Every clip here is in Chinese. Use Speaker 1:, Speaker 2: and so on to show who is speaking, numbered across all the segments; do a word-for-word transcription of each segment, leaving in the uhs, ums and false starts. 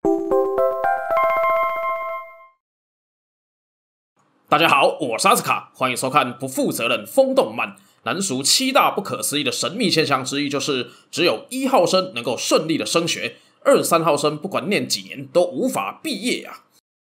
Speaker 1: 大家好，我是阿斯卡，欢迎收看不负责任风动漫。南蜀七大不可思议的神秘现象之一，就是只有一号生能够顺利的升学，二三号生不管念几年都无法毕业啊。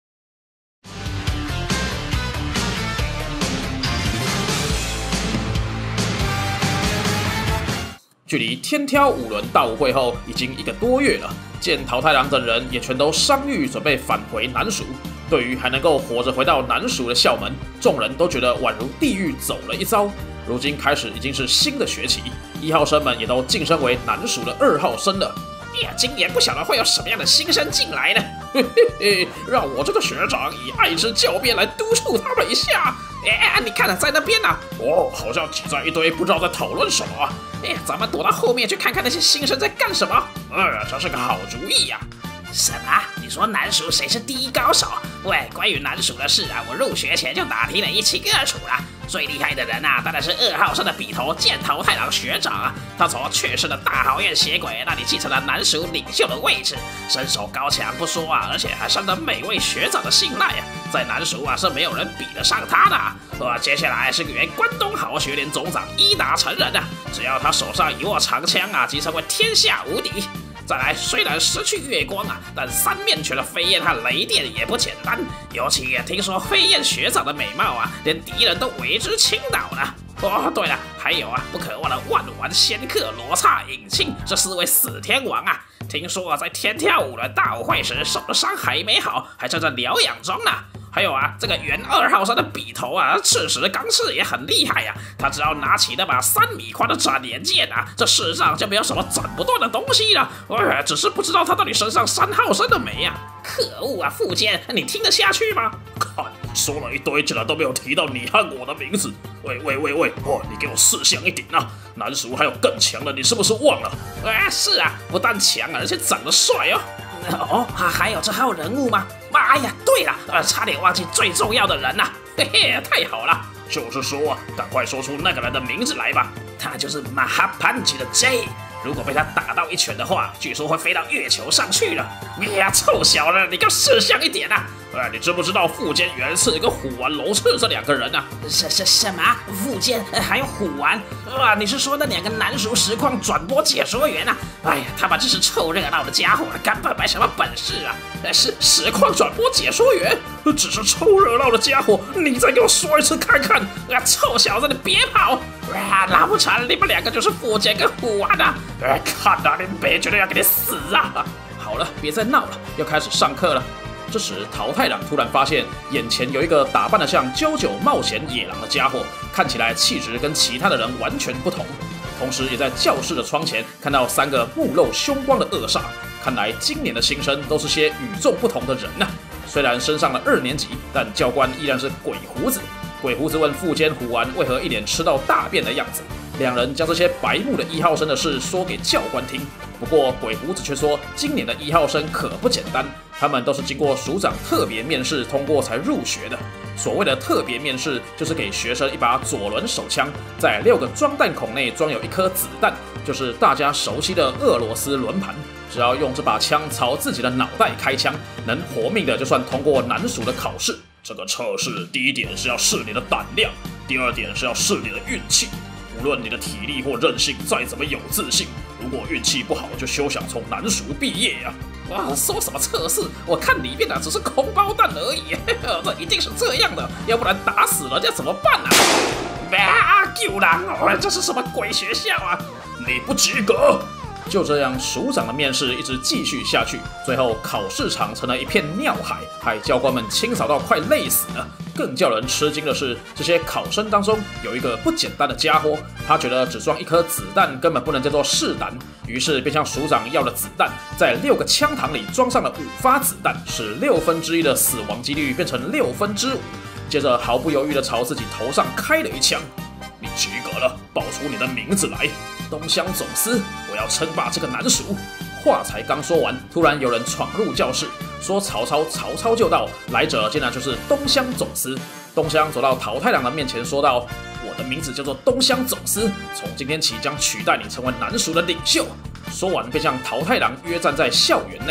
Speaker 1: 距离天挑五轮大舞会后已经一个多月了，见桃太郎等人也全都伤愈，准备返回南蜀。对于还能够活着回到南蜀的校门，众人都觉得宛如地狱走了一遭。如今开始已经是新的学期，一号生们也都晋升为南蜀的二号生了。哎呀，今年不晓得会有什么样的新生进来呢？嘿嘿嘿，让我这个学长以爱之教鞭来督促他们一下。哎，你看啊，在那边啊，哦，好像挤在一堆，不知道在讨论什么啊。哎呀，咱们躲到后面去看看那些新生在干什么。呃，这是个好主意呀、啊。
Speaker 2: 什么？你说南蜀谁是第一高手？喂，关于南蜀的事啊，我入学前就打听得一清二楚了。最厉害的人啊，当然是二号生的笔头剑头太郎学长啊。他从去世的大豪院血鬼那里继承了南蜀领袖的位置，身手高强不说啊，而且还深得每位学长的信赖啊。在南蜀啊，是没有人比得上他的。呃，接下来是原关东豪学连总长伊达成人啊，只要他手上一握长枪啊，即成为天下无敌。再来，虽然失去月光啊，但三面拳的飞燕和雷电也不简单。尤其啊，听说飞燕学长的美貌啊，连敌人都为之倾倒呢。哦，对了，还有啊，不可忘的万丸仙客罗刹隐庆这四位死天王啊，听说啊，在天跳舞的大舞会时受的伤还没好，还正在疗养中呢。还有啊，这个原二号生的笔头啊，赤石刚士也很厉害呀、啊。他只要拿起那把三米宽的斩连剑啊，这世上就没有什么斩不断的东西了。呃，只是不知道他到底身上三号生了没啊？可恶啊，富坚，你听得下去吗？
Speaker 1: 看，说了一堆，竟然都没有提到你和我的名字。喂喂喂喂，哦，你给我识相一点啊！南蜀还有更强的，你是不是忘了？
Speaker 2: 啊，是啊，不但强，而且长得帅哦。哦，还有这号人物吗？哎呀，对了，呃，差点忘记最重要的人呐、啊！嘿嘿，太好了！
Speaker 1: 就是说啊，赶快说出那个人的名字来吧。
Speaker 2: 他就是马哈潘吉的 J。如果被他打到一拳的话，据说会飞到月球上去了。哎呀，臭小子，你给我识相一点啊！
Speaker 1: 哎，你知不知道富坚元次跟虎丸龙次这两个人啊？
Speaker 2: 什什什么？富坚还有虎丸？啊，你是说那两个南蜀实况转播解说员啊？哎呀，他们这是凑热闹的家伙，根本没什么本事啊！是实况转播解说员，
Speaker 1: 只是凑热闹的家伙，你再给我说一次看看！
Speaker 2: 啊，臭小子，你别跑！啊，难不成你们两个就是富坚跟虎丸啊？
Speaker 1: 哎，看啊，你别绝对要给你死啊！好了，别再闹了，要开始上课了。这时，桃太郎突然发现眼前有一个打扮得像啾啾冒险野狼的家伙，看起来气质跟其他的人完全不同。同时，也在教室的窗前看到三个目露凶光的恶煞。看来今年的新生都是些与众不同的人啊！虽然升上了二年级，但教官依然是鬼胡子。鬼胡子问富坚虎丸为何一脸吃到大便的样子。两人将这些白目的一号生的事说给教官听，不过鬼胡子却说，今年的一号生可不简单，他们都是经过署长特别面试通过才入学的。所谓的特别面试，就是给学生一把左轮手枪，在六个装弹孔内装有一颗子弹，就是大家熟悉的俄罗斯轮盘。只要用这把枪朝自己的脑袋开枪，能活命的就算通过南蜀的考试。这个测试第一点是要试你的胆量，第二点是要试你的运气。无论你的体力或韧性再怎么有自信，如果运气不好，就休想从南蜀毕业呀、
Speaker 2: 啊！哇，说什么测试？我看里面的只是空包弹而已，这一定是这样的，要不然打死人家怎么办啊？啊！救人！这是什么鬼学校啊？
Speaker 1: 你不及格！就这样，署长的面试一直继续下去，最后考试场成了一片尿海，害教官们清扫到快累死了。更叫人吃惊的是，这些考生当中有一个不简单的家伙，他觉得只装一颗子弹根本不能叫做试胆，于是便向署长要了子弹，在六个枪膛里装上了五发子弹，使六分之一的死亡几率变成六分之五。接着毫不犹豫地朝自己头上开了一枪。你及格了，报出你的名字来。东乡总司，我要称霸这个南蜀。话才刚说完，突然有人闯入教室，说曹操，曹操就到。来者竟然就是东乡总司。东乡走到桃太郎的面前，说道：“我的名字叫做东乡总司，从今天起将取代你成为南蜀的领袖。”说完，便向桃太郎约站在校园内。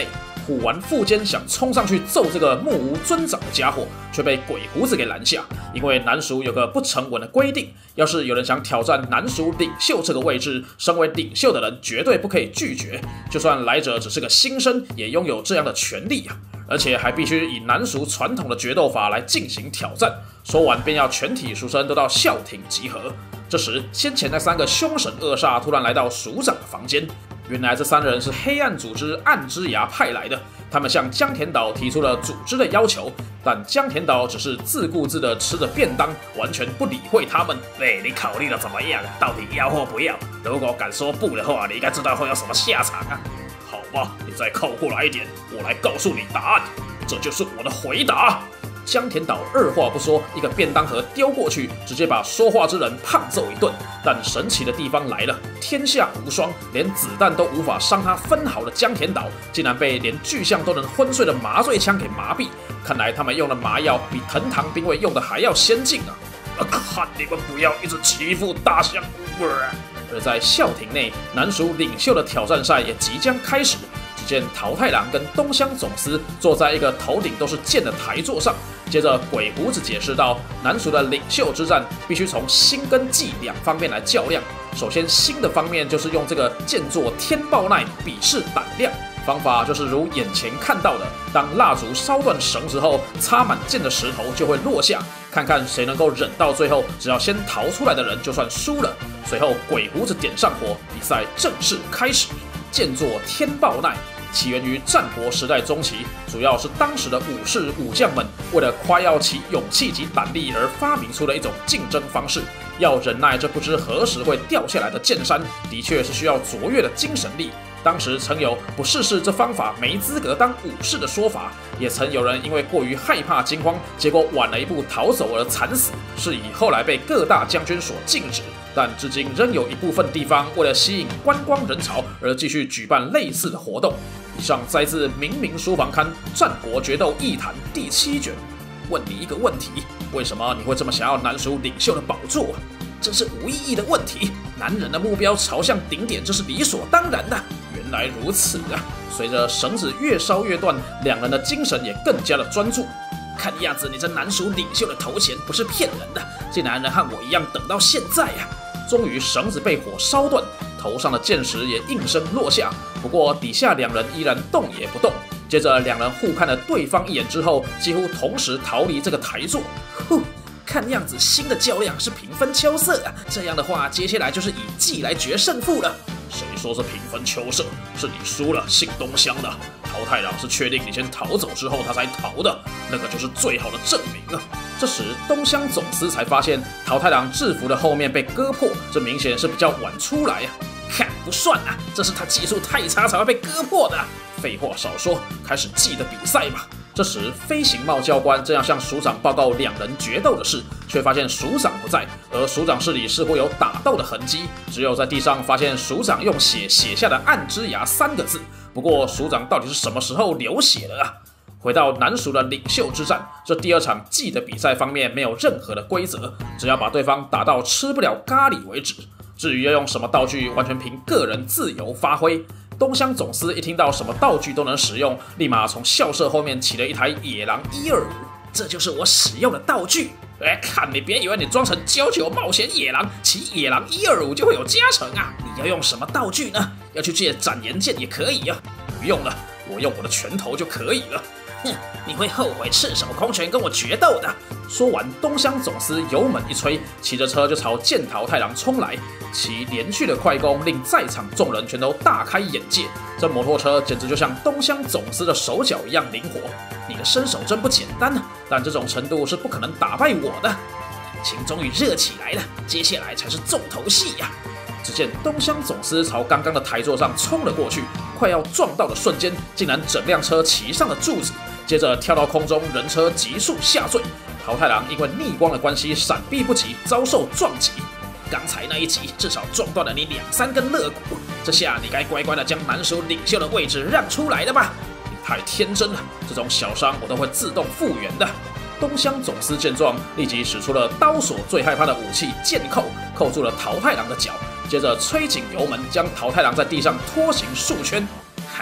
Speaker 1: 吐完腹间想冲上去揍这个目无尊长的家伙，却被鬼胡子给拦下。因为南蜀有个不成文的规定，要是有人想挑战南蜀领袖这个位置，身为领袖的人绝对不可以拒绝，就算来者只是个新生，也拥有这样的权利啊！而且还必须以南蜀传统的决斗法来进行挑战。说完便要全体书生都到校亭集合。这时，先前那三个凶神恶煞突然来到署长的房间。原来这三人是黑暗组织暗之牙派来的，他们向江田岛提出了组织的要求，但江田岛只是自顾自地吃着便当，完全不理会他们。
Speaker 2: 喂，你考虑的怎么样？到底要或不要？如果敢说不的话，你应该知道会有什么下场啊！
Speaker 1: 好吧，你再靠过来一点，我来告诉你答案。这就是我的回答。江田岛二话不说，一个便当盒丢过去，直接把说话之人胖揍一顿。但神奇的地方来了，天下无双，连子弹都无法伤他分毫的江田岛，竟然被连巨象都能昏睡的麻醉枪给麻痹。看来他们用的麻药比藤堂兵卫用的还要先进啊！
Speaker 2: 啊看你们不要一直欺负大象。
Speaker 1: 而在校亭内，南蜀领袖的挑战赛也即将开始。只见桃太郎跟东乡总司坐在一个头顶都是剑的台座上。接着鬼胡子解释道，南蜀的领袖之战必须从心跟技两方面来较量。首先，心的方面就是用这个剑作天爆耐比试胆量。方法就是如眼前看到的，当蜡烛烧断绳子后，插满剑的石头就会落下，看看谁能够忍到最后，只要先逃出来的人就算输了。随后鬼胡子点上火，比赛正式开始。剑作天爆耐起源于战国时代中期，主要是当时的武士武将们为了夸耀其勇气及胆力而发明出的一种竞争方式。要忍耐这不知何时会掉下来的剑山，的确是需要卓越的精神力。当时曾有不试试这方法没资格当武士的说法，也曾有人因为过于害怕惊慌，结果晚了一步逃走而惨死，是以后来被各大将军所禁止。但至今仍有一部分地方为了吸引观光人潮而继续举办类似的活动。以上摘自《明明书房刊·战国决斗议谈》第七卷。问你一个问题：为什么你会这么想要南蜀领袖的宝座啊？这是无意义的问题。男人的目标朝向顶点，这是理所当然的。原来如此啊！随着绳子越烧越断，两人的精神也更加的专注。看样子你这南蜀领袖的头衔不是骗人的，竟然能和我一样等到现在啊！终于绳子被火烧断，头上的剑石也应声落下。不过底下两人依然动也不动。接着两人互看了对方一眼之后，几乎同时逃离这个台座。呼，看样子新的较量是平分秋色啊！这样的话，接下来就是以技来决胜负了。谁说是平分秋色？是你输了，姓东乡的。桃太郎是确定你先逃走之后他才逃的，那个就是最好的证明啊！这时东乡总司才发现桃太郎制服的后面被割破，这明显是比较晚出来啊！看不算啊，这是他技术太差才会被割破的。废话少说，开始记的比赛吧。这时，飞行帽教官正要向署长报告两人决斗的事，却发现署长不在，而署长室里似乎有打斗的痕迹，只有在地上发现署长用血写下的“暗之牙”三个字。不过，署长到底是什么时候流血了啊？回到南蜀的领袖之战，这第二场技的比赛方面没有任何的规则，只要把对方打到吃不了咖喱为止。至于要用什么道具，完全凭个人自由发挥。东乡总司一听到什么道具都能使用，立马从校舍后面起了一台野狼一二五，这就是我使用的道具。哎，看你别以为你装成九九冒险野狼，骑野狼一二五就会有加成啊！你要用什么道具呢？要去借斩颜剑也可以啊。不用了，我用我的拳头就可以了。哼，你会后悔赤手空拳跟我决斗的。说完，东乡总司油门一吹，骑着车就朝剑桃太郎冲来。其连续的快攻令在场众人全都大开眼界，这摩托车简直就像东乡总司的手脚一样灵活。你的身手真不简单啊，但这种程度是不可能打败我的。引擎终于热起来了，接下来才是重头戏呀！只见东乡总司朝刚刚的台座上冲了过去，快要撞到的瞬间，竟然整辆车骑上了柱子，接着跳到空中，人车急速下坠。桃太郎因为逆光的关系闪避不及，遭受撞击。刚才那一击至少撞断了你两三根肋骨，这下你该乖乖的将南蜀领袖的位置让出来了吧？你太天真了，这种小伤我都会自动复原的。东乡总司见状，立即使出了刀所最害怕的武器剑扣，扣住了桃太郎的脚，接着催紧油门，将桃太郎在地上拖行数圈。还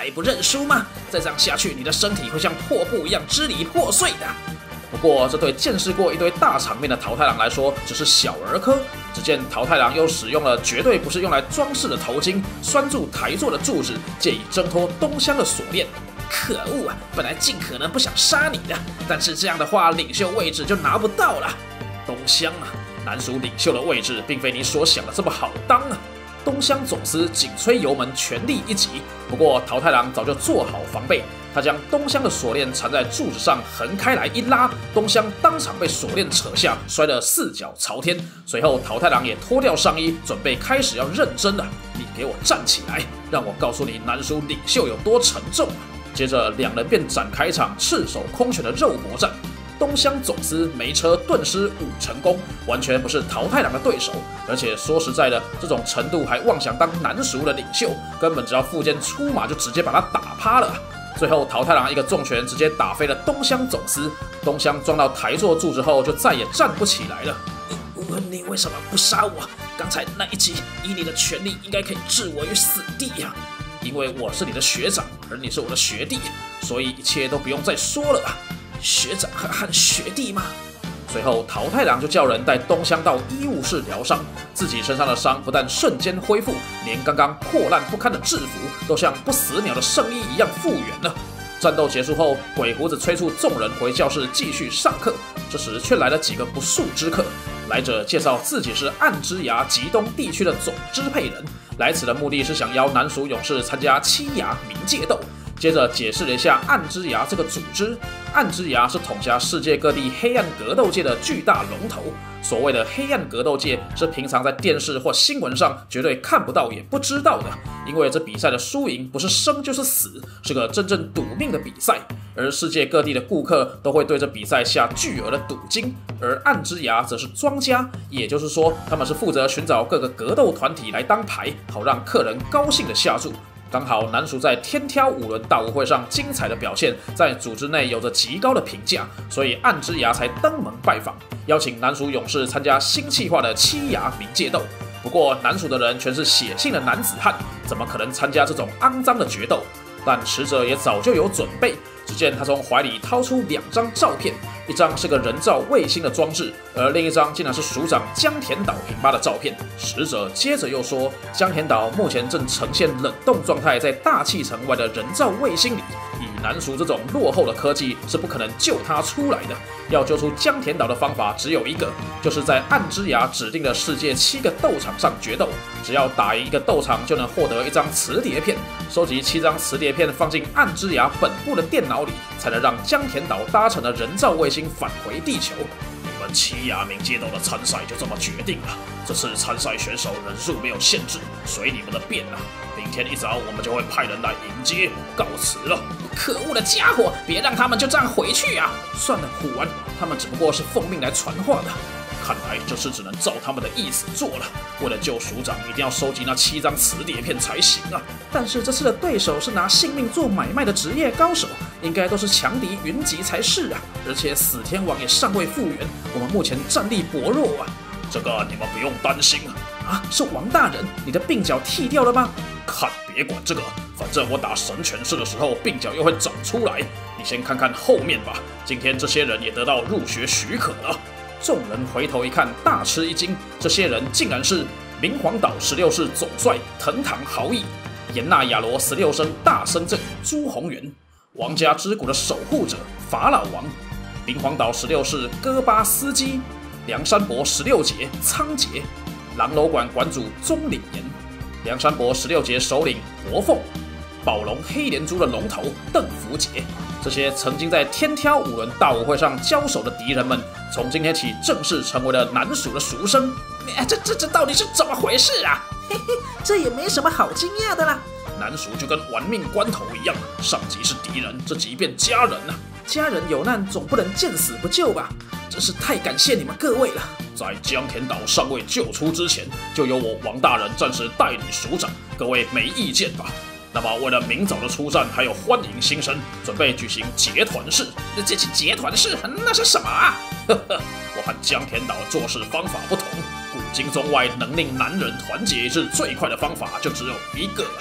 Speaker 2: 还不认输吗？再这样下去，你的身体会像破布一样支离破碎的。
Speaker 1: 不过，这对见识过一堆大场面的桃太郎来说，只是小儿科。只见桃太郎又使用了绝对不是用来装饰的头巾，拴住台座的柱子，借以挣脱东乡的锁链。
Speaker 2: 可恶啊！本来尽可能不想杀你的，但是这样的话，领袖位置就拿不到了。
Speaker 1: 东乡啊，南蜀领袖的位置并非你所想的这么好当啊！东乡总司紧催油门，全力一击。不过桃太郎早就做好防备，他将东乡的锁链缠在柱子上，横开来一拉，东乡当场被锁链扯下，摔得四脚朝天。随后桃太郎也脱掉上衣，准备开始要认真了。你给我站起来，让我告诉你南蜀领袖有多沉重。接着两人便展开一场赤手空拳的肉搏战。东乡总司没车顿失五成功，完全不是桃太郎的对手。而且说实在的，这种程度还妄想当南蜀的领袖，根本只要富坚出马就直接把他打趴了。最后桃太郎一个重拳直接打飞了东乡总司，东乡撞到台座柱之后就再也站不起来了。
Speaker 2: 问你为什么不杀我？刚才那一击，以你的全力应该可以置我于死地呀、啊！
Speaker 1: 因为我是你的学长，而你是我的学弟，所以一切都不用再说了。
Speaker 2: 学长和和学弟吗？
Speaker 1: 随后桃太郎就叫人带东乡到医务室疗伤，自己身上的伤不但瞬间恢复，连刚刚破烂不堪的制服都像不死鸟的圣衣一样复原了。战斗结束后，鬼胡子催促众人回教室继续上课，这时却来了几个不速之客。来者介绍自己是暗之崖极东地区的总支配人，来此的目的是想邀南蜀勇士参加七崖冥界斗。接着解释了一下暗之崖这个组织，暗之崖是统辖世界各地黑暗格斗界的巨大龙头。所谓的黑暗格斗界，是平常在电视或新闻上绝对看不到也不知道的，因为这比赛的输赢不是生就是死，是个真正赌命的比赛。而世界各地的顾客都会对这比赛下巨额的赌金，而暗之崖则是庄家，也就是说，他们是负责寻找各个格斗团体来当牌，好让客人高兴的下注。刚好南蜀在天挑五轮大舞会上精彩的表现，在组织内有着极高的评价，所以暗之崖才登门拜访，邀请南蜀勇士参加新企划的七崖冥界斗。不过南蜀的人全是血性的男子汉，怎么可能参加这种肮脏的决斗？但使者也早就有准备。只见他从怀里掏出两张照片，一张是个人造卫星的装置，而另一张竟然是署长江田岛平八的照片。使者接着又说，江田岛目前正呈现冷冻状态，在大气层外的人造卫星里，以南蜀这种落后的科技是不可能救他出来的。要救出江田岛的方法只有一个，就是在暗之崖指定的世界七个斗场上决斗，只要打赢一个斗场，就能获得一张磁碟片。收集七张磁碟片放进暗之崖本部的电脑里，才能让江田岛搭乘的人造卫星返回地球。你们七崖冥界斗的参赛就这么决定了。这次参赛选手人数没有限制，随你们的便啊！明天一早我们就会派人来迎接。告辞了。
Speaker 2: 可恶的家伙，别让他们就这样回去啊！
Speaker 1: 算了，虎丸，他们只不过是奉命来传话的。看来这次只能照他们的意思做了。为了救署长，一定要收集那七张磁碟片才行啊！
Speaker 2: 但是这次的对手是拿性命做买卖的职业高手，应该都是强敌云集才是啊！而且死天王也尚未复原，我们目前战力薄弱啊！
Speaker 1: 这个你们不用担心啊！
Speaker 2: 啊，是王大人，你的鬓角剃掉了吗？
Speaker 1: 看，别管这个，反正我打神拳式的时候，鬓角又会长出来。你先看看后面吧。今天这些人也得到入学许可了。众人回头一看，大吃一惊，这些人竟然是明皇岛十六世总帅藤堂豪义、岩纳亚罗十六生大僧正朱宏元、王家之谷的守护者法老王、明皇岛十六世戈巴斯基、梁山伯十六杰仓颉、狼楼馆馆主钟岭岩、梁山伯十六杰首领伯凤、宝龙黑莲珠的龙头邓福杰。这些曾经在天挑五轮大舞会上交手的敌人们，从今天起正式成为了南蜀的俗生。
Speaker 2: 这这这到底是怎么回事啊？
Speaker 3: 嘿嘿，这也没什么好惊讶的啦。
Speaker 1: 南蜀就跟玩命关头一样，上级是敌人，这级变家人啊！
Speaker 3: 家人有难总不能见死不救吧？真是太感谢你们各位了。
Speaker 1: 在江田岛尚未救出之前，就由我王大人暂时代理署长，各位没意见吧？那么，为了明早的出战，还有欢迎新生，准备举行结团式。
Speaker 2: 这这结团式那是什么啊？
Speaker 1: 呵呵，我和江田岛做事方法不同，古今中外能令男人团结一致最快的方法就只有一个。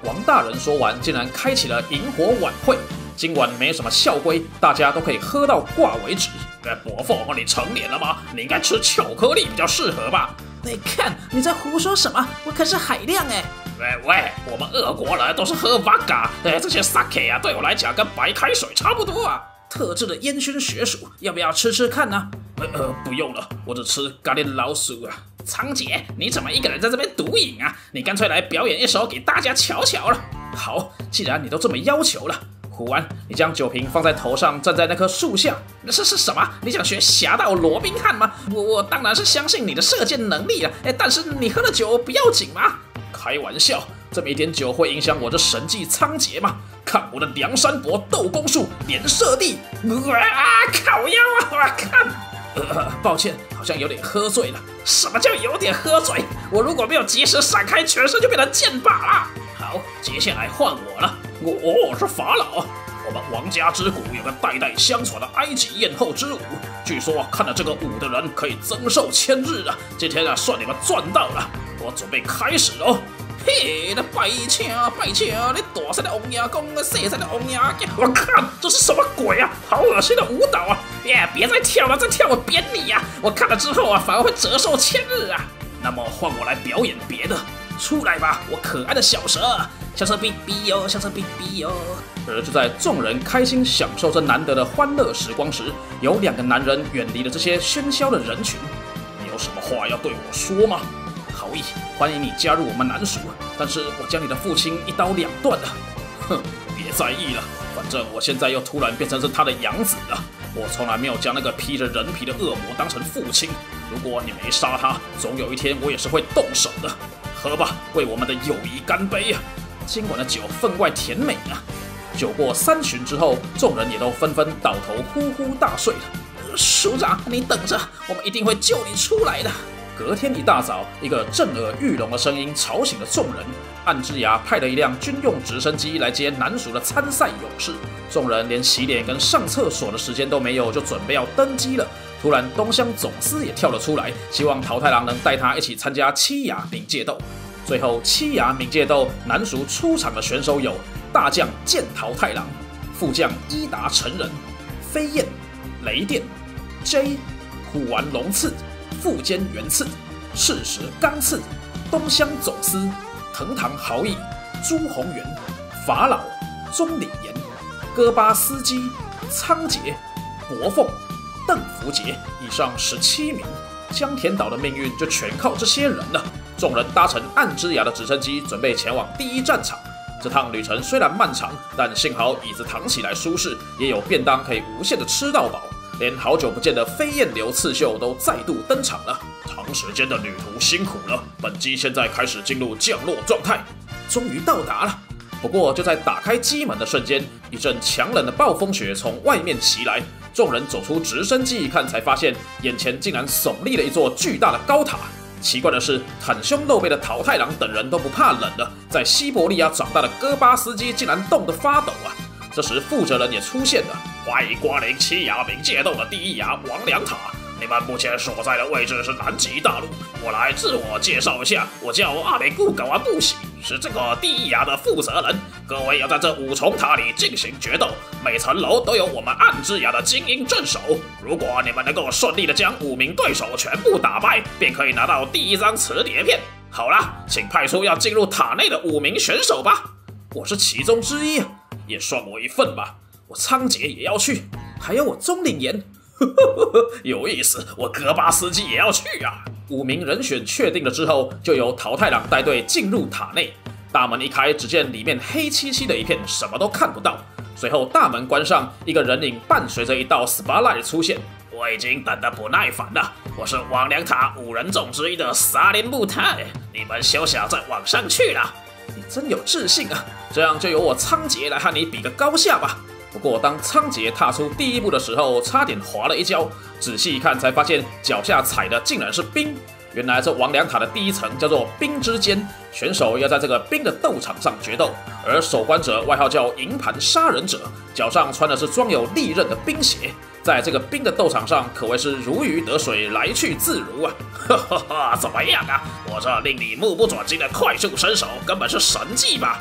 Speaker 1: 王大人说完，竟然开启了萤火晚会。今晚没什么校规，大家都可以喝到挂为止。哎，伯父，你成年了吗？你应该吃巧克力比较适合吧？
Speaker 3: 你看你在胡说什么？我可是海量哎！
Speaker 2: 喂喂，我们俄国人都是喝 vodka， 哎，这些 sake 啊，对我来讲跟白开水差不多啊。
Speaker 3: 特制的烟熏雪薯，要不要吃吃看呢？
Speaker 1: 呃呃，不用了，我只吃咖喱老鼠啊。
Speaker 2: 仓姐，你怎么一个人在这边独饮啊？你干脆来表演一首给大家瞧瞧了。
Speaker 3: 好，既然你都这么要求了。胡安，你将酒瓶放在头上，站在那棵树下。
Speaker 2: 是是什么？你想学侠盗罗宾汉吗？我我当然是相信你的射箭能力了。哎，但是你喝了酒不要紧吗？
Speaker 1: 开玩笑，这么一点酒会影响我这神技仓颉吗？看我的梁山伯斗弓术连射地！
Speaker 2: 啊，烤腰啊！我看。
Speaker 3: 呃，抱歉，好像有点喝醉了。
Speaker 2: 什么叫有点喝醉？我如果没有及时闪开，全身就变成箭靶了。
Speaker 1: 好，接下来换我了。我我是法老。我们王家之谷有个代代相传的埃及艳后之舞，据说看了这个舞的人可以增寿千日啊！今天啊，算你们赚到了。我准备开始喽。
Speaker 2: 嘿，那拜请拜请，你大声的王爷公，小声的王爷公，我看这是什么鬼啊？好恶心的舞蹈啊！耶，别再跳了，再跳我扁你呀、啊！我看了之后啊，反而会折寿千日啊！
Speaker 1: 那么换我来表演别的，
Speaker 3: 出来吧，我可爱的小蛇，小蛇哔哔哟，小蛇哔哔哟。
Speaker 1: 而就在众人开心享受这难得的欢乐时光时，有两个男人远离了这些喧嚣的人群。你有什么话要对我说吗？
Speaker 3: 好意，欢迎你加入我们南蜀，但是我将你的父亲一刀两断了。
Speaker 1: 哼，别在意了，反正我现在又突然变成是他的养子了。我从来没有将那个披着人皮的恶魔当成父亲。如果你没杀他，总有一天我也是会动手的。喝吧，为我们的友谊干杯啊！今晚的酒分外甜美啊！酒过三巡之后，众人也都纷纷倒头呼呼大睡了。
Speaker 3: 署长，你等着，我们一定会救你出来的。
Speaker 1: 隔天一大早，一个震耳欲聋的声音吵醒了众人。暗之牙派了一辆军用直升机来接南蜀的参赛勇士，众人连洗脸跟上厕所的时间都没有，就准备要登机了。突然，东乡总司也跳了出来，希望桃太郎能带他一起参加七牙冥界斗。最后，七牙冥界斗南蜀出场的选手有大将剑桃太郎、副将伊达成人、飞燕、雷电、J、虎丸龙次、富坚元次、赤石刚次、东乡总司、藤堂豪义、朱宏元、法老、中里岩、戈巴斯基、仓颉、伯凤、邓福杰，以上十七名。江田岛的命运就全靠这些人了。众人搭乘暗之牙的直升机，准备前往第一战场。这趟旅程虽然漫长，但幸好椅子躺起来舒适，也有便当可以无限的吃到饱。连好久不见的飞燕流刺绣都再度登场了。长时间的旅途辛苦了，本机现在开始进入降落状态，
Speaker 3: 终于到达了。
Speaker 1: 不过就在打开机门的瞬间，一阵强冷的暴风雪从外面袭来。众人走出直升机一看，才发现眼前竟然耸立了一座巨大的高塔。奇怪的是，袒胸露背的桃太郎等人都不怕冷了，在西伯利亚长大的戈巴斯基竟然冻得发抖啊！这时负责人也出现了，
Speaker 2: 欢迎光临七牙冥界斗的第一牙王良塔。你们目前所在的位置是南极大陆。我来自我介绍一下，我叫阿美固嘎完布喜，是这个第一牙的负责人。各位要在这五重塔里进行决斗，每层楼都有我们暗之牙的精英镇守。如果你们能够顺利的将五名对手全部打败，便可以拿到第一张磁碟片。好啦，请派出要进入塔内的五名选手吧。
Speaker 3: 我是其中之一，也算我一份吧。我仓颉也要去，还有我中领岩。
Speaker 1: 有意思，我戈巴斯基也要去啊！五名人选确定了之后，就由桃太郎带队进入塔内。大门一开，只见里面黑漆漆的一片，什么都看不到。随后大门关上，一个人影伴随着一道 spotlight 出现。
Speaker 2: 我已经等得不耐烦了，我是王良塔五人种之一的萨林木泰，你们休想再往上去了！
Speaker 3: 你真有自信啊！这样就由我仓颉来和你比个高下吧。
Speaker 1: 不过，当仓颉踏出第一步的时候，差点滑了一跤。仔细一看，才发现脚下踩的竟然是冰。原来这王良塔的第一层叫做冰之间，选手要在这个冰的斗场上决斗。而守关者外号叫银盘杀人者，脚上穿的是装有利刃的冰鞋，在这个冰的斗场上可谓是如鱼得水，来去自如啊！
Speaker 2: 哈哈哈，怎么样啊？我这令你目不转睛的快速身手，根本是神技吧？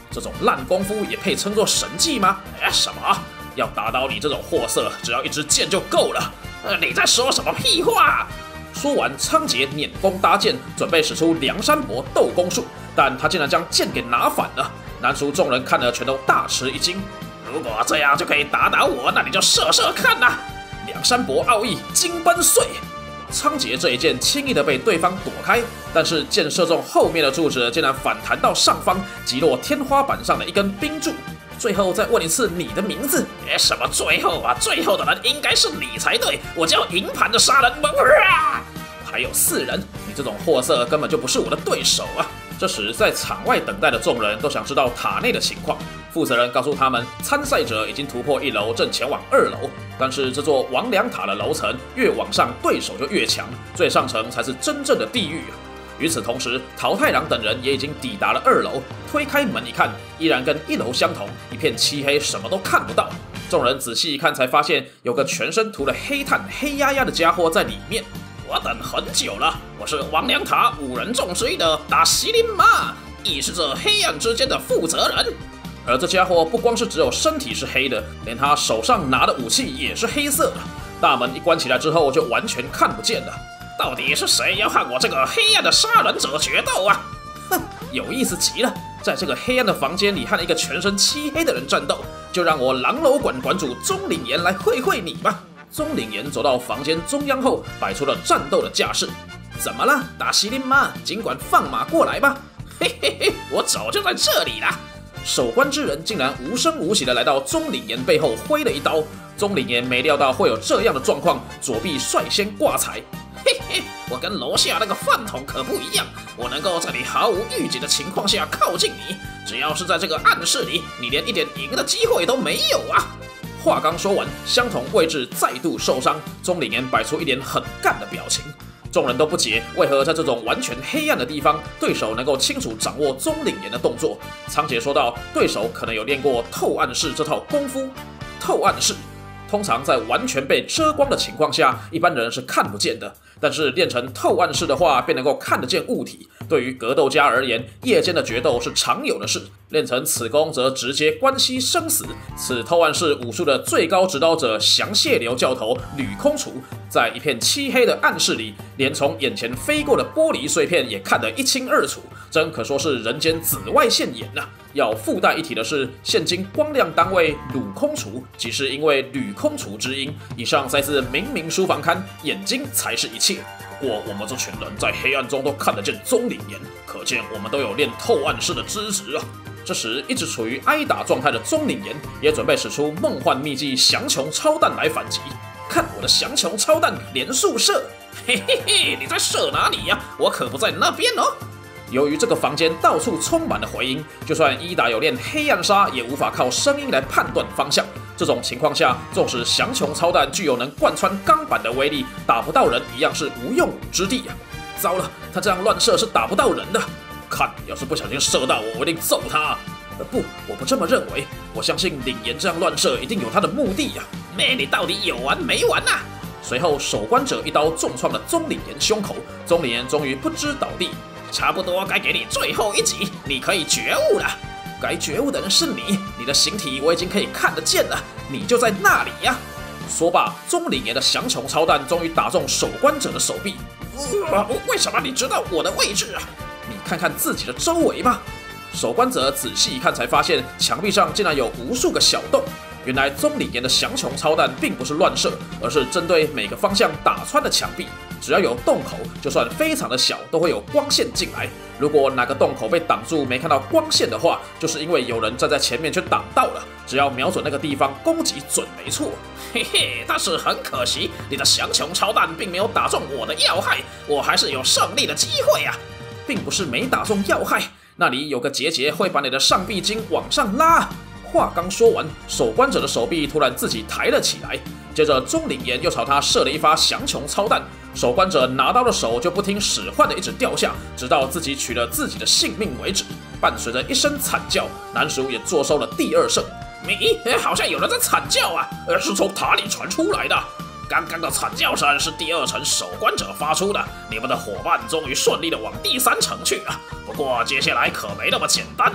Speaker 1: 这种烂功夫也配称作神技吗？哎，什么？要打倒你这种货色，只要一支箭就够了。
Speaker 2: 呃，你在说什么屁话？
Speaker 1: 说完，仓颉捻弓搭箭，准备使出梁山伯斗功术，但他竟然将剑给拿反了。南蜀众人看了，全都大吃一惊。
Speaker 2: 如果这样就可以打倒我，那你就射射看呐！
Speaker 1: 梁山伯奥义金奔碎，仓颉这一箭轻易的被对方躲开，但是箭射中后面的柱子，竟然反弹到上方，击落天花板上的一根冰柱。最后再问一次你的名字？
Speaker 2: 哎，什么最后啊？最后的人应该是你才对，我叫营盘的杀人魔啊！
Speaker 1: 还有四人，你这种货色根本就不是我的对手啊！这时，在场外等待的众人都想知道塔内的情况。负责人告诉他们，参赛者已经突破一楼，正前往二楼。但是这座王良塔的楼层越往上，对手就越强，最上层才是真正的地狱啊！与此同时，桃太郎等人也已经抵达了二楼。推开门一看，依然跟一楼相同，一片漆黑，什么都看不到。众人仔细一看，才发现有个全身涂了黑炭、黑压压的家伙在里面。
Speaker 2: 我等很久了，我是王良塔五人众之一的达西林马，亦是这黑暗之间的负责人。
Speaker 1: 而这家伙不光是只有身体是黑的，连他手上拿的武器也是黑色的。大门一关起来之后，就完全看不见了。
Speaker 2: 到底是谁要和我这个黑暗的杀人者决斗啊？
Speaker 1: 哼，有意思极了！在这个黑暗的房间里和一个全身漆黑的人战斗，就让我狼楼馆馆主钟岭岩来会会你吧。钟岭岩走到房间中央后，摆出了战斗的架势。怎么了，达西林妈？尽管放马过来吧！
Speaker 2: 嘿嘿嘿，我早就在这里了。
Speaker 1: 守关之人竟然无声无息地来到钟岭岩背后挥了一刀。钟岭岩没料到会有这样的状况，左臂率先挂彩。
Speaker 2: 嘿嘿，我跟楼下那个饭桶可不一样，我能够在你毫无预警的情况下靠近你，只要是在这个暗室里，你连一点赢的机会都没有啊！
Speaker 1: 话刚说完，相同位置再度受伤，钟岭岩摆出一脸很干的表情。众人都不解，为何在这种完全黑暗的地方，对手能够清楚掌握钟岭岩的动作。仓颉说道，对手可能有练过透暗式这套功夫。透暗式通常在完全被遮光的情况下，一般人是看不见的。但是练成透暗式的话，便能够看得见物体。对于格斗家而言，夜间的决斗是常有的事，练成此功则直接关系生死。此透暗式武术的最高指导者降谢流教头吕空楚，在一片漆黑的暗室里，连从眼前飞过的玻璃碎片也看得一清二楚，真可说是人间紫外线眼啊！要附带一提的是，现今光亮单位鲁空楚，即是因为吕空楚之音。以上再次明明书房刊，眼睛才是一切。不过我们这群人在黑暗中都看得见钟岭岩，可见我们都有练透暗式的资质啊！这时，一直处于挨打状态的钟岭岩也准备使出梦幻秘技降琼超弹来反击。看我的降琼超弹连速射！
Speaker 2: 嘿嘿嘿，你在射哪里呀、啊？我可不在那边哦。
Speaker 1: 由于这个房间到处充满了回音，就算伊达有练黑暗杀，也无法靠声音来判断方向。这种情况下，纵使降琼超弹具有能贯穿钢板的威力，打不到人一样是无用武之地啊！糟了，他这样乱射是打不到人的。看，要是不小心射到我，我一定揍他。呃，不，我不这么认为。我相信岭岩这样乱射一定有他的目的呀、啊。
Speaker 2: 妹，你到底有完没完啊？
Speaker 1: 随后，守关者一刀重创了钟岭岩胸口，钟岭岩终于不支倒地。
Speaker 2: 差不多该给你最后一击，你可以觉悟了。
Speaker 1: 该觉悟的人是你，你的形体我已经可以看得见了，你就在那里呀、啊！说罢，钟岭岩的降琼超弹终于打中守关者的手臂。
Speaker 2: 呃、为什么你知道我的位置啊？
Speaker 1: 你看看自己的周围吧。守关者仔细一看，才发现墙壁上竟然有无数个小洞。原来钟岭岩的降琼超弹并不是乱射，而是针对每个方向打穿了墙壁。只要有洞口，就算非常的小，都会有光线进来。如果哪个洞口被挡住，没看到光线的话，就是因为有人站在前面却挡到了。只要瞄准那个地方，攻击准没错。
Speaker 2: 嘿嘿，但是很可惜，你的降琼超弹并没有打中我的要害，我还是有胜利的机会啊！
Speaker 1: 并不是没打中要害，那里有个结节会把你的上臂筋往上拉。话刚说完，守关者的手臂突然自己抬了起来，接着钟岭岩又朝他射了一发降琼超弹。守关者拿刀的手就不听使唤的一直掉下，直到自己取了自己的性命为止。伴随着一声惨叫，南蜀也坐收了第二胜。
Speaker 2: 咦，好像有人在惨叫啊，是从塔里传出来的。刚刚的惨叫声是第二层守关者发出的，你们的伙伴终于顺利的往第三层去了。不过接下来可没那么简单呢、啊。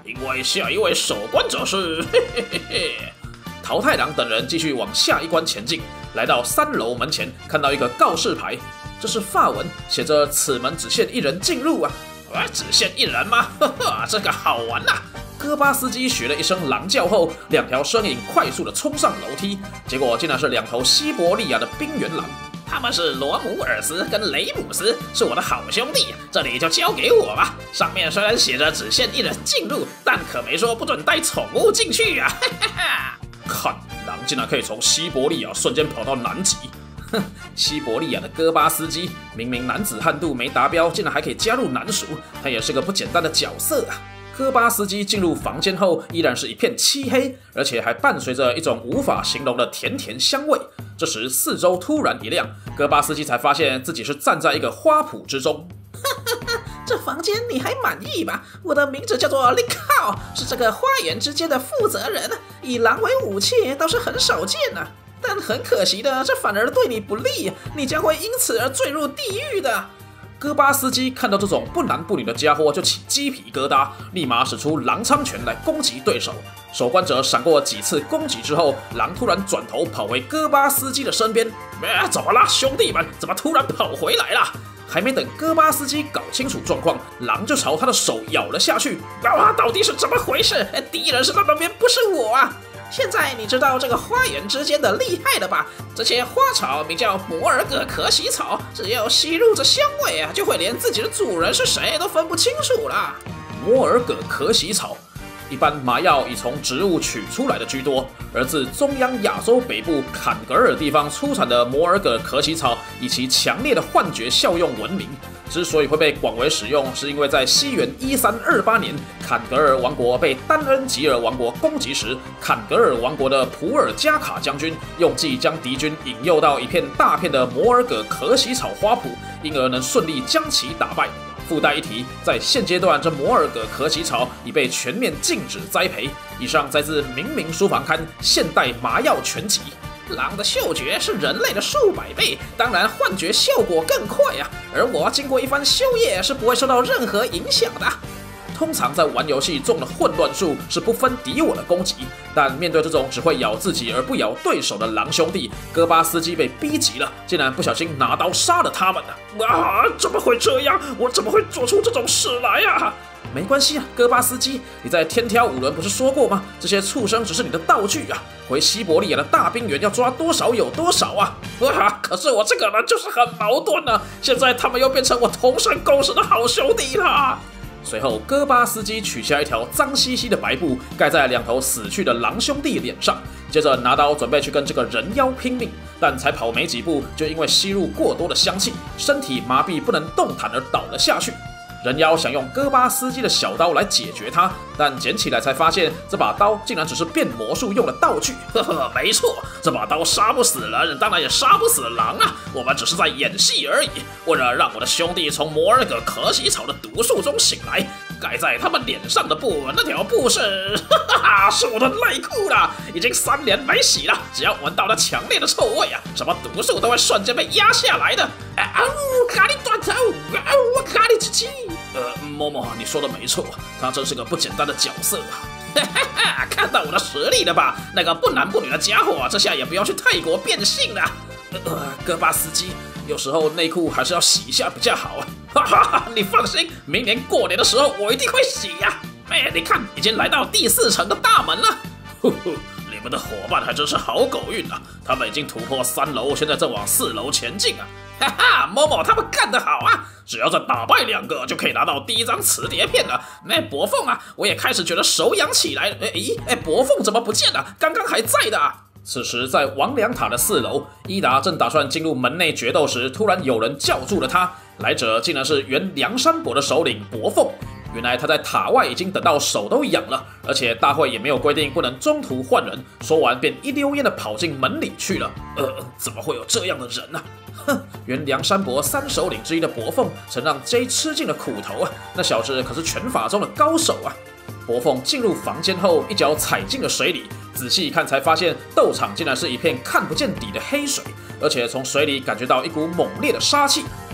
Speaker 3: 因为下一位守关者是嘿嘿嘿嘿。桃太郎等人继续往下一关前进，来到三楼门前，看到一个告示牌，这是法文，写着此门只限一人进入啊！啊，只限一人吗？呵呵，这个好玩呐、啊！哥巴司机学了一声狼叫后，两条身影快速的冲上楼梯，结果竟然是两头西伯利亚的冰原狼。
Speaker 2: 他们是罗姆尔斯跟雷姆斯，是我的好兄弟，这里就交给我吧。上面虽然写着只限一人进入，但可没说不准带宠物进去啊！哈哈哈。
Speaker 3: 看，狼竟然可以从西伯利亚瞬间跑到南极。哼，西伯利亚的哥巴司机，明明男子汉度没达标，竟然还可以加入男属，他也是个不简单的角色啊！哥巴司机进入房间后，依然是一片漆黑，而且还伴随着一种无法形容的甜甜香味。这时，四周突然一亮，哥巴司机才发现自己是站在一个花圃之中。
Speaker 2: 这房间你还满意吧？我的名字叫做利靠，是这个花园之间的负责人。以狼为武器倒是很少见啊，但很可惜的，这反而对你不利，你将会因此而坠入地狱的。
Speaker 3: 哥巴司机看到这种不男不女的家伙就起鸡皮疙瘩，立马使出狼苍拳来攻击对手。守关者闪过几次攻击之后，狼突然转头跑回哥巴司机的身边。哎，怎么啦，兄弟们？怎么突然跑回来了？还没等哥巴司机搞清楚状况，狼就朝他的手咬了下去。
Speaker 2: 啊，到底是怎么回事？敌人是在那边，不是我啊！现在你知道这个花园之间的厉害了吧？这些花草名叫摩尔葛可喜草，只要吸入这香味啊，就会连自己的主人是谁都分不清楚了。
Speaker 3: 摩尔葛可喜草，一般麻药以从植物取出来的居多，而自中央亚洲北部坎格尔地方出产的摩尔葛可喜草，以其强烈的幻觉效用闻名。之所以会被广为使用，是因为在西元一三二八年，坎格尔王国被丹恩吉尔王国攻击时，坎格尔王国的普尔加卡将军用计将敌军引诱到一片大片的摩尔葛可喜草花圃，因而能顺利将其打败。附带一提，在现阶段，这摩尔葛可喜草已被全面禁止栽培。以上摘自《明明书房刊》现代麻药全集。
Speaker 2: 狼的嗅觉是人类的数百倍，当然幻觉效果更快啊！而我经过一番修业，是不会受到任何影响的。
Speaker 3: 通常在玩游戏中的混乱术是不分敌我的攻击，但面对这种只会咬自己而不咬对手的狼兄弟，哥巴司机被逼急了，竟然不小心拿刀杀了他们了！
Speaker 1: 啊，怎么会这样？我怎么会做出这种事来啊？
Speaker 3: 没关系啊，哥巴司机，你在天挑五轮不是说过吗？这些畜生只是你的道具啊！回西伯利亚的大冰原要抓多少有多少啊！
Speaker 1: 啊，可是我这个人就是很矛盾啊！现在他们又变成我同生共死的好兄弟了。
Speaker 3: 随后，哥巴司机取下一条脏兮兮的白布，盖在两头死去的狼兄弟脸上，接着拿刀准备去跟这个人妖拼命，但才跑没几步，就因为吸入过多的香气，身体麻痹不能动弹而倒了下去。人妖想用哥巴司机的小刀来解决他，但捡起来才发现这把刀竟然只是变魔术用的道具。
Speaker 1: 呵呵，没错，这把刀杀不死人，当然也杀不死狼啊！我们只是在演戏而已。为了让我的兄弟从摩尔葛可喜草的毒素中醒来，盖在他们脸上的布，那条布是，哈哈，是我的内裤啦，已经三年没洗了，只要闻到那强烈的臭味啊，什么毒素都会瞬间被压下来的。啊呜，咖喱断头，啊呜，咖喱鸡鸡。
Speaker 3: 呃，某某，你说的没错，他真是个不简单的角色啊！
Speaker 2: 哈哈哈，看到我的实力了吧？那个不男不女的家伙，这下也不要去泰国变性了。
Speaker 3: 呃，哥巴司机，有时候内裤还是要洗一下比较好啊！
Speaker 1: 哈哈哈，你放心，明年过年的时候我一定会洗呀、啊。哎，你看，已经来到第四层的大门了。
Speaker 3: 呼呼，你们的伙伴还真是好狗运啊！他们已经突破三楼，现在正往四楼前进啊！
Speaker 1: 哈哈，某某他们干得好啊！只要再打败两个，就可以拿到第一张磁碟片了。那伯凤啊，我也开始觉得手痒起来了。哎咦，哎，伯凤怎么不见了？刚刚还在的、啊。
Speaker 3: 此时，在王良塔的四楼，伊达正打算进入门内决斗时，突然有人叫住了他。来者竟然是原梁山伯的首领伯凤。原来他在塔外已经等到手都痒了，而且大会也没有规定不能中途换人。说完便一溜烟的跑进门里去了。呃，怎么会有这样的人呢、啊？哼，原梁山伯三首领之一的伯凤，曾让 J 吃尽了苦头啊！那小子可是拳法中的高手啊！伯凤进入房间后，一脚踩进了水里，仔细一看才发现斗场竟然是一片看不见底的黑水，而且从水里感觉到一股猛烈的杀气。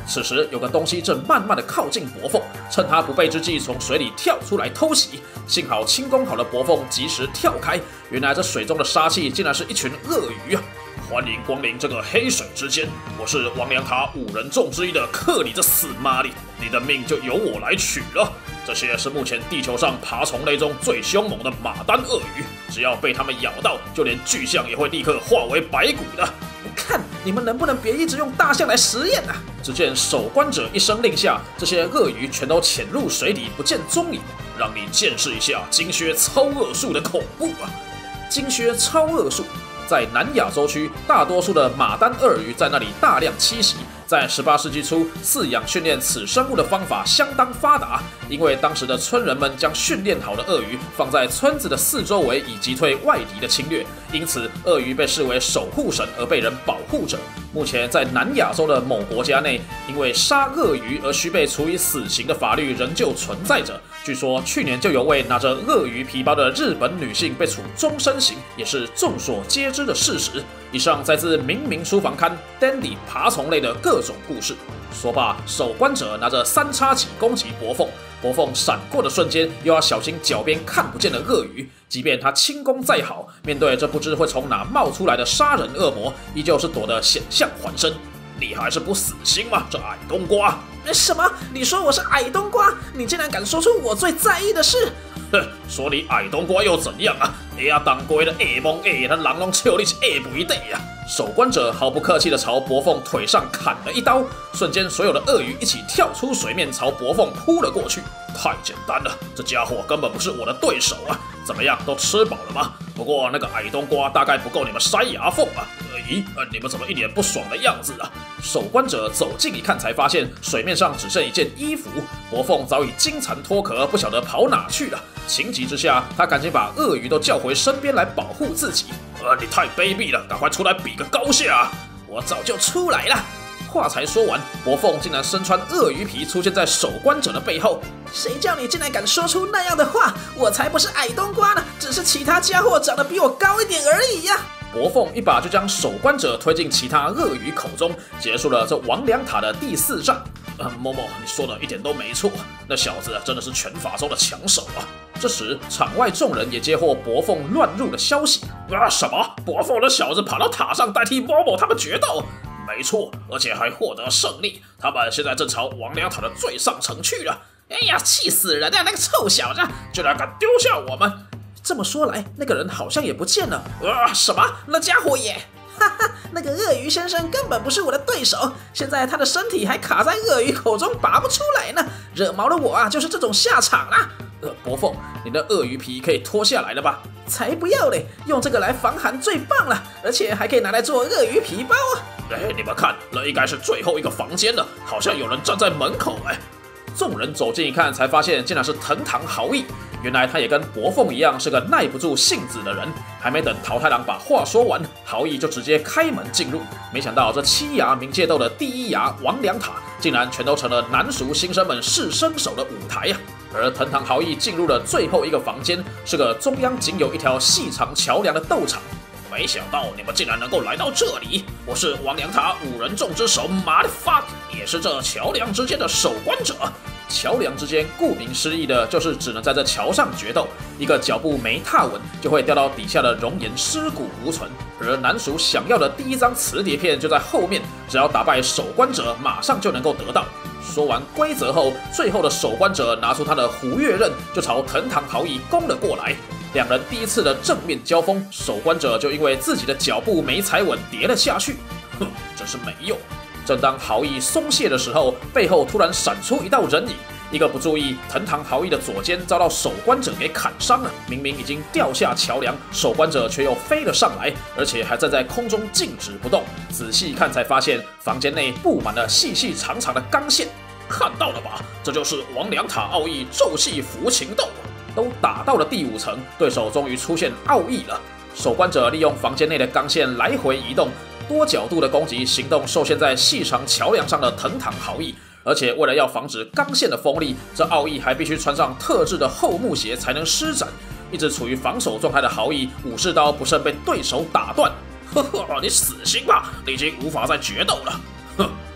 Speaker 3: 此时有个东西正慢慢的靠近伯凤，趁他不备之际从水里跳出来偷袭。幸好轻功好的伯凤及时跳开，原来这水中的杀气竟然是一群鳄鱼啊！欢迎光临这个黑水之间，我是王良塔五人众之一的克里这死妈哩，你的命就由我来取了。这些是目前地球上爬虫类中最凶猛的马丹鳄鱼，只要被它们咬到，就连巨象也会立刻化为白骨的。
Speaker 1: 看你们能不能别一直用大象来实验啊！
Speaker 3: 只见守关者一声令下，这些鳄鱼全都潜入水底，不见踪影，让你见识一下金靴超鳄术的恐怖啊！
Speaker 1: 金靴超鳄术。
Speaker 3: 在南亚洲区，大多数的马丹鳄鱼在那里大量栖息。在十八世纪初，饲养训练此生物的方法相当发达，因为当时的村人们将训练好的鳄鱼放在村子的四周围，以击退外敌的侵略，因此鳄鱼被视为守护神而被人保护着。目前在南亚洲的某国家内，因为杀鳄鱼而需被处以死刑的法律仍旧存在着。据说去年就有位拿着鳄鱼皮包的日本女性被处终身刑，也是众所皆知的事实。以上摘自《明明书房刊》Dandy 爬虫类的各种故事。说罢，守关者拿着三叉戟攻击伯凤，伯凤闪过的瞬间，又要小心脚边看不见的鳄鱼。即便他轻功再好，面对这不知会从哪冒出来的杀人恶魔，依旧是躲得险象环生。你还是不死心吗？这矮冬瓜！
Speaker 1: 什么？你说我是矮冬瓜？你竟然敢说出我最在意的事？
Speaker 3: 哼，说你矮冬瓜又怎样啊？哎呀，当归的矮蒙矮，他狼龙笑你是矮不一对呀！守关者毫不客气地朝伯凤腿上砍了一刀，瞬间所有的鳄鱼一起跳出水面，朝伯凤扑了过去。太简单了，这家伙根本不是我的对手啊！怎么样，都吃饱了吗？不过那个矮冬瓜大概不够你们塞牙缝啊！呃，咦，呃，你们怎么一脸不爽的样子啊？守关者走近一看，才发现水面上只剩一件衣服，伯凤早已惊残脱壳，不晓得跑哪去了。情急之下，他赶紧把鳄鱼都叫回身边来保护自己。呃，你太卑鄙了，赶快出来比个高下啊！
Speaker 1: 我早就出来了。
Speaker 3: 话才说完，伯凤竟然身穿鳄鱼皮出现在守关者的背后。
Speaker 1: 谁叫你竟然敢说出那样的话？我才不是矮冬瓜呢，只是其他家伙长得比我高一点而已呀！
Speaker 3: 伯凤一把就将守关者推进其他鳄鱼口中，结束了这王良塔的第四战。呃，某某，你说的一点都没错，那小子真的是拳法中的强手啊！这时，场外众人也接获伯凤乱入的消息。啊，什么？伯凤的小子跑到塔上代替某某他们决斗？没错，而且还获得胜利。他们现在正朝王良塔的最上层去了。
Speaker 1: 哎呀，气死人啊！那个臭小子，
Speaker 3: 居然敢丢下我们！
Speaker 1: 这么说来，那个人好像也不见了。
Speaker 3: 啊，什么？那家伙也……
Speaker 1: 哈哈，那个鳄鱼先生根本不是我的对手，现在他的身体还卡在鳄鱼口中拔不出来呢。惹毛了我啊，就是这种下场啦。
Speaker 3: 呃，伯凤，你的鳄鱼皮可以脱下来了吧？
Speaker 1: 才不要嘞，用这个来防寒最棒了，而且还可以拿来做鳄鱼皮包啊。
Speaker 3: 哎，你们看，那应该是最后一个房间了，好像有人站在门口哎。众人走近一看，才发现竟然是藤堂豪义。原来他也跟伯凤一样是个耐不住性子的人。还没等桃太郎把话说完，豪义就直接开门进入。没想到这七衙冥界斗的第一衙王良塔，竟然全都成了男塾新生们试身手的舞台呀、啊！而藤堂豪义进入的最后一个房间，是个中央仅有一条细长桥梁的斗场。没想到你们竟然能够来到这里！我是王良塔五人众之首马的 fuck， 也是这桥梁之间的守关者。桥梁之间，顾名思义的就是只能在这桥上决斗，一个脚步没踏稳，就会掉到底下的熔岩尸骨无存。而南蜀想要的第一张磁碟片就在后面，只要打败守关者，马上就能够得到。说完规则后，最后的守关者拿出他的胡月刃，就朝藤堂豪义攻了过来。两人第一次的正面交锋，守关者就因为自己的脚步没踩稳，跌了下去。哼，真是没用。正当豪义松懈的时候，背后突然闪出一道人影，一个不注意，藤堂豪义的左肩遭到守关者给砍伤了。明明已经掉下桥梁，守关者却又飞了上来，而且还站在空中静止不动。仔细看才发现，房间内布满了细细长长的钢线。看到了吧？这就是王良塔奥义咒系服情斗。都打到了第五层，对手终于出现奥义了。守关者利用房间内的钢线来回移动，多角度的攻击行动受限在细长桥梁上的藤堂豪义，而且为了要防止钢线的锋利，这奥义还必须穿上特制的厚木鞋才能施展。一直处于防守状态的豪义，武士刀不慎被对手打断。呵呵，你死心吧，你已经无法再决斗了。哼，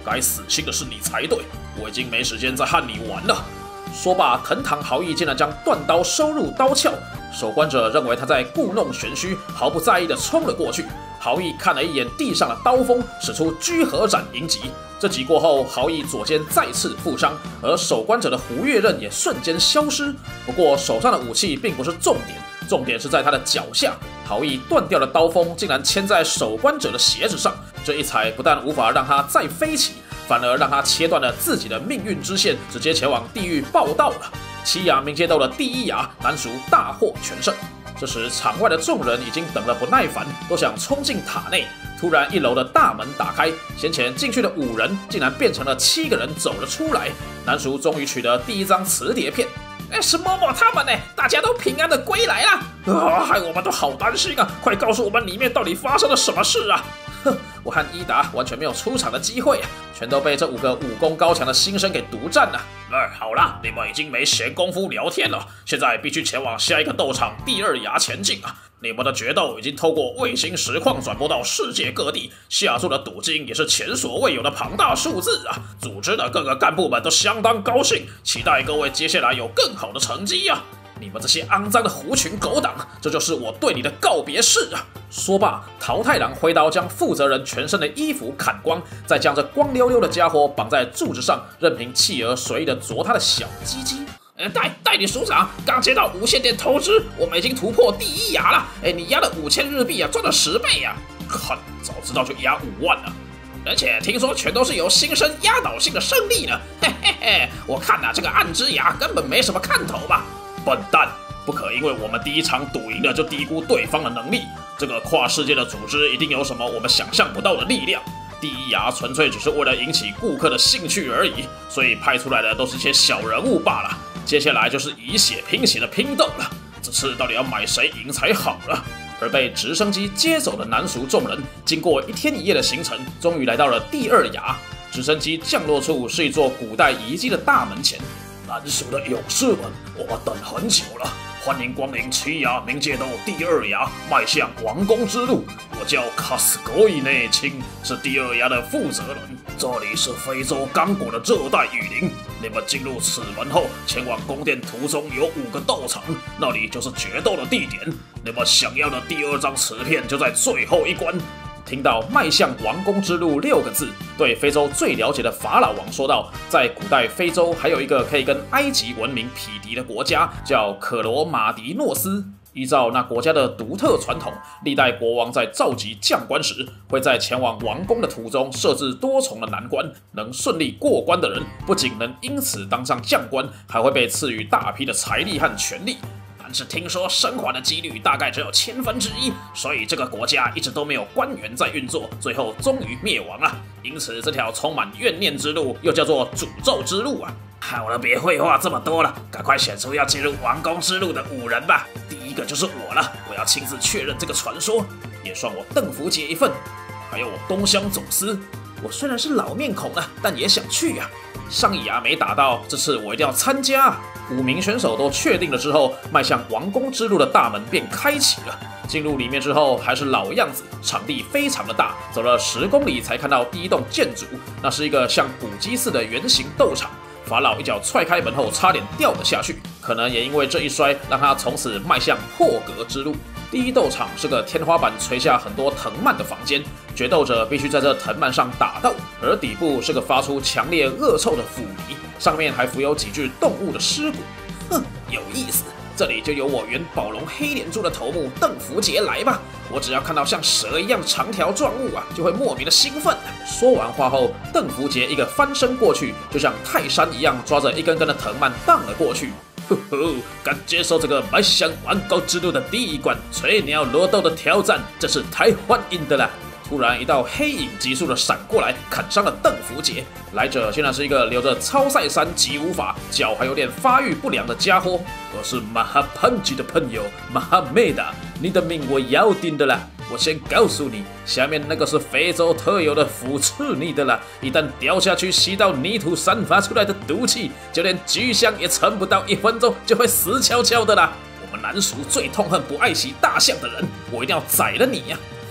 Speaker 1: 该死心的是你才对，我已经没时间再和你玩了。说罢，藤堂豪义竟然将断刀收入刀鞘。守关者认为他在故弄玄虚，毫不在意地冲了过去。豪义看了一眼地上的刀锋，使出居合斩迎击。这击过后，豪义左肩再次负伤，而守关者的胡月刃也瞬间消失。不过手上的武器并不是重点，重点是在他的脚下。豪义断掉的刀锋竟然牵在守关者的鞋子上，这一踩不但无法让他再飞起，反而让他切断了自己的命运之线，直接前往地狱报道了。七衙冥界斗的第一衙，男属大获全胜。这时，场外的众人已经等得不耐烦，都想冲进塔内。突然，一楼的大门打开，先前进去的五人竟然变成了七个人走了出来。南叔终于取得第一张磁碟片。
Speaker 2: 哎，是嬷嬷他们呢，大家都平安的归来了。
Speaker 1: 啊，害我们都好担心啊！快告诉我们里面到底发生了什么事啊！哼，我和伊达完全没有出场的机会啊，全都被这五个武功高强的新生给独占了。哎，好了，你们已经没闲工夫聊天了，现在必须前往下一个斗场第二衙前进啊！你们的决斗已经透过卫星实况转播到世界各地，下注的赌金也是前所未有的庞大数字啊！组织的各个干部们都相当高兴，期待各位接下来有更好的成绩啊！你们这些肮脏的狐群狗党，这就是我对你的告别式啊！说罢，桃太郎挥刀将负责人全身的衣服砍光，再将这光溜溜的家伙绑在柱子上，任凭企鹅随意的啄他的小鸡鸡。
Speaker 2: 呃，代代理署长，刚接到无线电通知，我们已经突破第一衙了。哎，你押了五千日币啊，赚了十倍啊！
Speaker 1: 看，早知道就押五万了。
Speaker 2: 而且听说全都是由新生压倒性的胜利呢。嘿嘿嘿，我看呐、啊，这个暗之衙根本没什么看头吧。
Speaker 1: 笨蛋，不可因为我们第一场赌赢了就低估对方的能力。这个跨世界的组织一定有什么我们想象不到的力量。第一衙纯粹只是为了引起顾客的兴趣而已，所以派出来的都是些小人物罢了。接下来就是以血拼血的拼斗了，这次到底要买谁赢才好了。而被直升机接走的南蜀众人，经过一天一夜的行程，终于来到了第二衙。直升机降落处是一座古代遗迹的大门前。南蜀的勇士们，我们等很久了，欢迎光临七衙冥界斗第二衙，迈向王宫之路。我叫卡斯狗伊内钦，是第二衙的负责人。这里是非洲刚果的热带雨林。你们进入此门后，前往宫殿途中有五个斗场，那里就是决斗的地点。你们想要的第二张磁片就在最后一关。听到“迈向王宫之路”六个字，对非洲最了解的法老王说道：“在古代非洲还有一个可以跟埃及文明匹敌的国家，叫可罗马迪诺斯。依照那国家的独特传统，历代国王在召集将官时，会在前往王宫的途中设置多重的难关。能顺利过关的人，不仅能因此当上将官，还会被赐予大批的财力和权力。”但是听说生还的几率大概只有千分之一，所以这个国家一直都没有官员在运作，最后终于灭亡了。因此，这条充满怨念之路又叫做诅咒之路啊！
Speaker 2: 好了，别废话这么多了，赶快选出要进入王宫之路的五人吧。第一个就是我了，我要亲自确认这个传说，也算我邓福杰一份。还有我东乡总司，我虽然是老面孔了，但也想去啊。上一衙没打到，这次我一定要参加啊！五名选手都确定了之后，迈向王宫之路的大门便开启了。进入里面之后，还是老样子，场地非常的大，走了十公里才看到第一栋建筑，那是一个像古迹似的圆形斗场。法老一脚踹开门后，差点掉了下去，可能也因为这一摔，让他从此迈向破格之路。第一斗场是个天花板垂下很多藤蔓的房间，决斗者必须在这藤蔓上打斗，而底部是个发出强烈恶臭的腐泥，上面还浮有几具动物的尸骨。哼，有意思，这里就由我原宝龙黑莲珠的头目邓福杰来吧。我只要看到像蛇一样的长条状物啊，就会莫名的兴奋。说完话后，邓福杰一个翻身过去，就像泰山一样抓着一根根的藤蔓荡了过去。呵呵，敢接受这个迈向王宫之路的第一关吹鸟罗斗的挑战，这是太欢迎的啦！突然，一道黑影急速的闪过来，砍伤了邓福杰。来者竟然是一个留着超赛山及无法、脚还有点发育不良的家伙。我是马哈潘吉的朋友马哈梅达，你的命我要定的啦！我先告诉你，下面那个是非洲特有的腐刺你的啦，一旦掉下去吸到泥土散发出来的毒气，就连巨象也撑不到一分钟就会死翘翘的啦。我们南蜀最痛恨不爱惜大象的人，我一定要宰了你呀、啊！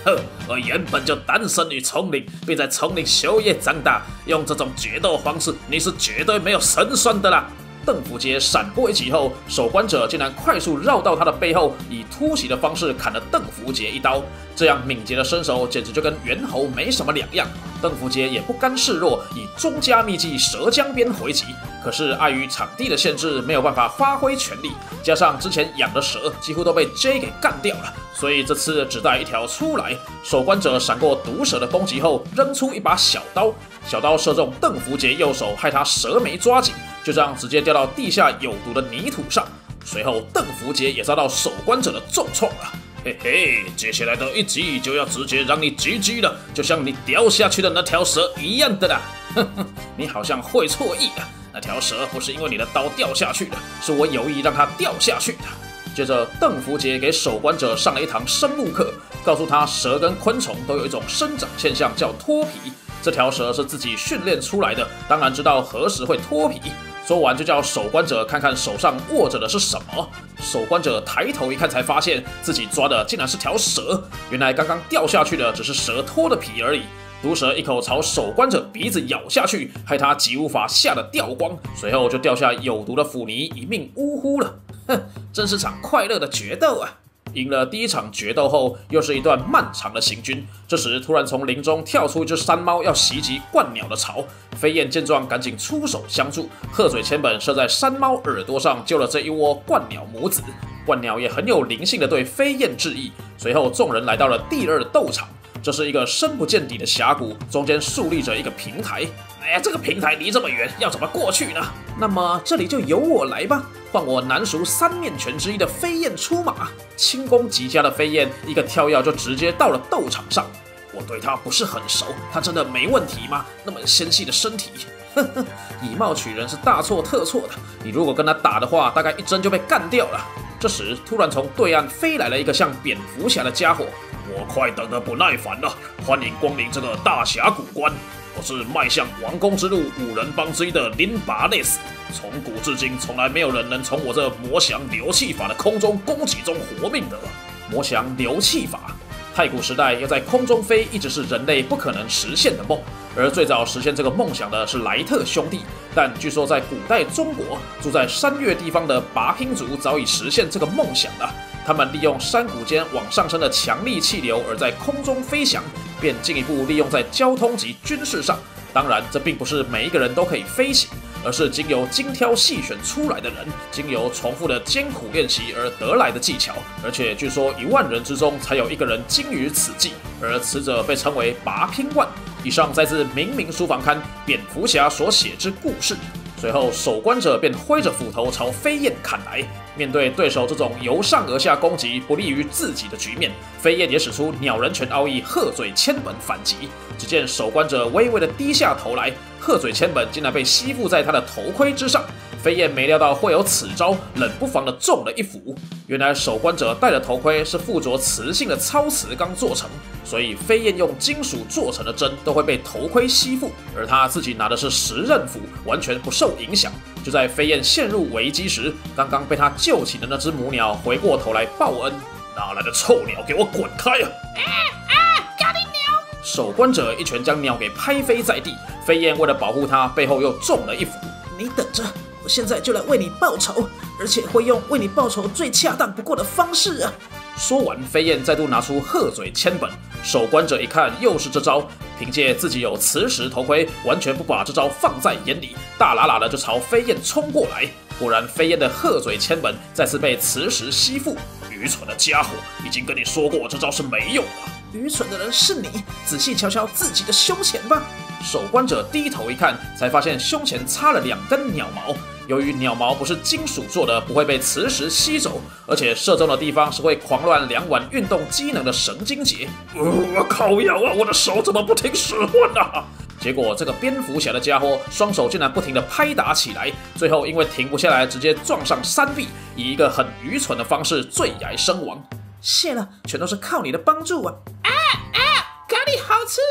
Speaker 3: 呵，我原本就诞生于丛林，并在丛林修业长大，用这种决斗方式，你是绝对没有胜算的啦！邓福杰闪过一击后，守关者竟然快速绕到他的背后，以突袭的方式砍了邓福杰一刀。这样敏捷的身手，简直就跟猿猴没什么两样。邓福杰也不甘示弱，以中家秘技蛇江鞭回击。可是碍于场地的限制，没有办法发挥全力，加上之前养的蛇几乎都被 J 给干掉了，所以这次只带一条出来。守关者闪过毒蛇的攻击后，扔出一把小刀，小刀射中邓福杰右手，害他蛇没抓紧，就这样直接掉到地下有毒的泥土上。随后邓福杰也遭到守关者的重创了。嘿嘿，接下来的一击就要直接让你 G G 了，就像你掉下去的那条蛇一样的啦。哼哼，你好像会错意了，那条蛇不是因为你的刀掉下去的，是我有意让它掉下去的。接着，邓福杰给守关者上了一堂生物课，告诉他蛇跟昆虫都有一种生长现象叫脱皮，这条蛇是自己训练出来的，当然知道何时会脱皮。说完就叫守关者看看手上握着的是什么。守关者抬头一看，才发现自己抓的竟然是条蛇。原来刚刚掉下去的只是蛇脱的皮而已。毒蛇一口朝守关者鼻子咬下去，害他极无法吓得掉光，随后就掉下有毒的腐泥，一命呜呼了。哼，真是场快乐的决斗啊！赢了第一场决斗后，又是一段漫长的行军。这时，突然从林中跳出一只山猫，要袭击鹳鸟的巢。飞燕见状，赶紧出手相助，鹤嘴千本射在山猫耳朵上，救了这一窝鹳鸟母子。鹳鸟也很有灵性的对飞燕致意。随后，众人来到了第二斗场。这是一个深不见底的峡谷，中间竖立着一个平台。
Speaker 2: 哎呀，这个平台离这么远，要怎么过去呢？
Speaker 1: 那么这里就由我来吧，换我南蜀三面拳之一的飞燕出马。轻功极佳的飞燕一个跳跃就直接到了斗场上。我对他不是很熟，他真的没问题吗？那么纤细的身体，呵呵，以貌取人是大错特错的。你如果跟他打的话，大概一针就被干掉了。这时，突然从对岸飞来了一个像蝙蝠侠的家伙。
Speaker 3: 我快等得不耐烦了，欢迎光临这个大峡谷关。我是迈向王宫之路五人帮之一的林拔内斯。从古至今，从来没有人能从我这魔降流气法的空中攻击中活命的。
Speaker 1: 魔降流气法，太古时代要在空中飞，一直是人类不可能实现的梦。而最早实现这个梦想的是莱特兄弟，但据说在古代中国，住在山岳地方的拔拼族早已实现这个梦想了。他们利用山谷间往上升的强力气流，而在空中飞翔，便进一步利用在交通及军事上。当然，这并不是每一个人都可以飞行，而是经由精挑细选出来的人，经由重复的艰苦练习而得来的技巧。而且据说一万人之中才有一个人精于此技，而此者被称为拔拼万。以上摘自《明明书房刊》蝙蝠侠所写之故事。随后，守关者便挥着斧头朝飞燕砍来。面对对手这种由上而下攻击不利于自己的局面，飞燕也使出鸟人拳奥义鹤嘴千本反击。只见守关者微微的低下头来，鹤嘴千本竟然被吸附在他的头盔之上。飞燕没料到会有此招，冷不防的中了一斧。原来守关者戴的头盔是附着磁性的超磁钢做成，所以飞燕用金属做成的针都会被头盔吸附，而他自己拿的是十刃斧，完全不受影响。就在飞燕陷入危机时，刚刚被他救起的那只母鸟回过头来报恩：“
Speaker 3: 哪来的臭鸟，给我滚开啊！”
Speaker 2: 啊啊！咖喱鸟！
Speaker 1: 守关者一拳将鸟给拍飞在地。飞燕为了保护它，背后又中了一斧。
Speaker 4: 你等着，我现在就来为你报仇，而且会用为你报仇最恰当不过的方式啊！
Speaker 1: 说完，飞燕再度拿出鹤嘴千本。守关者一看又是这招，凭借自己有磁石头盔，完全不把这招放在眼里，大喇喇的就朝飞燕冲过来。果然，飞燕的鹤嘴千本再次被磁石吸附。
Speaker 3: 愚蠢的家伙，已经跟你说过这招是没用的。
Speaker 4: 愚蠢的人是你，仔细瞧瞧自己的胸前吧。
Speaker 1: 守关者低头一看，才发现胸前插了两根鸟毛。由于鸟毛不是金属做的，不会被磁石吸走，而且射中的地方是会狂乱两腕运动机能的神经节。
Speaker 3: 我、呃、靠腰啊！我的手怎么不听使唤啊？
Speaker 1: 结果这个蝙蝠侠的家伙双手竟然不停地拍打起来，最后因为停不下来，直接撞上山壁，以一个很愚蠢的方式坠崖身亡。
Speaker 4: 谢了，全都是靠你的帮助啊！
Speaker 2: 啊啊，咖喱好吃！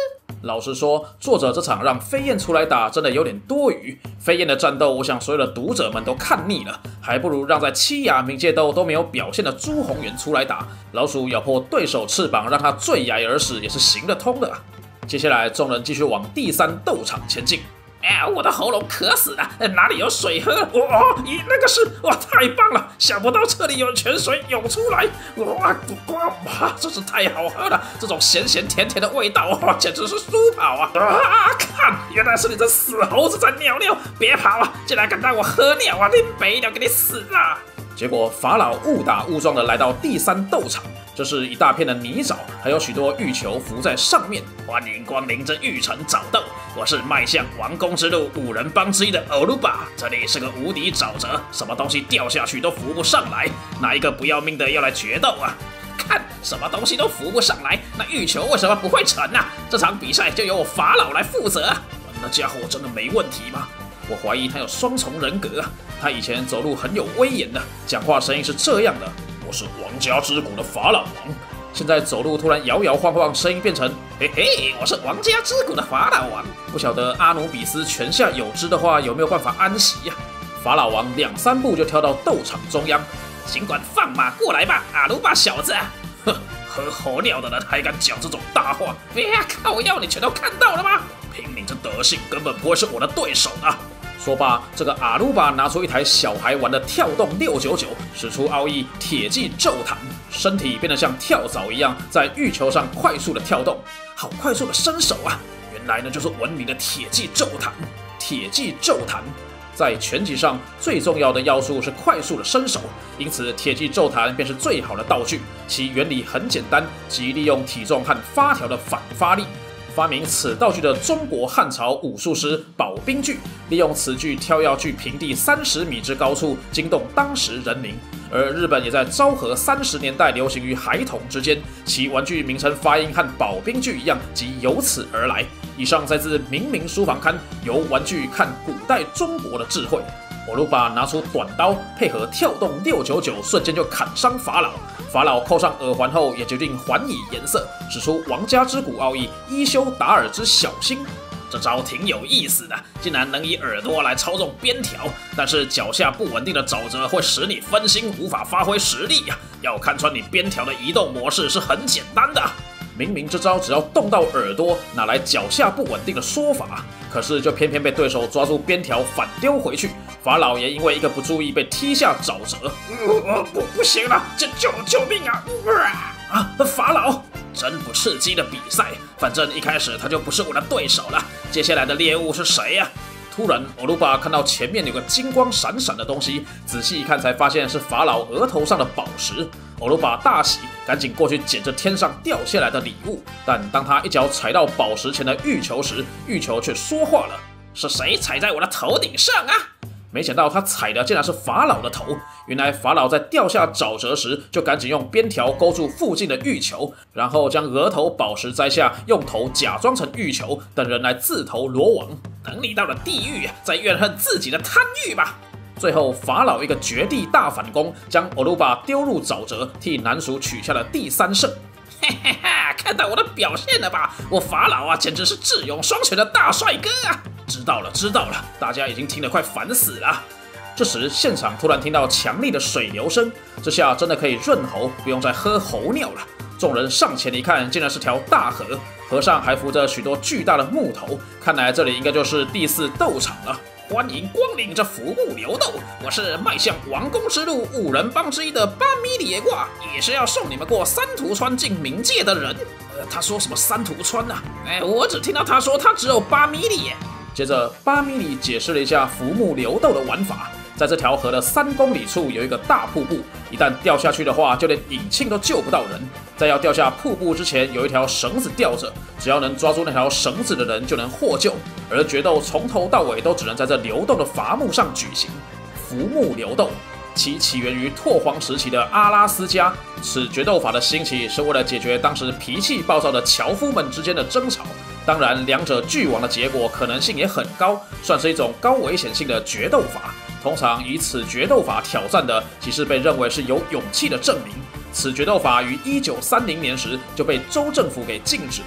Speaker 3: 老实说，作者这场让飞燕出来打真的有点多余。飞燕的战斗，我想所有的读者们都看腻了，还不如让在七雅冥界斗都没有表现的朱宏元出来打。老鼠咬破对手翅膀，让他坠崖而死也是行得通的啊。接下来，众人继续往第三斗场前进。
Speaker 2: 哎，我的喉咙渴死了，哪里有水喝？哇，咦，那个是哇，太棒了！想不到这里有泉水涌出来，哇哇哇，真是太好喝了！这种咸咸甜甜的味道，哇，简直是舒跑啊！啊，看，原来是你这死猴子在尿尿！别跑啊，竟然敢让我喝尿啊！林北鸟给你死啊！
Speaker 3: 结果法老误打误撞的来到第三斗场，这是一大片的泥沼，还有许多玉球浮在上面。
Speaker 2: 欢迎光临这玉城沼斗，我是迈向王宫之路五人帮之一的欧鲁巴，这里是个无敌沼泽，什么东西掉下去都浮不上来，哪一个不要命的要来决斗啊？看，什么东西都浮不上来，那玉球为什么不会沉啊？这场比赛就由我法老来负责。
Speaker 3: 那家伙真的没问题吗？我怀疑他有双重人格啊！他以前走路很有威严的，讲话声音是这样的：我是王家之谷的法老王。现在走路突然摇摇晃晃，声音变成
Speaker 2: 嘿嘿，我是王家之谷的法老王。
Speaker 3: 不晓得阿努比斯泉下有知的话，有没有办法安息呀、啊？法老王两三步就跳到斗场中央，
Speaker 2: 尽管放马过来吧，阿鲁巴小子！
Speaker 3: 哼，喝猴尿的人还敢讲这种大话？
Speaker 2: 别靠腰，你全都看到了吗？
Speaker 3: 凭你这德性，根本不会是我的对手啊！说罢，这个阿鲁巴拿出一台小孩玩的跳动六九九，使出奥义铁骑骤弹，身体变得像跳蚤一样，在玉球上快速的跳动。好快速的身手啊！原来呢就是闻名的铁骑骤弹。铁骑骤弹在拳击上最重要的要素是快速的身手，因此铁骑骤弹便是最好的道具。其原理很简单，即利用体重和发条的反发力。发明此道具的中国汉朝武术师宝冰锯，利用此锯跳跃距平地三十米之高处，惊动当时人民。而日本也在昭和三十年代流行于孩童之间，其玩具名称发音和宝冰锯一样，即由此而来。以上摘自《明明书房刊》，由玩具看古代中国的智慧。欧鲁巴拿出短刀，配合跳动六九九，瞬间就砍伤法老。法老扣上耳环后，也决定还以颜色，使出王家之骨奥义伊修达尔之小心。
Speaker 2: 这招挺有意思的，竟然能以耳朵来操纵鞭条，但是脚下不稳定的沼泽会使你分心，无法发挥实力呀、啊。要看穿你鞭条的移动模式是很简单的。
Speaker 3: 明明这招只要动到耳朵，哪来脚下不稳定的说法？可是就偏偏被对手抓住鞭条反丢回去，法老也因为一个不注意被踢下沼泽。
Speaker 2: 呃、不不行了，救救救命啊！
Speaker 3: 啊，法老！
Speaker 2: 真不刺激的比赛，反正一开始他就不是我的对手了。接下来的猎物是谁呀、啊？
Speaker 3: 突然，欧鲁巴看到前面有个金光闪闪的东西，仔细一看才发现是法老额头上的宝石。欧鲁巴大喜，赶紧过去捡着天上掉下来的礼物。但当他一脚踩到宝石前的玉球时，玉球却说话了：“
Speaker 2: 是谁踩在我的头顶上啊？”
Speaker 3: 没想到他踩的竟然是法老的头。原来法老在掉下沼泽时，就赶紧用鞭条勾住附近的玉球，然后将额头宝石摘下，用头假装成玉球，等人来自投罗网。
Speaker 2: 等你到了地狱，再怨恨自己的贪欲吧。
Speaker 3: 最后，法老一个绝地大反攻，将欧鲁巴丢入沼泽，替南蜀取下了第三胜。
Speaker 2: 嘿嘿哈，看到我的表现了吧？我法老啊，简直是智勇双全的大帅哥啊！
Speaker 3: 知道了，知道了，大家已经听得快烦死了。这时，现场突然听到强力的水流声，这下真的可以润喉，不用再喝猴尿了。众人上前一看，竟然是条大河，河上还浮着许多巨大的木头，看来这里应该就是第四斗场了。
Speaker 2: 欢迎光临这浮木流斗，我是迈向王宫之路五人帮之一的巴米里耶挂，也是要送你们过三途川进冥界的人。
Speaker 3: 呃，他说什么三途川啊？
Speaker 2: 哎，我只听到他说他只有八米里耶。
Speaker 3: 接着，巴米里解释了一下浮木流斗的玩法。在这条河的三公里处有一个大瀑布，一旦掉下去的话，就连引擎都救不到人。在要掉下瀑布之前，有一条绳子吊着，只要能抓住那条绳子的人就能获救。而决斗从头到尾都只能在这流动的伐木上举行。浮木流斗，其起源于拓荒时期的阿拉斯加。此决斗法的兴起是为了解决当时脾气暴躁的樵夫们之间的争吵。当然，两者俱亡的结果可能性也很高，算是一种高危险性的决斗法。通常以此决斗法挑战的，即是被认为是有勇气的证明。此决斗法于一九三零年时就被州政府给禁止了。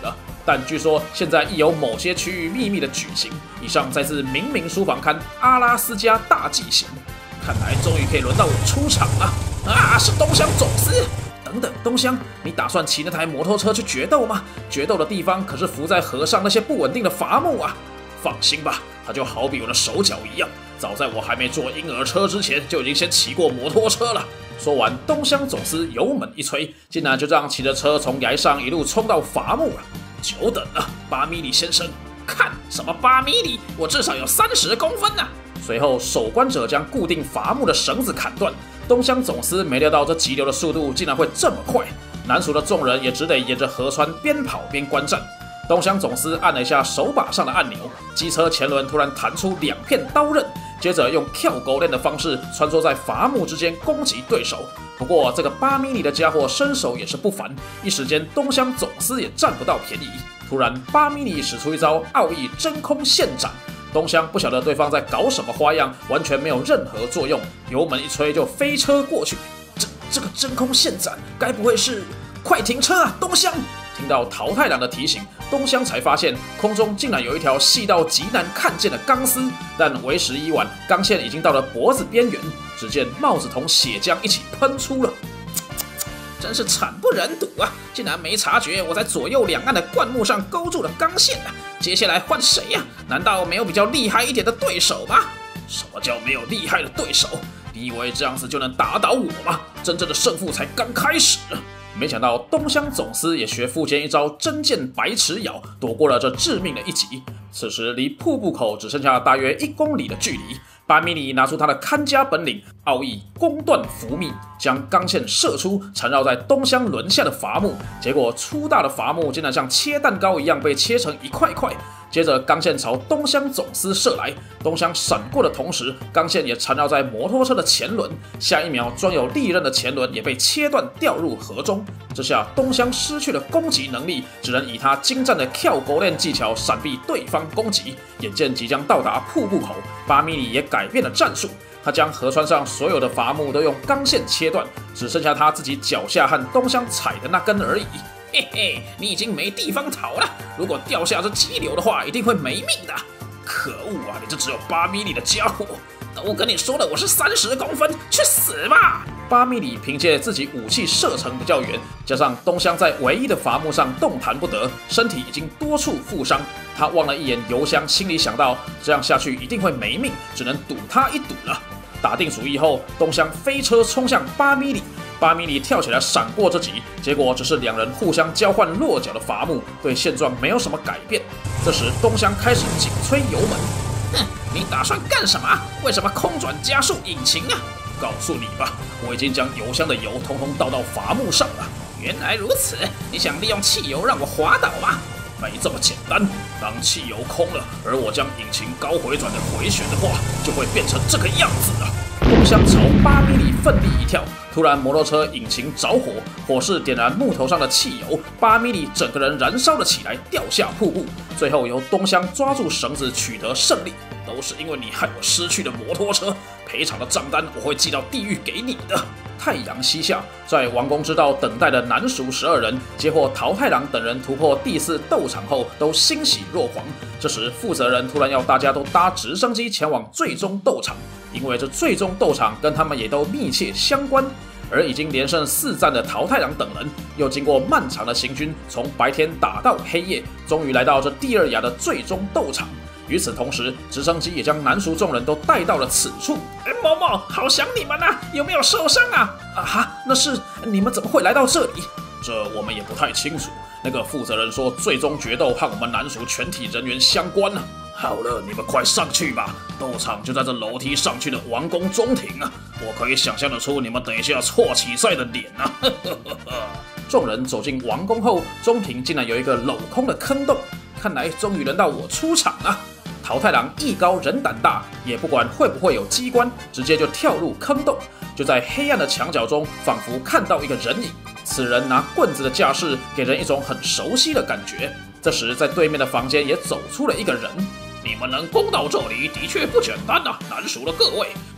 Speaker 3: 但据说现在亦有某些区域秘密的举行。以上再自明明书房刊阿拉斯加大纪行。看来终于可以轮到我出场了啊！是东乡总司。等等，东乡，你打算骑那台摩托车去决斗吗？决斗的地方可是浮在河上那些不稳定的伐木啊！放心吧，它就好比我的手脚一样，早在我还没坐婴儿车之前，就已经先骑过摩托车了。说完，东乡总司油门一催，竟然就这样骑着车从崖上一路冲到伐木了。久等了，八米里先生。
Speaker 2: 看什么八米里？我至少有三十公分呢、啊！
Speaker 3: 随后，守关者将固定伐木的绳子砍断。东乡总司没料到这急流的速度竟然会这么快，南蜀的众人也只得沿着河川边跑边观战。东乡总司按了一下手把上的按钮，机车前轮突然弹出两片刀刃，接着用跳狗链的方式穿梭在伐木之间攻击对手。不过这个八米里的家伙身手也是不凡，一时间东乡总司也占不到便宜。突然，八米里使出一招奥义真空线斩。东乡不晓得对方在搞什么花样，完全没有任何作用，油门一吹就飞车过去。
Speaker 4: 这这个真空线斩，该不会是……快停车啊，东乡！
Speaker 3: 听到桃太郎的提醒，东乡才发现空中竟然有一条细到极难看见的钢丝，但为时已晚，钢线已经到了脖子边缘。只见帽子同血浆一起喷出了。
Speaker 2: 真是惨不忍睹啊！竟然没察觉我在左右两岸的灌木上勾住了钢线啊！接下来换谁呀、啊？难道没有比较厉害一点的对手吗？
Speaker 3: 什么叫没有厉害的对手？你以为这样子就能打倒我吗？真正的胜负才刚开始。没想到东乡总司也学富坚一招真剑白齿咬，躲过了这致命的一击。此时离瀑布口只剩下大约一公里的距离。八米里拿出他的看家本领奥义弓断伏密，将钢线射出，缠绕在东乡轮下的伐木。结果粗大的伐木竟然像切蛋糕一样被切成一块块。接着钢线朝东乡总司射来，东乡闪过的同时，钢线也缠绕在摩托车的前轮。下一秒，装有利刃的前轮也被切断，掉入河中。这下东乡失去了攻击能力，只能以他精湛的跳狗链技巧闪避对方攻击。眼见即将到达瀑布口，八米里也改变了战术，他将河川上所有的伐木都用钢线切断，只剩下他自己脚下和东乡踩的那根而已。
Speaker 2: 嘿嘿，你已经没地方逃了。如果掉下这激流的话，一定会没命的。
Speaker 3: 可恶啊！你这只有八米里的家伙！
Speaker 2: 都跟你说了，我是三十公分，去死吧！
Speaker 3: 八米里凭借自己武器射程比较远，加上东乡在唯一的伐木上动弹不得，身体已经多处负伤。他望了一眼油箱，心里想到这样下去一定会没命，只能赌他一赌了。打定主意后，东乡飞车冲向八米里。八米里跳起来闪过这击，结果只是两人互相交换落脚的伐木，对现状没有什么改变。这时东乡开始紧催油门。
Speaker 2: 哼，你打算干什么？为什么空转加速引擎啊？
Speaker 3: 告诉你吧，我已经将油箱的油统统倒到伐木上了。
Speaker 2: 原来如此，你想利用汽油让我滑倒吗？
Speaker 3: 没这么简单。当汽油空了，而我将引擎高回转的回旋的话，就会变成这个样子了。东乡朝八米里奋力一跳，突然摩托车引擎着火，火势点燃木头上的汽油，八米里整个人燃烧了起来，掉下瀑布。最后由东乡抓住绳子取得胜利。都是因为你害我失去了摩托车，赔偿的账单我会寄到地狱给你的。太阳西下，在王宫之道等待的南蜀十二人，接获桃太郎等人突破第四斗场后，都欣喜若狂。这时，负责人突然要大家都搭直升机前往最终斗场，因为这最终斗场跟他们也都密切相关。而已经连胜四战的桃太郎等人，又经过漫长的行军，从白天打到黑夜，终于来到这第二崖的最终斗场。与此同时，直升机也将南蜀众人都带到了此处。
Speaker 2: 哎，某某，好想你们啊！有没有受伤啊？
Speaker 4: 啊哈，那是你们怎么会来到这里？
Speaker 3: 这我们也不太清楚。那个负责人说，最终决斗和我们南蜀全体人员相关呢、啊。好了，你们快上去吧，斗场就在这楼梯上去的王宫中庭啊！我可以想象得出你们等一下错起赛的脸啊！众人走进王宫后，中庭竟然有一个镂空的坑洞，看来终于轮到我出场了。桃太郎艺高人胆大，也不管会不会有机关，直接就跳入坑洞。就在黑暗的墙角中，仿佛看到一个人影。此人拿棍子的架势，给人一种很熟悉的感觉。这时，在对面的房间也走出了一个人。
Speaker 1: 你们能攻到这里，的确不简单啊！南蜀的各位，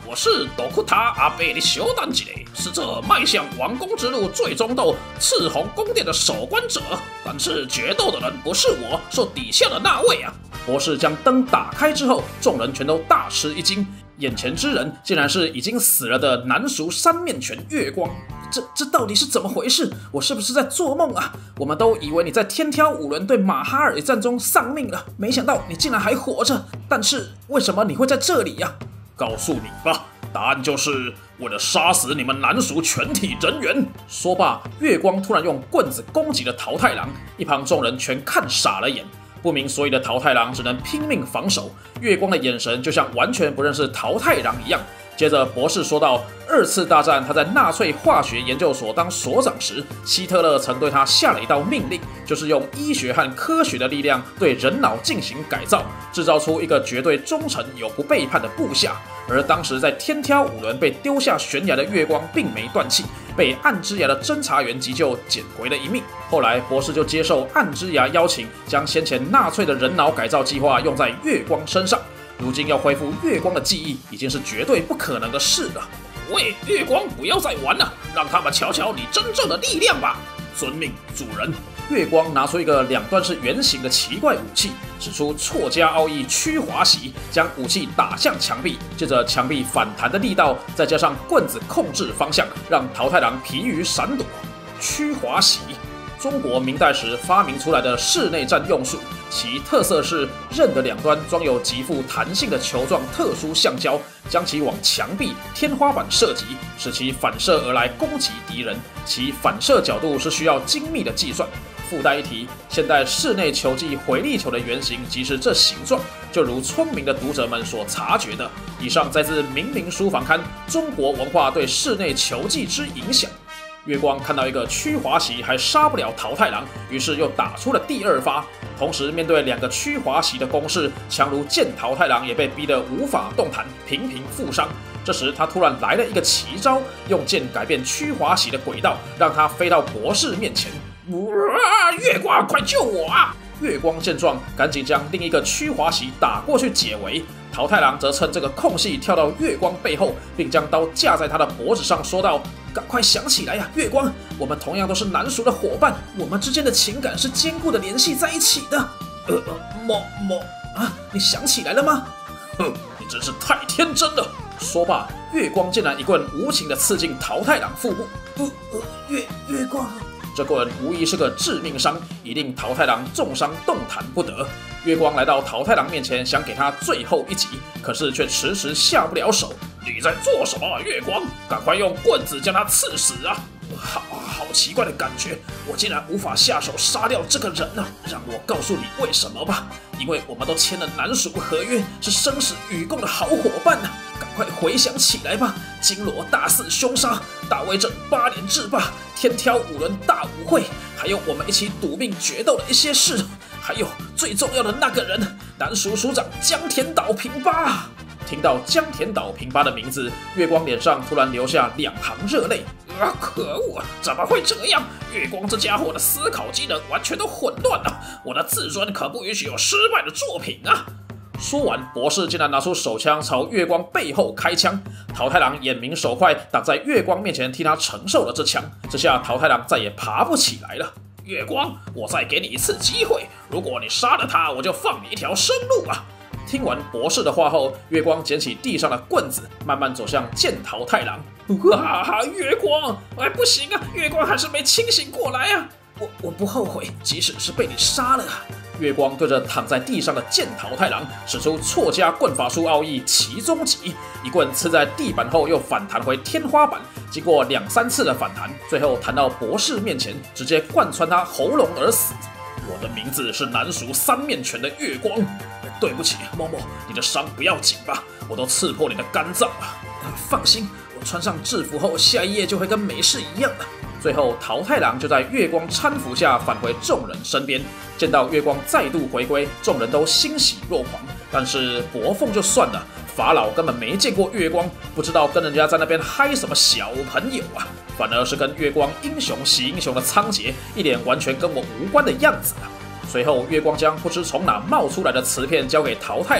Speaker 1: 我是斗库塔阿贝的修丹之类，是这迈向王宫之路最终斗赤红宫殿的守关者。但是决斗的人不是我，是底下的那位啊！博士将灯打开之后，众人全都大吃一惊，眼前之人竟然是已经死了的南蜀三面拳月光。这这到底是怎么回事？我是不是在做梦啊？我们都以为你在天挑五轮对马哈尔一战中丧命了，没想到你竟然还活着。但是为什么你会在这里呀、啊？
Speaker 3: 告诉你吧，答案就是为了杀死你们南蜀全体人员。
Speaker 1: 说罢，月光突然用棍子攻击了桃太郎，一旁众人全看傻了眼。不明所以的桃太郎只能拼命防守，月光的眼神就像完全不认识桃太郎一样。接着，博士说到，二次大战他在纳粹化学研究所当所长时，希特勒曾对他下了一道命令，就是用医学和科学的力量对人脑进行改造，制造出一个绝对忠诚、永不背叛的部下。而当时在天挑五轮被丢下悬崖的月光并没断气，被暗之牙的侦查员急救，捡回了一命。后来，博士就接受暗之牙邀请，将先前纳粹的人脑改造计划用在月光身上。如今要恢复月光的记忆，已经是绝对不可能的事了。
Speaker 3: 喂，月光，不要再玩了，让他们瞧瞧你真正的力量吧！遵命，主人。
Speaker 1: 月光拿出一个两端是圆形的奇怪武器，使出错加奥义驱滑袭，将武器打向墙壁，接着墙壁反弹的力道，再加上棍子控制方向，让桃太郎疲于闪躲。驱滑袭，中国明代时发明出来的室内战用术，其特色是刃的两端装有极富弹性的球状特殊橡胶，将其往墙壁、天花板射击，使其反射而来攻击敌人。其反射角度是需要精密的计算。附带一提，现代室内球技回力球的原型即是这形状，就如聪明的读者们所察觉的。以上摘自《明明书房刊》中国文化对室内球技之影响。月光看到一个驱滑袭还杀不了桃太郎，于是又打出了第二发。同时面对两个驱滑袭的攻势，强如剑桃太郎也被逼得无法动弹，频频负伤。这时他突然来了一个奇招，用剑改变驱滑袭的轨道，让他飞到博士面前。
Speaker 3: 啊！月光，快救我啊！
Speaker 1: 月光见状，赶紧将另一个驱滑袭打过去解围。桃太郎则趁这个空隙跳到月光背后，并将刀架在他的脖子上，说道：“赶快想起来呀，月光，我们同样都是南蜀的伙伴，我们之间的情感是坚固的联系在一起的。”
Speaker 3: 呃，么么
Speaker 4: 啊，你想起来了吗？
Speaker 3: 哼，你真是太天真了！
Speaker 1: 说罢，月光竟然一棍无情地刺进桃太郎腹部。
Speaker 4: 呃呃，月月光。
Speaker 1: 这棍无疑是个致命伤，已令桃太郎重伤动弹不得。月光来到桃太郎面前，想给他最后一击，可是却迟迟下不了手。
Speaker 3: 你在做什么啊，月光？赶快用棍子将他刺死啊！
Speaker 1: 好好奇怪的感觉，我竟然无法下手杀掉这个人呢、啊！让我告诉你为什么吧，因为我们都签了南蜀合约，是生死与共的好伙伴呢、啊！赶快回想起来吧，金罗大肆凶杀，大威镇八连制霸，天挑五轮大舞会，还有我们一起赌命决斗的一些事，还有最重要的那个人，南蜀蜀长江田岛平八。听到江田岛平八的名字，月光脸上突然流下两行热泪。
Speaker 3: 啊！可恶，怎么会这样？月光这家伙的思考机能完全都混乱了，我的自尊可不允许有失败的作品啊！
Speaker 1: 说完，博士竟然拿出手枪朝月光背后开枪。桃太郎眼明手快，挡在月光面前替他承受了这枪。这下桃太郎再也爬不起来了。
Speaker 3: 月光，我再给你一次机会，如果你杀了他，我就放你一条生路啊！
Speaker 1: 听完博士的话后，月光捡起地上的棍子，慢慢走向剑桃太郎。
Speaker 3: 啊！月光，哎，不行啊！月光还是没清醒过来啊！
Speaker 4: 我我不后悔，即使是被你杀了啊！
Speaker 1: 月光对着躺在地上的剑桃太郎使出错加棍法术奥义其中级，一棍刺在地板后又反弹回天花板，经过两三次的反弹，最后弹到博士面前，直接贯穿他喉咙而死。
Speaker 3: 我的名字是南蜀三面拳的月光。对不起，某某，你的伤不要紧吧？我都刺破你的肝脏了。
Speaker 4: 放心，我穿上制服后，下一页就会跟没事一样了。
Speaker 1: 最后，桃太郎就在月光搀扶下返回众人身边。见到月光再度回归，众人都欣喜若狂。但是伯凤就算了，法老根本没见过月光，不知道跟人家在那边嗨什么小朋友啊，反而是跟月光英雄惜英雄的仓颉，一脸完全跟我无关的样子啊。随后，月光将不知从哪冒出来的瓷片交给桃太郎，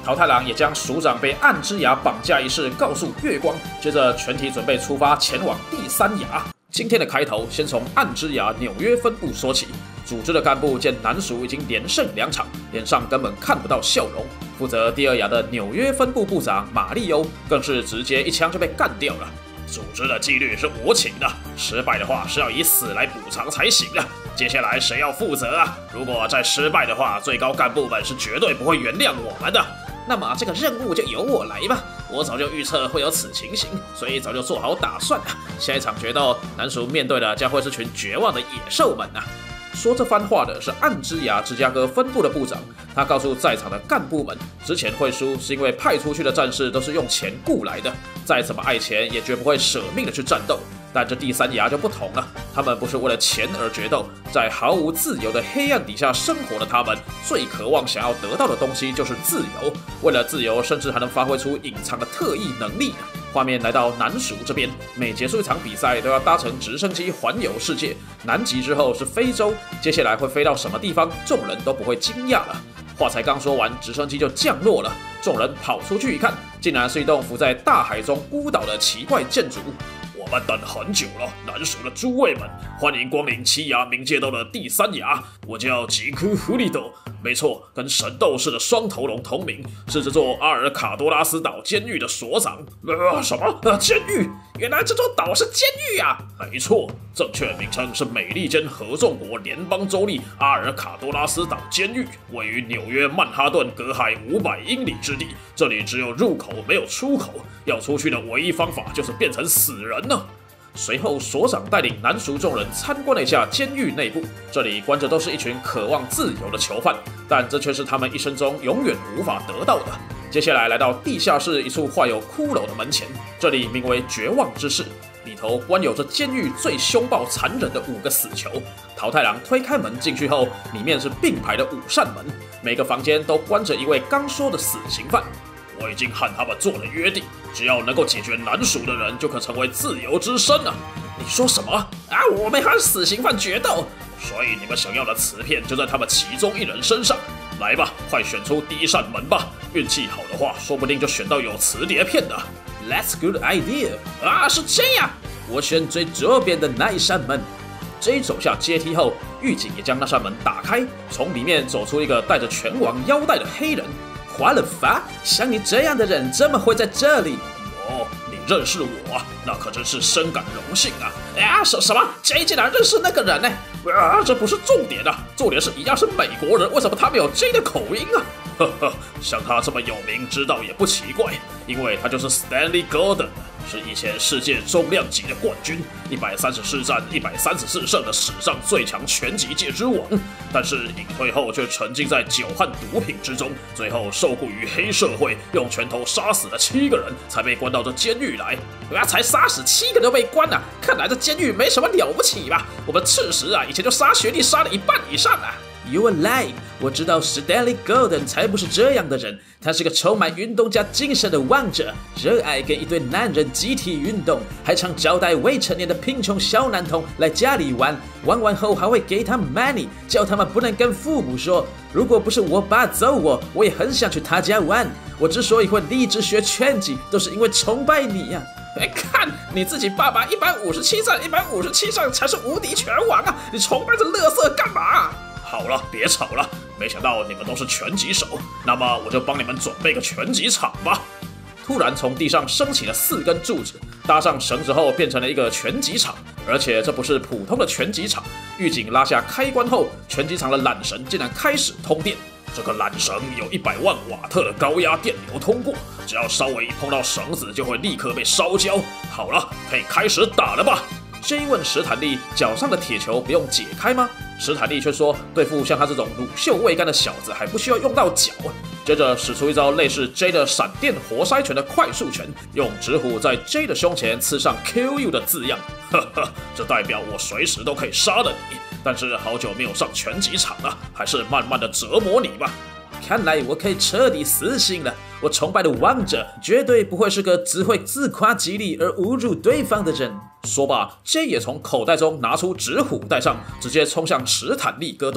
Speaker 3: 桃太郎也将署长被暗之牙绑架一事告诉月光，接着全体准备出发前往第三牙。今天的开头先从暗之牙纽约分部说起。组织的干部见南蜀已经连胜两场，脸上根本看不到笑容。负责第二牙的纽约分部部长马利欧更是直接一枪就被干掉了。组织的纪律是我请的，失败的话是要以死来补偿才行的。接下来谁要负责啊？如果再失败的话，最高干部们是绝对不会原谅我们的。那么这个任务就由我来吧。我早就预测会有此情形，所以早就做好打算了。下一场决斗，南蜀面对的将会是群绝望的野兽们啊！说这番话的是暗之牙芝加哥分部的部长，他告诉在场的干部们，之前会输是因为派出去的战士都是用钱雇来的，再怎么爱钱也绝不会舍命的去战斗。但这第三牙就不同了，他们不是为了钱而决斗，在毫无自由的黑暗底下生活的他们，最渴望想要得到的东西就是自由。为了自由，甚至还能发挥出隐藏的特异能力。画面来到南蜀这边，每结束一场比赛都要搭乘直升机环游世界。南极之后是非洲，接下来会飞到什么地方，众人都不会惊讶了。话才刚说完，直升机就降落了。众人跑出去一看，竟然是一栋浮在大海中孤岛的奇怪建筑物。我们等很久了，南蜀的诸位们，欢迎光临七牙冥界斗的第三牙。我叫吉库弗利斗，没错，跟神斗士的双头龙同名，是这座阿尔卡多拉斯岛监狱的所长。呃，什么？呃，监狱？原来这座岛是监狱啊！没错，正确名称是美利坚合众国联邦州立阿尔卡多拉斯岛监狱，位于纽约曼哈顿隔海五百英里之地。这里只有入口，没有出口。要出去的唯一方法就是变成死人呢。随后，所长带领南蜀众人参观了一下监狱内部，这里关着都是一群渴望自由的囚犯，但这却是他们一生中永远无法得到的。接下来来到地下室一处画有骷髅的门前，这里名为绝望之室，里头关有着监狱最凶暴残忍的五个死囚。桃太郎推开门进去后，里面是并排的五扇门，每个房间都关着一位刚说的死刑犯。我已经和他们做了约定，只要能够解决南蜀的人，就可成为自由之身了。你说什么啊？我们和死刑犯决斗，所以你们想要的磁片就在他们其中一人身上。来吧，快选出第一扇门吧。运气好的话，说不定就选到有磁碟片的。That's good idea 啊，是这样。我选最左边的那一扇门。这一走下阶梯后，狱警也将那扇门打开，从里面走出一个戴着拳王腰带的黑人。花了发，像你这样的人怎么会在这里？哦，你认识我啊？那可真是深感荣幸啊！啊，什什么？J竟然认识那个人呢？啊，这不是重点啊，重点是一样是美国人，为什么他没有 J 的口音啊？呵呵，像他这么有名，知道也不奇怪，因为他就是 Stanley Gordon， 是以前世界重量级的冠军，一百三十四战一百三十四胜的史上最强拳击界之王。但是隐退后却沉浸在酒和毒品之中，最后受雇于黑社会，用拳头杀死了七个人，才被关到这监狱来。啊，才杀死七个就被关了，看来这监狱没什么了不起吧？我们赤石啊，以前就杀学弟杀了一半以上啊。You are lying！ 我知道 Stanley Gordon 才不是这样的人，他是个充满运动家精神的王者，热爱跟一堆男人集体运动，还常招待未成年的贫穷小男童来家里玩，玩完后还会给他们 money， 叫他们不能跟父母说。如果不是我爸揍我，我也很想去他家玩。我之所以会立志学拳击，都是因为崇拜你呀、啊！哎，看你自己爸爸一百五十七战一百五十七胜才是无敌拳王啊！你崇拜这垃圾干嘛？好了，别吵了。没想到你们都是拳击手，那么我就帮你们准备个拳击场吧。突然从地上升起了四根柱子，搭上绳子后变成了一个拳击场，而且这不是普通的拳击场。狱警拉下开关后，拳击场的缆绳竟然开始通电。这个缆绳有一百万瓦特的高压电流通过，只要稍微一碰到绳子，就会立刻被烧焦。好了，可以开始打了吧？J 问史坦利，脚上的铁球不用解开吗？史坦利却说，对付像他这种乳臭未干的小子，还不需要用到脚。接着使出一招类似 J 的闪电活塞拳的快速拳，用指虎在 J 的胸前刺上 Kill you 的字样。呵呵，这代表我随时都可以杀了你。但是好久没有上拳击场了，还是慢慢的折磨你吧。看来我可以彻底死心了。我崇拜的王者绝对不会是个只会自夸激励而侮辱对方的人。说罢 ，J 也从口袋中拿出纸虎带上，直接冲向史坦利·戈顿。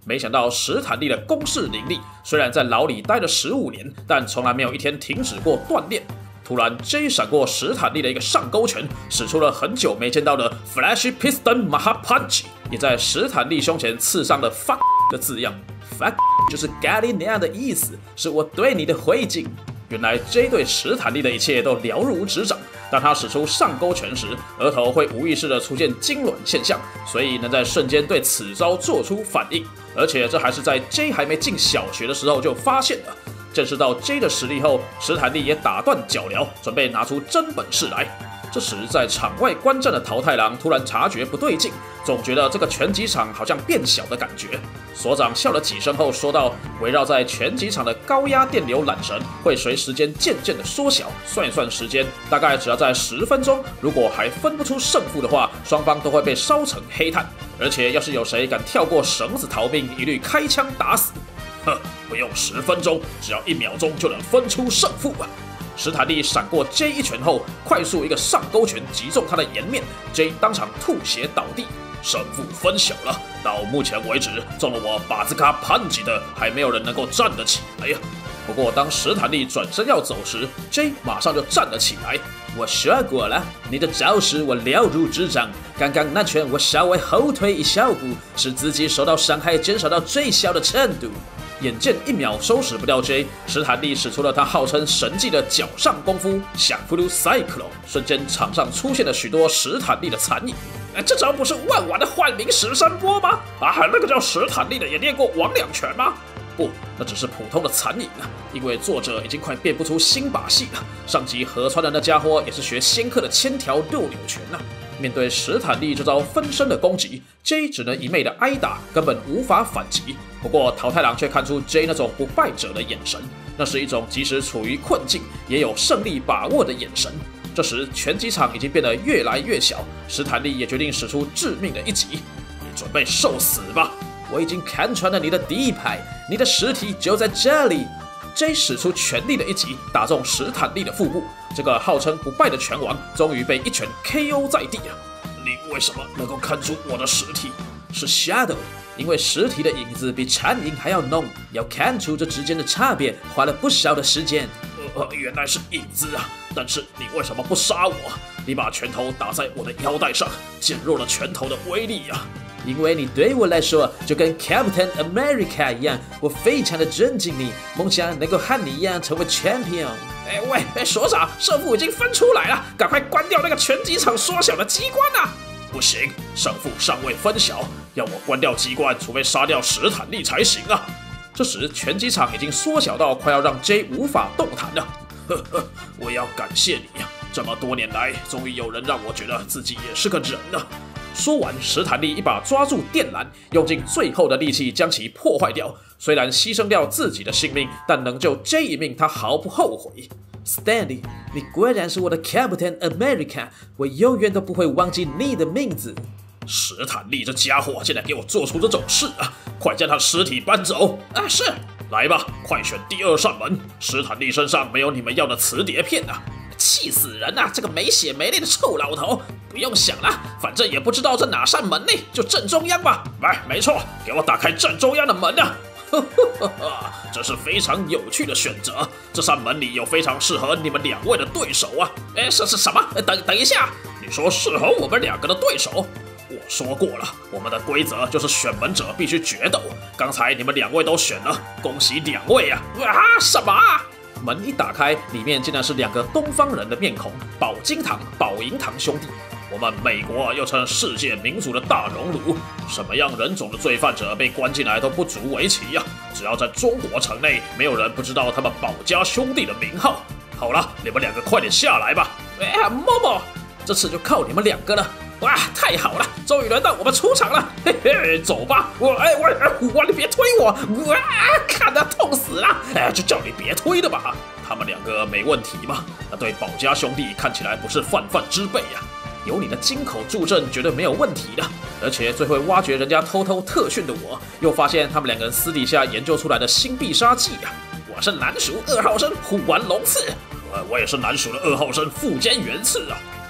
Speaker 3: 没想到史坦利的攻势凌厉，虽然在牢里待了十五年，但从来没有一天停止过锻炼。突然 ，J 闪过史坦利的一个上勾拳，使出了很久没见到的 Flash Piston Maha Punch， 也在史坦利胸前刺上了 fuck 的字样。fuck 就是咖喱那样的意思，是我对你的回敬。原来 J 对史坦利的一切都了如指掌。当他使出上勾拳时，额头会无意识的出现痉挛现象，所以能在瞬间对此招做出反应。而且这还是在 J 还没进小学的时候就发现了。见识到 J 的实力后，史坦利也打断脚镣，准备拿出真本事来。这时，在场外观战的桃太郎突然察觉不对劲，总觉得这个拳击场好像变小的感觉。所长笑了几声后说道：“围绕在拳击场的高压电流缆绳会随时间渐渐的缩小，算一算时间，大概只要在十分钟，如果还分不出胜负的话，双方都会被烧成黑炭。而且要是有谁敢跳过绳子逃命，一律开枪打死。哼，不用十分钟，只要一秒钟就能分出胜负啊！”史坦利闪过 J 一拳后，快速一个上勾拳击中他的颜面 ，J 当场吐血倒地，胜负分晓了。到目前为止，中了我巴兹卡潘吉的还没有人能够站得起来呀。不过当史坦利转身要走时 ，J 马上就站了起来。我学过了，你的招式我了如指掌。刚刚那拳我稍微后退一小步，使自己受到伤害减少到最小的程度。眼见一秒收拾不掉 J， 史坦利使出了他号称神技的脚上功夫响弗鲁 Cyclone， 瞬间场上出现了许多史坦利的残影。
Speaker 1: 哎，这招不是万瓦的幻冥十三波吗？啊，那个叫史坦利的也练过王两拳吗？
Speaker 3: 不，那只是普通的残影啊，因为作者已经快变不出新把戏了。上集河川的那家伙也是学仙客的千条六柳拳啊。面对史坦利这招分身的攻击 ，J 只能一昧的挨打，根本无法反击。不过桃太郎却看出 J 那种不败者的眼神，那是一种即使处于困境也有胜利把握的眼神。这时拳击场已经变得越来越小，史坦利也决定使出致命的一击。你准备受死吧！我已经看穿了你的底牌，你的尸体就在这里。J 使出全力的一击，打中史坦利的腹部。这个号称不败的拳王，终于被一拳 K O 在地了。
Speaker 1: 你为什么能够看出我的实体？
Speaker 3: 是 Shadow， 因为实体的影子比残影还要浓，要看出这之间的差别，花了不少的时间。
Speaker 1: 呃，原来是影子啊！但是你为什么不杀我？你把拳头打在我的腰带上，减弱了拳头的威力啊！
Speaker 3: 因为你对我来说就跟 Captain America 一样，我非常的尊敬你，梦想能够和你一样成为 Champion。
Speaker 1: 哎喂，哎所长，胜负已经分出来了，赶快关掉那个拳击场缩小的机关啊！不行，胜负尚未分晓，要我关掉机关，除非杀掉史坦利才行啊！
Speaker 3: 这时拳击场已经缩小到快要让 J 无法动弹了。
Speaker 1: 呵呵，我要感谢你呀！这么多年来，终于有人让我觉得自己也是个人了。
Speaker 3: 说完，史坦利一把抓住电缆，用尽最后的力气将其破坏掉。虽然牺牲掉自己的性命，但能救 J 一命，他毫不后悔。Stanley， 你果然是我的 Captain America， 我永远都不会忘记你的名字。
Speaker 1: 史坦利这家伙竟然给我做出这种事啊！快将他尸体搬走！
Speaker 2: 啊，是。
Speaker 1: 来吧，快选第二扇门。史坦利身上没有你们要的磁碟片啊！
Speaker 2: 气死人啊！这个没血没泪的臭老头！不用想了，反正也不知道这哪扇门呢，就正中央吧。
Speaker 1: 哎，没错，给我打开正中央的门啊！呵呵呵呵，这是非常有趣的选择。这扇门里有非常适合你们两位的对手啊！
Speaker 2: 哎，是是什么？等等一下，
Speaker 1: 你说适合我们两个的对手？我说过了，我们的规则就是选门者必须决斗。刚才你们两位都选了，恭喜两位啊！
Speaker 2: 啊，什么啊？
Speaker 3: 门一打开，里面竟然是两个东方人的面孔，宝金堂、宝银堂兄弟。
Speaker 1: 我们美国又称世界民族的大熔炉，什么样人种的罪犯者被关进来都不足为奇呀、啊！只要在中国城内，没有人不知道他们宝家兄弟的名号。好了，你们两个快点下来吧！
Speaker 2: 哎呀，默默，
Speaker 3: 这次就靠你们两个了。
Speaker 2: 哇，太好了，终于轮到我们出场了！
Speaker 1: 嘿嘿，走吧！我哎我哎我你别推我！
Speaker 2: 哇，看得痛死了！
Speaker 1: 哎，就叫你别推的吧。他们两个没问题吗？那对宝家兄弟看起来不是泛泛之辈呀、啊。
Speaker 3: 有你的金口助阵，绝对没有问题的。而且最会挖掘人家偷偷特训的我，又发现他们两个人私底下研究出来的新必杀技啊！
Speaker 2: 我是南蜀二号生虎丸龙刺，
Speaker 1: 我我也是南蜀的二号生富坚元次啊！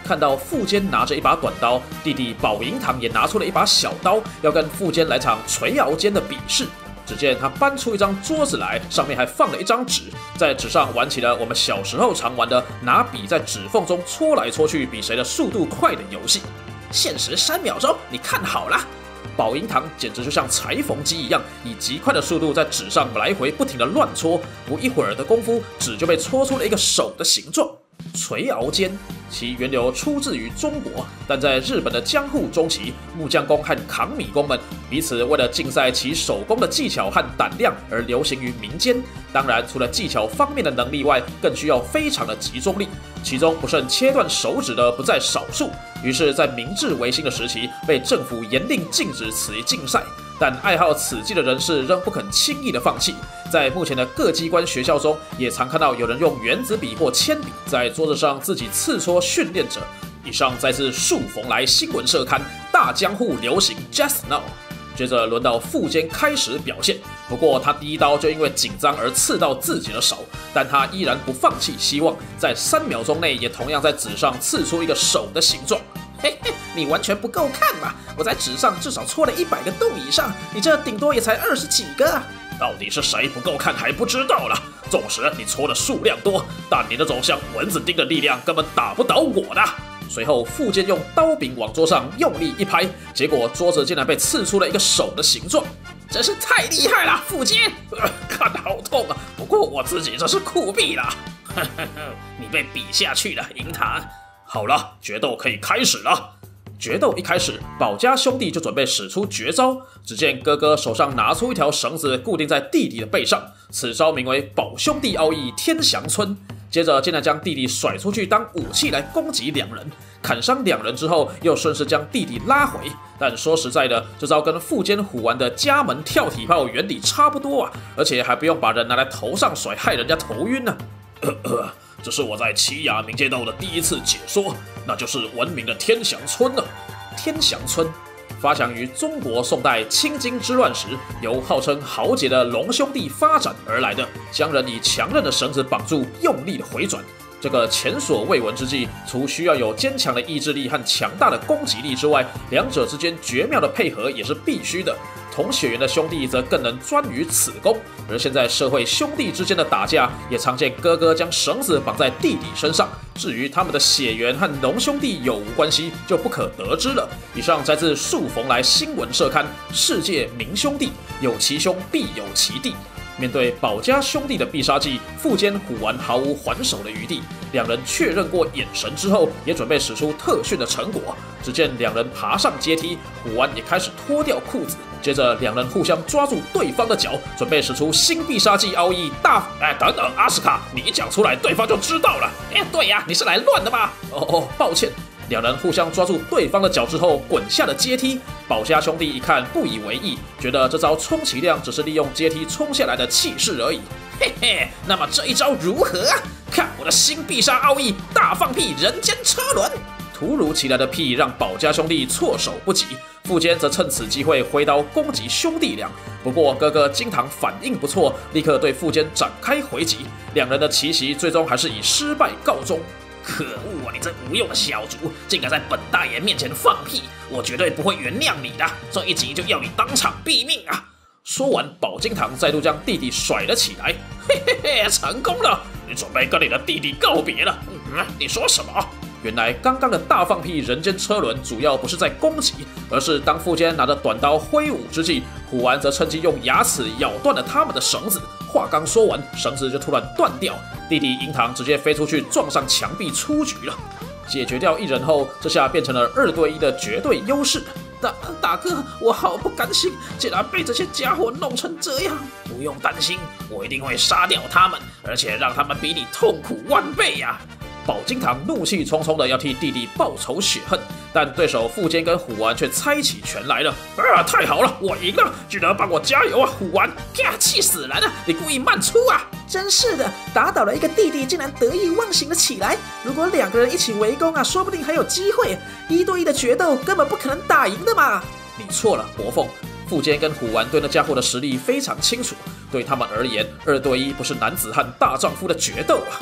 Speaker 3: 看到富坚拿着一把短刀，弟弟宝银堂也拿出了一把小刀，要跟富坚来场锤鳌间的比试。只见他搬出一张桌子来，上面还放了一张纸，在纸上玩起了我们小时候常玩的拿笔在指缝中戳来戳去，比谁的速度快的游戏。
Speaker 4: 限时三秒钟，你看好了。
Speaker 3: 宝银堂简直就像裁缝机一样，以极快的速度在纸上来回不停的乱戳，不一会儿的功夫，纸就被戳出了一个手的形状。锤鳌间，其源流出自于中国，但在日本的江户中期，木匠工和扛米工们彼此为了竞赛其手工的技巧和胆量而流行于民间。当然，除了技巧方面的能力外，更需要非常的集中力，其中不慎切断手指的不在少数。于是，在明治维新的时期，被政府严令禁止此一竞赛。但爱好此技的人士仍不肯轻易的放弃，在目前的各机关学校中，也常看到有人用原子笔或铅笔在桌子上自己刺戳训练者。以上再自树逢来新闻社刊大江户流行 Just Now。接着轮到富坚开始表现，不过他第一刀就因为紧张而刺到自己的手，但他依然不放弃希望，在三秒钟内也同样在纸上刺出一个手的形状。
Speaker 4: 嘿嘿，你完全不够看嘛！我在纸上至少戳了一百个洞以上，你这顶多也才二十几个啊！
Speaker 1: 到底是谁不够看还不知道了。纵使你戳的数量多，但你那种像蚊子叮的力量根本打不倒我的。
Speaker 3: 随后，富坚用刀柄往桌上用力一拍，结果桌子竟然被刺出了一个手的形状，
Speaker 4: 真是太厉害了，富坚！
Speaker 1: 呃、看得好痛啊！不过我自己这是酷毙了。
Speaker 2: 你被比下去了，银堂。
Speaker 1: 好了，决斗可以开始了。
Speaker 3: 决斗一开始，宝家兄弟就准备使出绝招。只见哥哥手上拿出一条绳子，固定在弟弟的背上，此招名为宝兄弟奥义天祥村。接着竟然将弟弟甩出去当武器来攻击两人，砍伤两人之后，又顺势将弟弟拉回。但说实在的，这招跟富坚虎丸的家门跳体炮原理差不多啊，而且还不用把人拿来头上甩，害人家头晕呢、
Speaker 1: 啊。这是我在奇雅冥界斗的第一次解说，那就是闻名的天祥村了。
Speaker 3: 天祥村发祥于中国宋代清津之乱时，由号称豪杰的龙兄弟发展而来的，将人以强韧的绳子绑住，用力的回转。这个前所未闻之技，除需要有坚强的意志力和强大的攻击力之外，两者之间绝妙的配合也是必须的。同血缘的兄弟则更能专于此功，而现在社会兄弟之间的打架，也常见哥哥将绳子绑在弟弟身上。至于他们的血缘和龙兄弟有无关系，就不可得知了。以上摘自树逢来新闻社刊《世界名兄弟》，有其兄必有其弟。面对宝家兄弟的必杀技，富坚虎丸毫无还手的余地。两人确认过眼神之后，也准备使出特训的成果。只见两人爬上阶梯，虎丸也开始脱掉裤子。接着，两人互相抓住对方的脚，准备使出新必杀技奥义大……
Speaker 1: 哎，等等，阿斯卡，你一讲出来，对方就知道了。
Speaker 2: 哎，对呀、啊，你是来乱的吧？
Speaker 3: 哦哦，抱歉。两人互相抓住对方的脚之后，滚下了阶梯。宝家兄弟一看不以为意，觉得这招充其量只是利用阶梯冲下来的气势而已。
Speaker 2: 嘿嘿，那么这一招如何啊？看我的新必杀奥义大放屁人间车轮！
Speaker 3: 突如其来的屁让宝家兄弟措手不及，富坚则趁此机会挥刀攻击兄弟俩。不过哥哥金堂反应不错，立刻对富坚展开回击。两人的奇袭最终还是以失败告终。
Speaker 2: 可恶啊！你这无用的小卒，竟敢在本大爷面前放屁！我绝对不会原谅你的，这一集就要你当场毙命啊！
Speaker 3: 说完，宝金堂再度将弟弟甩了起来。
Speaker 2: 嘿嘿嘿，成功了！
Speaker 1: 你准备跟你的弟弟告别了？嗯，你说什么？
Speaker 3: 原来刚刚的大放屁人间车轮主要不是在攻击，而是当富坚拿着短刀挥舞之际，虎丸则趁机用牙齿咬断了他们的绳子。话刚说完，绳子就突然断掉，弟弟银堂直接飞出去撞上墙壁出局了。解决掉一人后，这下变成了二对一的绝对优势。
Speaker 4: 大大哥，我好不甘心，竟然被这些家伙弄成这样。
Speaker 2: 不用担心，我一定会杀掉他们，而且让他们比你痛苦万倍呀、啊！
Speaker 3: 宝金堂怒气冲冲的要替弟弟报仇雪恨，但对手富坚跟虎丸却猜起拳来了。
Speaker 1: 啊，太好了，我赢了！记得帮我加油啊，虎丸！
Speaker 2: 呀，气死人了！你故意慢出啊！
Speaker 4: 真是的，打倒了一个弟弟，竟然得意忘形了起来。如果两个人一起围攻啊，说不定还有机会。一对一的决斗根本不可能打赢的嘛！
Speaker 3: 你错了，伯凤。富坚跟虎丸对那家伙的实力非常清楚，对他们而言，二对一不是男子汉大丈夫的决斗啊。只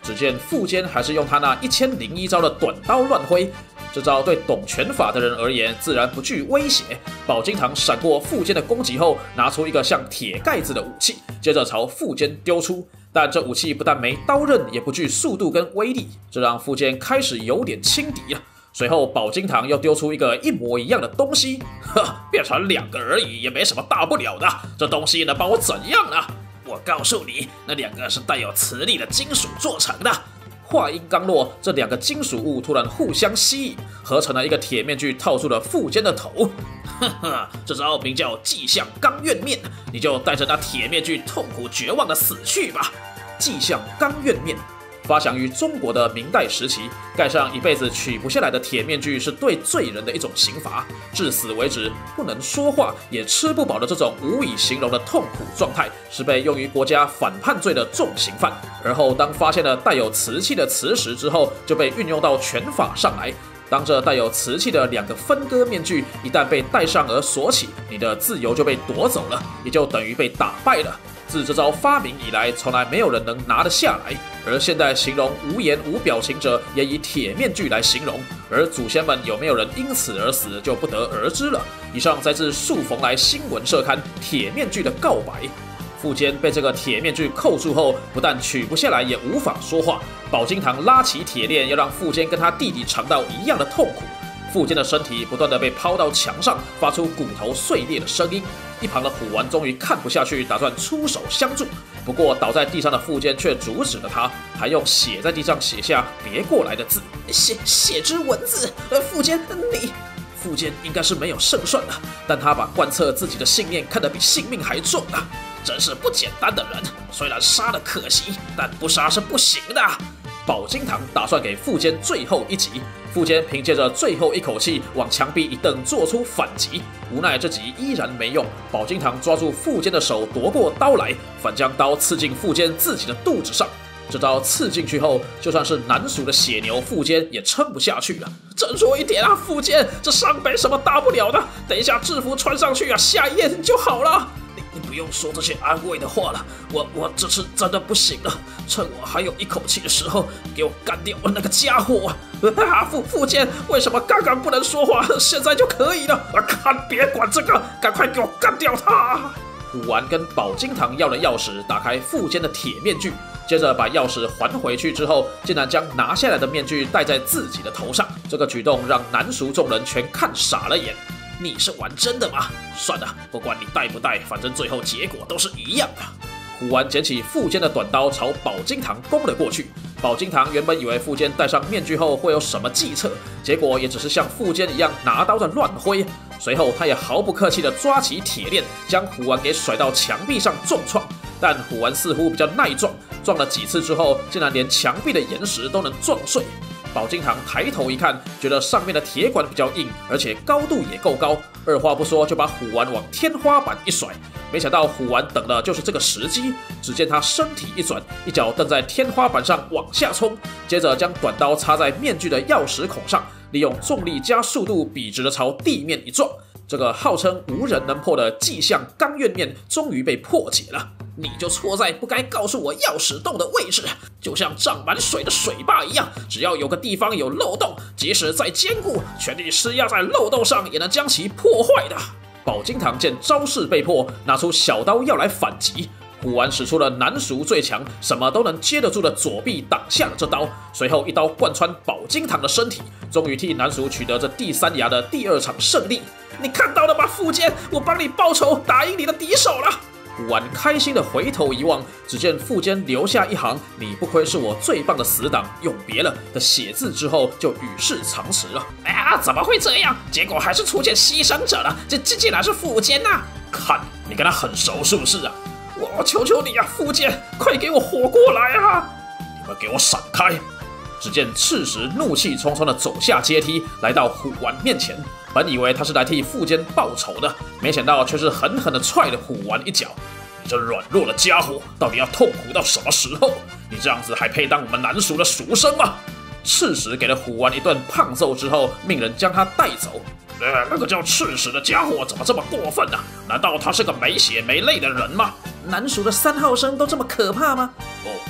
Speaker 3: 只见富坚还是用他那一千零一招的短刀乱挥。这招对懂拳法的人而言，自然不具威胁。宝金堂闪过富坚的攻击后，拿出一个像铁盖子的武器，接着朝富坚丢出。但这武器不但没刀刃，也不具速度跟威力，这让富坚开始有点轻敌了。随后，宝金堂又丢出一个一模一样的东西，呵，变成两个而已，也没什么大不了的。这东西能把我怎样呢？
Speaker 2: 我告诉你，那两个是带有磁力的金属做成的。
Speaker 3: 话音刚落，这两个金属物突然互相吸引，合成了一个铁面具，套住了富坚的头。
Speaker 2: 呵呵，这招名叫迹象钢怨面，你就带着那铁面具痛苦绝望的死去吧。
Speaker 3: 迹象钢怨面。发祥于中国的明代时期，盖上一辈子取不下来的铁面具是对罪人的一种刑罚，至死为止，不能说话也吃不饱的这种无以形容的痛苦状态，是被用于国家反叛罪的重刑犯。而后当发现了带有瓷器的磁石之后，就被运用到拳法上来。当这带有瓷器的两个分割面具一旦被戴上而锁起，你的自由就被夺走了，也就等于被打败了。自这招发明以来，从来没有人能拿得下来。而现在形容无言无表情者，也以铁面具来形容。而祖先们有没有人因此而死，就不得而知了。以上摘自树逢来新闻社刊《铁面具的告白》。富坚被这个铁面具扣住后，不但取不下来，也无法说话。宝金堂拉起铁链，要让富坚跟他弟弟尝到一样的痛苦。富坚的身体不断的被抛到墙上，发出骨头碎裂的声音。一旁的虎丸终于看不下去，打算出手相助。不过倒在地上的富坚却阻止了他，还用血在地上写下别过来的字。
Speaker 4: 血血之文字，呃，富坚，你。
Speaker 3: 富坚应该是没有胜算了，但他把贯彻自己的信念看得比性命还重啊！
Speaker 2: 真是不简单的人，虽然杀了可惜，但不杀是不行的。
Speaker 3: 宝金堂打算给富坚最后一击，富坚凭借着最后一口气往墙壁一蹬，做出反击。无奈这击依然没用，宝金堂抓住富坚的手，夺过刀来，反将刀刺进富坚自己的肚子上。这刀刺进去后，就算是南蜀的血牛富坚也撑不下去了。
Speaker 4: 振作一点啊，富坚，这伤没什么大不了的，等一下制服穿上去啊，下一页就好了。
Speaker 2: 你你不用说这些安慰的话了，我我这次真的不行了，趁我还有一口气的时候，给我干掉那个家伙啊！
Speaker 4: 啊，富富坚，为什么刚刚不能说话，现在就可以了？啊，看，别管这个，赶快给我干掉他！
Speaker 3: 虎丸跟宝金堂要了钥匙，打开富坚的铁面具，接着把钥匙还回去之后，竟然将拿下来的面具戴在自己的头上。这个举动让南蜀众人全看傻了眼。
Speaker 2: 你是玩真的吗？算了，不管你戴不戴，反正最后结果都是一样的。
Speaker 3: 虎丸捡起富坚的短刀朝宝金堂攻了过去。宝金堂原本以为富坚戴上面具后会有什么计策，结果也只是像富坚一样拿刀的乱挥。随后他也毫不客气地抓起铁链，将虎丸给甩到墙壁上重创。但虎丸似乎比较耐撞，撞了几次之后，竟然连墙壁的岩石都能撞碎。宝金堂抬头一看，觉得上面的铁管比较硬，而且高度也够高，二话不说就把虎丸往天花板一甩。没想到虎丸等的就是这个时机，只见他身体一转，一脚蹬在天花板上往下冲，接着将短刀插在面具的钥匙孔上，利用重力加速度笔直的朝地面一撞。这个号称无人能破的迹象钢怨面终于被破解了。
Speaker 2: 你就错在不该告诉我钥匙洞的位置，就像涨满水的水坝一样，只要有个地方有漏洞，即使再坚固，全力施压在漏洞上，也能将其破坏的。
Speaker 3: 宝金堂见招式被破，拿出小刀要来反击。虎丸使出了南蜀最强、什么都能接得住的左臂，挡下了这刀，随后一刀贯穿宝金堂的身体，终于替南蜀取得这第三衙的第二场胜利。
Speaker 4: 你看到了吗，富坚？我帮你报仇，打赢你的敌手了。
Speaker 3: 虎丸开心的回头一望，只见富坚留下一行“你不愧是我最棒的死党，永别了”的写字之后，就与世长辞了。
Speaker 2: 哎呀，怎么会这样？结果还是出现牺牲者了，这这竟然是富坚呐！
Speaker 3: 看你跟他很熟是不是啊？
Speaker 4: 我求求你啊，富坚，快给我活过来啊！
Speaker 3: 你们给我闪开！只见赤石怒气冲冲的走下阶梯，来到虎丸面前。本以为他是来替富坚报仇的，没想到却是狠狠地踹了虎丸一脚。你这软弱的家伙，到底要痛苦到什么时候？你这样子还配当我们南蜀的蜀生吗？赤石给了虎丸一顿胖揍之后，命人将他带走。
Speaker 2: 呃，那个叫赤石的家伙怎么这么过分啊？难道他是个没血没泪的人吗？
Speaker 4: 南蜀的三号生都这么可怕吗？
Speaker 3: 哦不，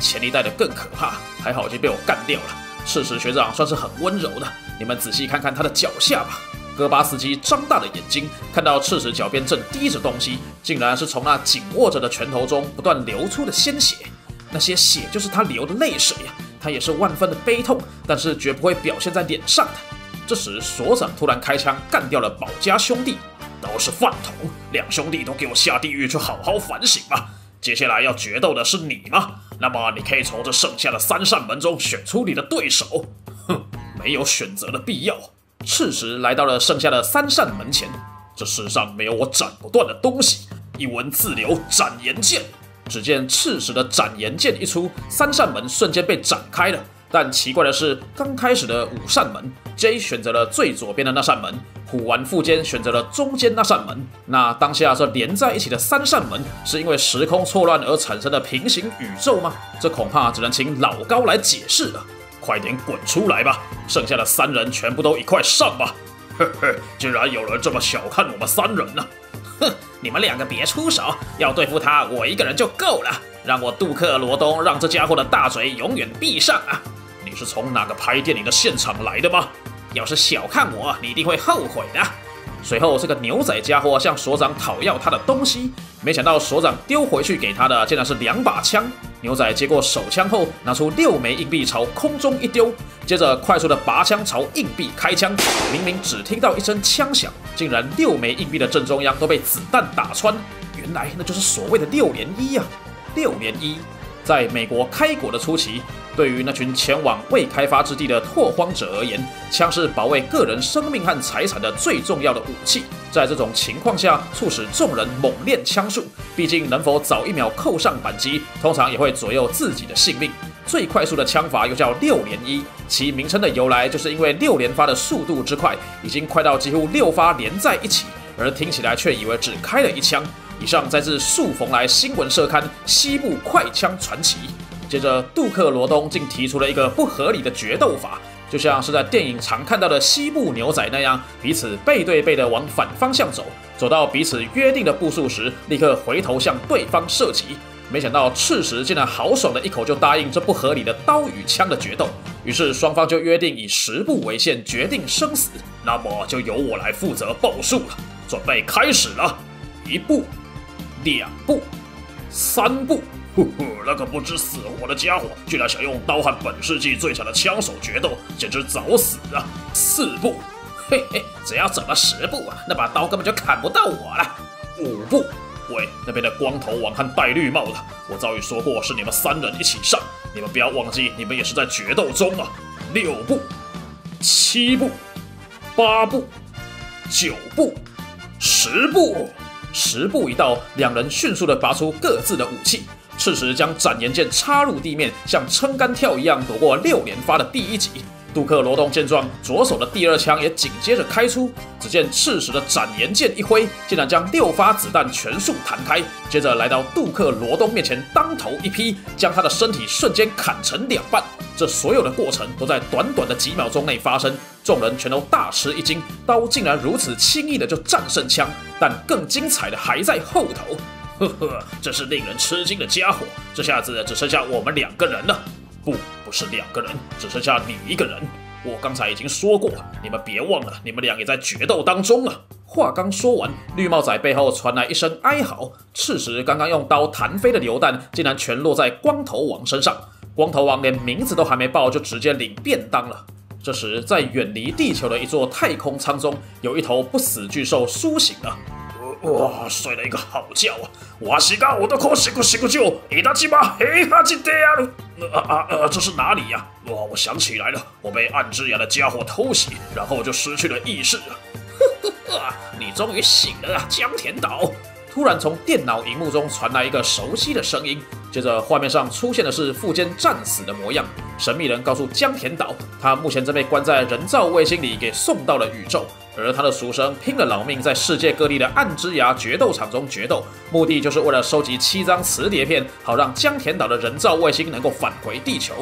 Speaker 3: 前一代的更可怕，还好已经被我干掉了。赤石学长算是很温柔的，你们仔细看看他的脚下吧。戈巴斯基张大了眼睛，看到赤石脚边正滴着东西，竟然是从那紧握着的拳头中不断流出的鲜血。那些血就是他流的泪水呀、啊！他也是万分的悲痛，但是绝不会表现在脸上的。这时，所长突然开枪干掉了保家兄弟，都是饭桶，两兄弟都给我下地狱去好好反省吧。接下来要决斗的是你吗？那么你可以从这剩下的三扇门中选出你的对手。哼，没有选择的必要。赤石来到了剩下的三扇门前，这世上没有我斩不断的东西。一文自流，斩颜剑。只见赤石的斩颜剑一出，三扇门瞬间被展开了。但奇怪的是，刚开始的五扇门 ，J 选择了最左边的那扇门，虎丸富坚选择了中间那扇门。那当下这连在一起的三扇门，是因为时空错乱而产生的平行宇宙吗？这恐怕只能请老高来解释了。快点滚出来吧！剩下的三人全部都一块上吧！嘿嘿，竟然有人这么小看我们三人呢、啊！
Speaker 2: 哼，你们两个别出手，要对付他，我一个人就够了。让我杜克罗东让这家伙的大嘴永远闭上啊！
Speaker 3: 你是从哪个拍电影的现场来的吗？
Speaker 2: 要是小看我，你一定会后悔的。
Speaker 3: 随后，这个牛仔家伙向所长讨要他的东西，没想到所长丢回去给他的竟然是两把枪。牛仔接过手枪后，拿出六枚硬币朝空中一丢，接着快速的拔枪朝硬币开枪。明明只听到一声枪响，竟然六枚硬币的正中央都被子弹打穿。原来那就是所谓的六连一啊！六连一，在美国开国的初期，对于那群前往未开发之地的拓荒者而言，枪是保卫个人生命和财产的最重要的武器。在这种情况下，促使众人猛练枪术，毕竟能否早一秒扣上扳机，通常也会左右自己的性命。最快速的枪法又叫六连一，其名称的由来就是因为六连发的速度之快，已经快到几乎六发连在一起，而听起来却以为只开了一枪。以上再自素逢来新闻社刊《西部快枪传奇》。接着，杜克罗东竟提出了一个不合理的决斗法，就像是在电影常看到的西部牛仔那样，彼此背对背的往反方向走，走到彼此约定的步数时，立刻回头向对方射击。没想到赤石竟然豪爽的一口就答应这不合理的刀与枪的决斗，于是双方就约定以十步为限，决定生死。那么就由我来负责报数了，准备开始了。一步，两步，三步。呼呼，那个不知死活的家伙，居然想用刀和本世纪最强的枪手决斗，简直找死啊！四步，
Speaker 2: 嘿嘿，只要走了十步啊，那把刀根本就砍不到我了。
Speaker 3: 五步，喂，那边的光头王和戴绿帽的，我早已说过是你们三人一起上，你们不要忘记，你们也是在决斗中啊。六步，七步，八步，九步，十步。十步一到，两人迅速地拔出各自的武器。赤石将斩颜剑插入地面，像撑杆跳一样躲过六连发的第一击。杜克罗东见状，左手的第二枪也紧接着开出。只见赤石的斩颜剑一挥，竟然将六发子弹全数弹开，接着来到杜克罗东面前，当头一劈，将他的身体瞬间砍成两半。这所有的过程都在短短的几秒钟内发生，众人全都大吃一惊，刀竟然如此轻易的就战胜枪。但更精彩的还在后头。
Speaker 2: 呵呵，这是令人吃惊的家伙，这下子只剩下我们两个人了。
Speaker 3: 不，不是两个人，只剩下你一个人。我刚才已经说过，你们别忘了，你们俩也在决斗当中啊！话刚说完，绿帽仔背后传来一声哀嚎。赤石刚刚用刀弹飞的榴弹，竟然全落在光头王身上。光头王连名字都还没报，就直接领便当了。这时，在远离地球的一座太空舱中，有一头不死巨兽苏醒了。
Speaker 1: 哇，睡了一个好觉啊！哇西嘎，我的口西咕西咕就，伊达基巴黑哈基德亚啊啊啊！这是哪里呀？哇，我想起来了，我被暗之牙的家伙偷袭，然后就失去了意识了。
Speaker 2: 呵呵呵，你终于醒了啊，江田岛！
Speaker 3: 突然从电脑荧幕中传来一个熟悉的声音，接着画面上出现的是富坚战死的模样。神秘人告诉江田岛，他目前正被关在人造卫星里，给送到了宇宙。而他的俗生拼了老命在世界各地的暗之牙决斗场中决斗，目的就是为了收集七张磁碟片，好让江田岛的人造卫星能够返回地球。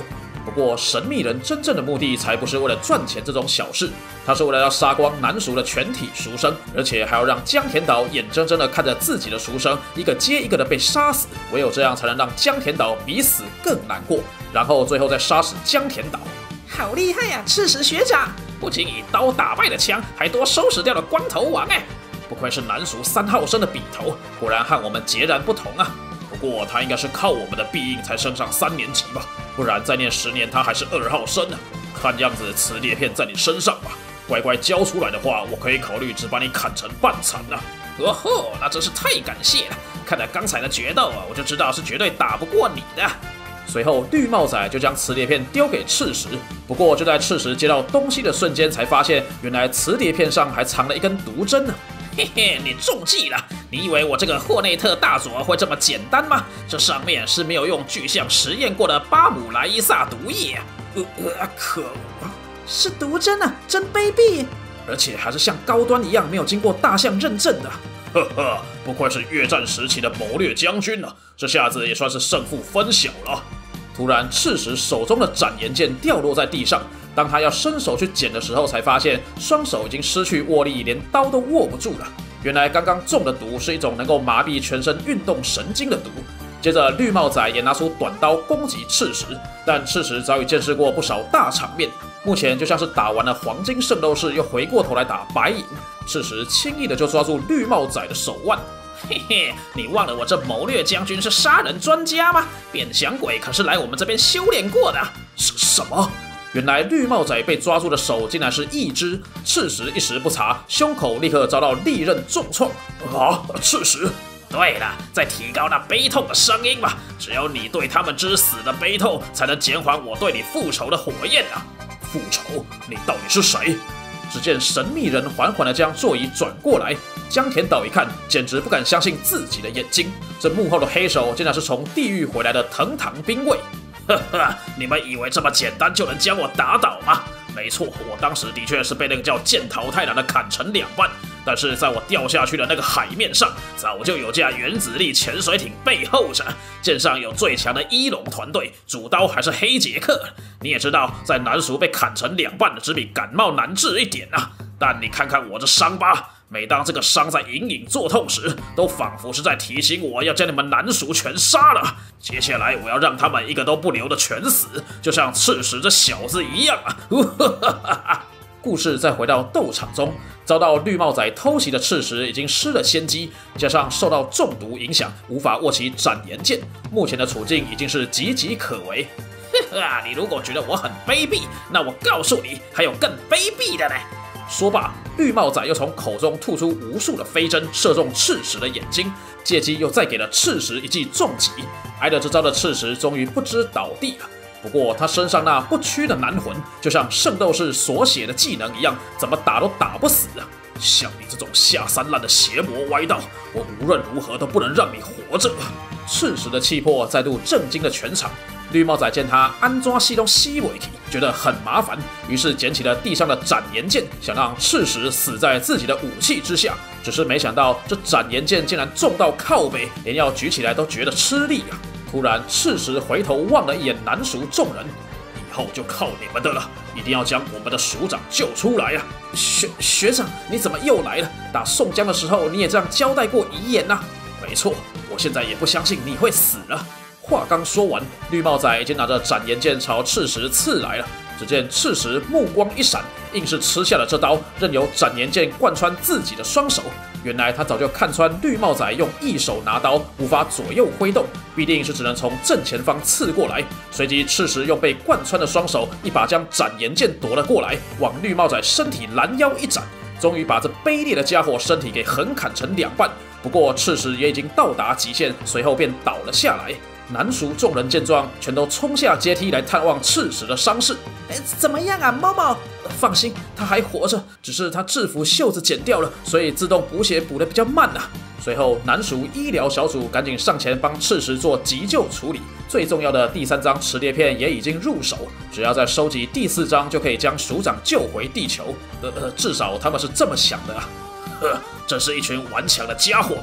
Speaker 3: 不过神秘人真正的目的才不是为了赚钱这种小事，他是为了要杀光南蜀的全体蜀生，而且还要让江田岛眼睁睁的看着自己的蜀生一个接一个的被杀死，唯有这样才能让江田岛比死更难过，然后最后再杀死江田岛。
Speaker 4: 好厉害呀、啊，赤石学长！
Speaker 2: 不仅以刀打败了枪，还多收拾掉了光头王哎！
Speaker 3: 不愧是南蜀三号生的笔头，果然和我们截然不同啊！不过他应该是靠我们的庇应才升上三年级吧，不然再念十年他还是二号生呢。看样子磁碟片在你身上吧，乖乖交出来的话，我可以考虑只把你砍成半残啊。
Speaker 2: 哦吼，那真是太感谢了！看了刚才的决斗啊，我就知道是绝对打不过你的。
Speaker 3: 随后绿帽仔就将磁碟片丢给赤石，不过就在赤石接到东西的瞬间，才发现原来磁碟片上还藏了一根毒针呢。
Speaker 2: 嘿嘿，你中计了！你以为我这个霍内特大佐会这么简单吗？这上面是没有用巨象实验过的巴姆莱伊萨毒液啊！
Speaker 3: 呃呃，可恶！
Speaker 4: 是毒针啊，真卑鄙！
Speaker 3: 而且还是像高端一样没有经过大象认证的。呵呵，不愧是越战时期的谋略将军啊！这下子也算是胜负分晓了。突然，赤石手中的斩炎剑掉落在地上。当他要伸手去捡的时候，才发现双手已经失去握力，连刀都握不住了。原来刚刚中的毒是一种能够麻痹全身运动神经的毒。接着，绿帽仔也拿出短刀攻击赤石，但赤石早已见识过不少大场面，目前就像是打完了黄金圣斗士，又回过头来打白银。赤石轻易的就抓住绿帽仔的手腕。
Speaker 2: 嘿嘿，你忘了我这谋略将军是杀人专家吗？变想鬼可是来我们这边修炼过的。
Speaker 3: 什什么？原来绿帽仔被抓住的手竟然是一只，赤石一时不察，胸口立刻遭到利刃重创。啊，赤石！
Speaker 2: 对了，在提高那悲痛的声音吧。只有你对他们之死的悲痛，才能减缓我对你复仇的火焰啊！
Speaker 3: 复仇？你到底是谁？只见神秘人缓缓地将座椅转过来，江田岛一看，简直不敢相信自己的眼睛，这幕后的黑手竟然是从地狱回来的藤堂兵卫。
Speaker 2: 呵呵，你们以为这么简单就能将我打倒吗？没错，我当时的确是被那个叫剑桃太郎的砍成两半，但是在我掉下去的那个海面上，早就有架原子力潜水艇背后着，舰上有最强的伊隆团队，主刀还是黑杰克。你也知道，在南蜀被砍成两半的，只比感冒难治一点啊。但你看看我这伤疤。每当这个伤在隐隐作痛时，都仿佛是在提醒我要将你们南蜀全杀了。接下来我要让他们一个都不留的全死，就像赤石这小子一样啊！
Speaker 3: 故事再回到斗场中，遭到绿帽仔偷袭的赤石已经失了先机，加上受到中毒影响，无法握起斩炎剑，目前的处境已经是岌岌可危。
Speaker 2: 呵呵，你如果觉得我很卑鄙，那我告诉你，还有更卑鄙的呢！
Speaker 3: 说罢，绿帽仔又从口中吐出无数的飞针，射中赤石的眼睛，借机又再给了赤石一记重击。挨了这招的赤石终于不知倒地了。不过他身上那不屈的男魂，就像圣斗士所写的技能一样，怎么打都打不死啊！像你这种下三滥的邪魔歪道，我无论如何都不能让你活着！赤石的气魄再度震惊了全场。绿帽仔见他安装系统吸尾体，觉得很麻烦，于是捡起了地上的斩炎剑，想让赤石死在自己的武器之下。只是没想到，这斩炎剑竟然重到靠背，连要举起来都觉得吃力啊！突然，赤石回头望了一眼南蜀众人，以后就靠你们的了，一定要将我们的蜀长救出来啊！学学长，你怎么又来了？打宋江的时候你也这样交代过遗言啊？没错，我现在也不相信你会死了。话刚说完，绿帽仔已经拿着斩炎剑朝赤石刺来了。只见赤石目光一闪，硬是吃下了这刀，任由斩炎剑贯穿自己的双手。原来他早就看穿绿帽仔用一手拿刀，无法左右挥动，必定是只能从正前方刺过来。随即，赤石用被贯穿的双手一把将斩炎剑夺了过来，往绿帽仔身体拦腰一斩，终于把这卑劣的家伙身体给横砍成两半。不过，赤石也已经到达极限，随后便倒了下来。南蜀众人见状，全都冲下阶梯来探望赤石的伤势。
Speaker 4: 哎，怎么样啊，猫猫？
Speaker 3: 放心，他还活着，只是他制服袖子剪掉了，所以自动补血补得比较慢啊。随后，南蜀医疗小组赶紧上前帮赤石做急救处理。最重要的第三张磁碟片也已经入手，只要再收集第四张，就可以将蜀长救回地球。呃呃，至少他们是这么想的啊。
Speaker 2: 呵，真是一群顽强的家伙们！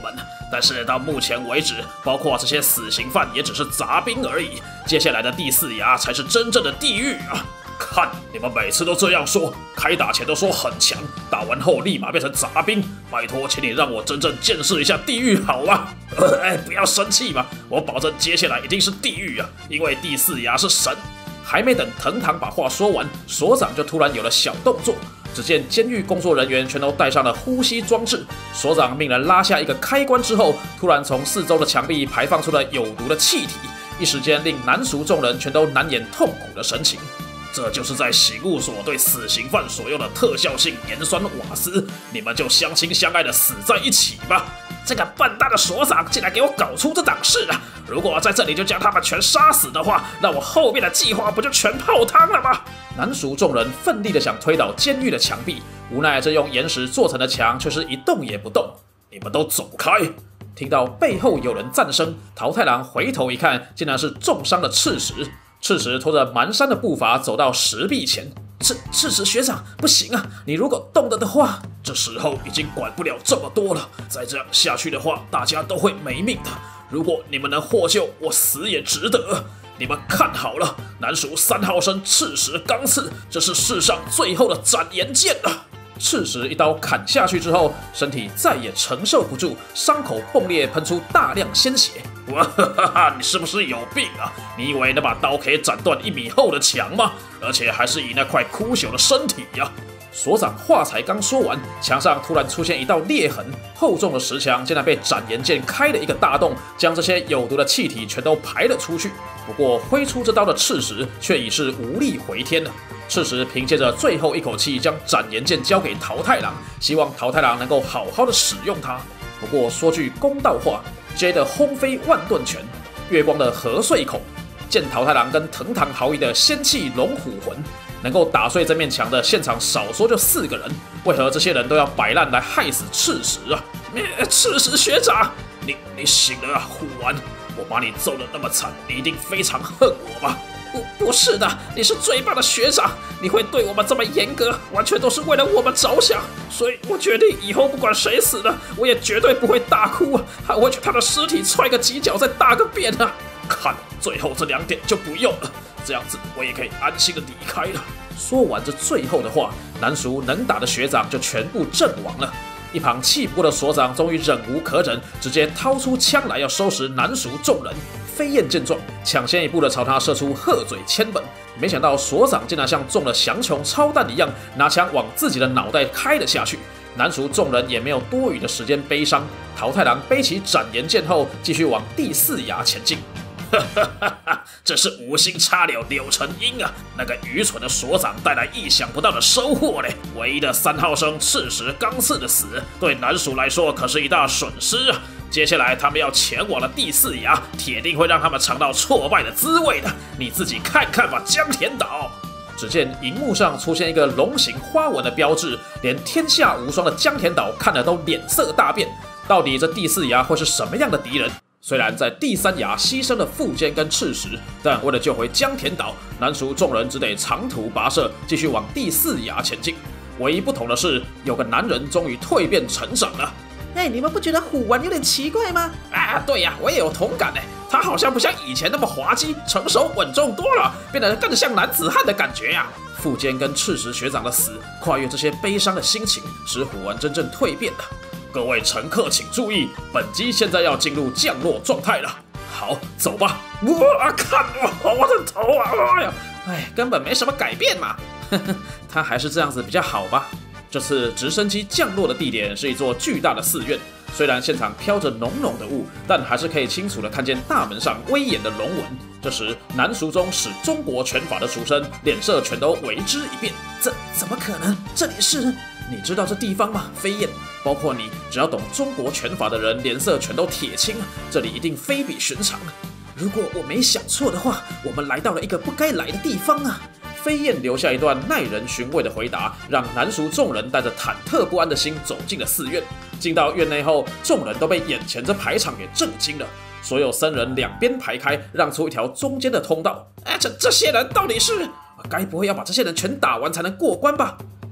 Speaker 1: 但是到目前为止，包括这些死刑犯也只是杂兵而已。接下来的第四衙才是真正的地狱啊！看你们每次都这样说，开打前都说很强，打完后立马变成杂兵。拜托，请你让我真正见识一下地狱好吗？呃，哎，不要生气嘛，我保证接下来一定是地狱啊，因为第四衙是神。还没等藤堂把话说完，所长就突然有了小动作。只见监狱工作人员全都戴上了呼吸装置，所长命人拉下一个开关之后，突然从四周的墙壁排放出了有毒的气体，一时间令南蜀众人全都难掩痛苦的神情。这就是在刑务所对死刑犯所用的特效性盐酸瓦斯，你们就相亲相爱的死在一起吧！这个笨蛋的所长竟然给我搞出这档事啊！如果在这里就将他们全杀死的话，那我后面的计划不就全泡汤了吗？南蜀众人奋力的想推倒监狱的墙壁，无奈这用岩石做成的墙却是一动也不动。你们都走开！听到背后有人赞声，桃太郎回头一看，竟然是重伤的赤石。赤石拖着蹒跚的步伐走到石壁前。赤赤石学长，不行啊！你如果动了的话，这时候已经管不了这么多了。再这样下去的话，大家都会没命的。如果你们能获救，我死也值得。你们看好了，南蜀三号生赤石刚次，这是世上最后的斩颜剑了。赤石一刀砍下去之后，身体再也承受不住，伤口迸裂，喷出大量鲜血。哇哈哈哈！你是不是有病啊？你以为那把刀可以斩断一米厚的墙吗？而且还是以那块枯朽的身体呀、啊！所长话才刚说完，墙上突然出现一道裂痕，厚重的石墙竟然被斩颜剑开了一个大洞，将这些有毒的气体全都排了出去。不过挥出这刀的赤石却已是无力回天了。赤石凭借着最后一口气，将斩颜剑交给桃太郎，希望桃太郎能够好好的使用它。不过说句公道话 ，J 的轰飞万盾拳，月光的合碎孔，剑桃太郎跟藤堂豪一的仙气龙虎魂，能够打碎这面墙的现场少说就四个人，为何这些人都要摆烂来害死赤石啊？赤石学长，你你醒了啊，虎丸！我把你揍得那么惨，你一定非常恨我吧？不不是的，你是最棒的学长，你会对我们这么严格，完全都是为了我们着想。所以我决定以后不管谁死了，我也绝对不会大哭啊，还会去他的尸体踹个几脚，再大个便啊！看，最后这两点就不用了，这样子我也可以安心的离开了。说完这最后的话，南蜀能打的学长就全部阵亡了。一旁气不过的所长终于忍无可忍，直接掏出枪来要收拾南蜀众人。飞燕见状，抢先一步的朝他射出鹤嘴千本，没想到所长竟然像中了降琼超弹一样，拿枪往自己的脑袋开了下去。南蜀众人也没有多余的时间悲伤，桃太郎背起斩颜剑后，继续往第四衙前进。哈哈哈哈！这是无心插柳柳成荫啊！那个愚蠢的所长带来意想不到的收获嘞！唯一的三号生赤石刚次的死，对南蜀来说可是一大损失啊！接下来他们要前往的第四衙，铁定会让他们尝到挫败的滋味的。你自己看看吧，江田岛。只见荧幕上出现一个龙形花纹的标志，连天下无双的江田岛看了都脸色大变。到底这第四衙会是什么样的敌人？虽然在第三衙牺牲了富坚跟赤石，但为了救回江田岛，南蜀众人只得长途跋涉，继续往第四衙前进。唯一不同的是，有个男人终于蜕变成长了。
Speaker 4: 哎，你们不觉得虎丸有点奇怪吗？
Speaker 2: 啊，对呀、啊，我也有同感呢。他好像不像以前那么滑稽，成熟稳重多了，变得更像男子汉的感觉呀、啊。
Speaker 1: 富坚跟赤石学长的死，跨越这些悲伤的心情，使虎丸真正蜕变了。各位乘客请注意，本机现在要进入降落状态了。好，走吧。
Speaker 2: 哇，看我，我的头啊！哎呀，
Speaker 1: 哎，根本没什么改变嘛。呵呵，他还是这样子比较好吧。这次直升机降落的地点是一座巨大的寺院，虽然现场飘着浓浓的雾，但还是可以清楚的看见大门上威严的龙纹。这时，南蜀中使中国拳法的书生脸色全都为之一变。
Speaker 4: 怎怎么可能？这里是……
Speaker 1: 你知道这地方吗？飞燕，包括你，只要懂中国拳法的人，脸色全都铁青。这里一定非比寻常。
Speaker 4: 如果我没想错的话，我们来到了一个不该来的地方啊！
Speaker 1: 飞燕留下一段耐人寻味的回答，让南蜀众人带着忐忑不安的心走进了寺院。进到院内后，众人都被眼前这排场给震惊了。所有僧人两边排开，让出一条中间的通道。
Speaker 2: 哎，这这些人到底是……
Speaker 4: 该不会要把这些人全打完才能过关吧？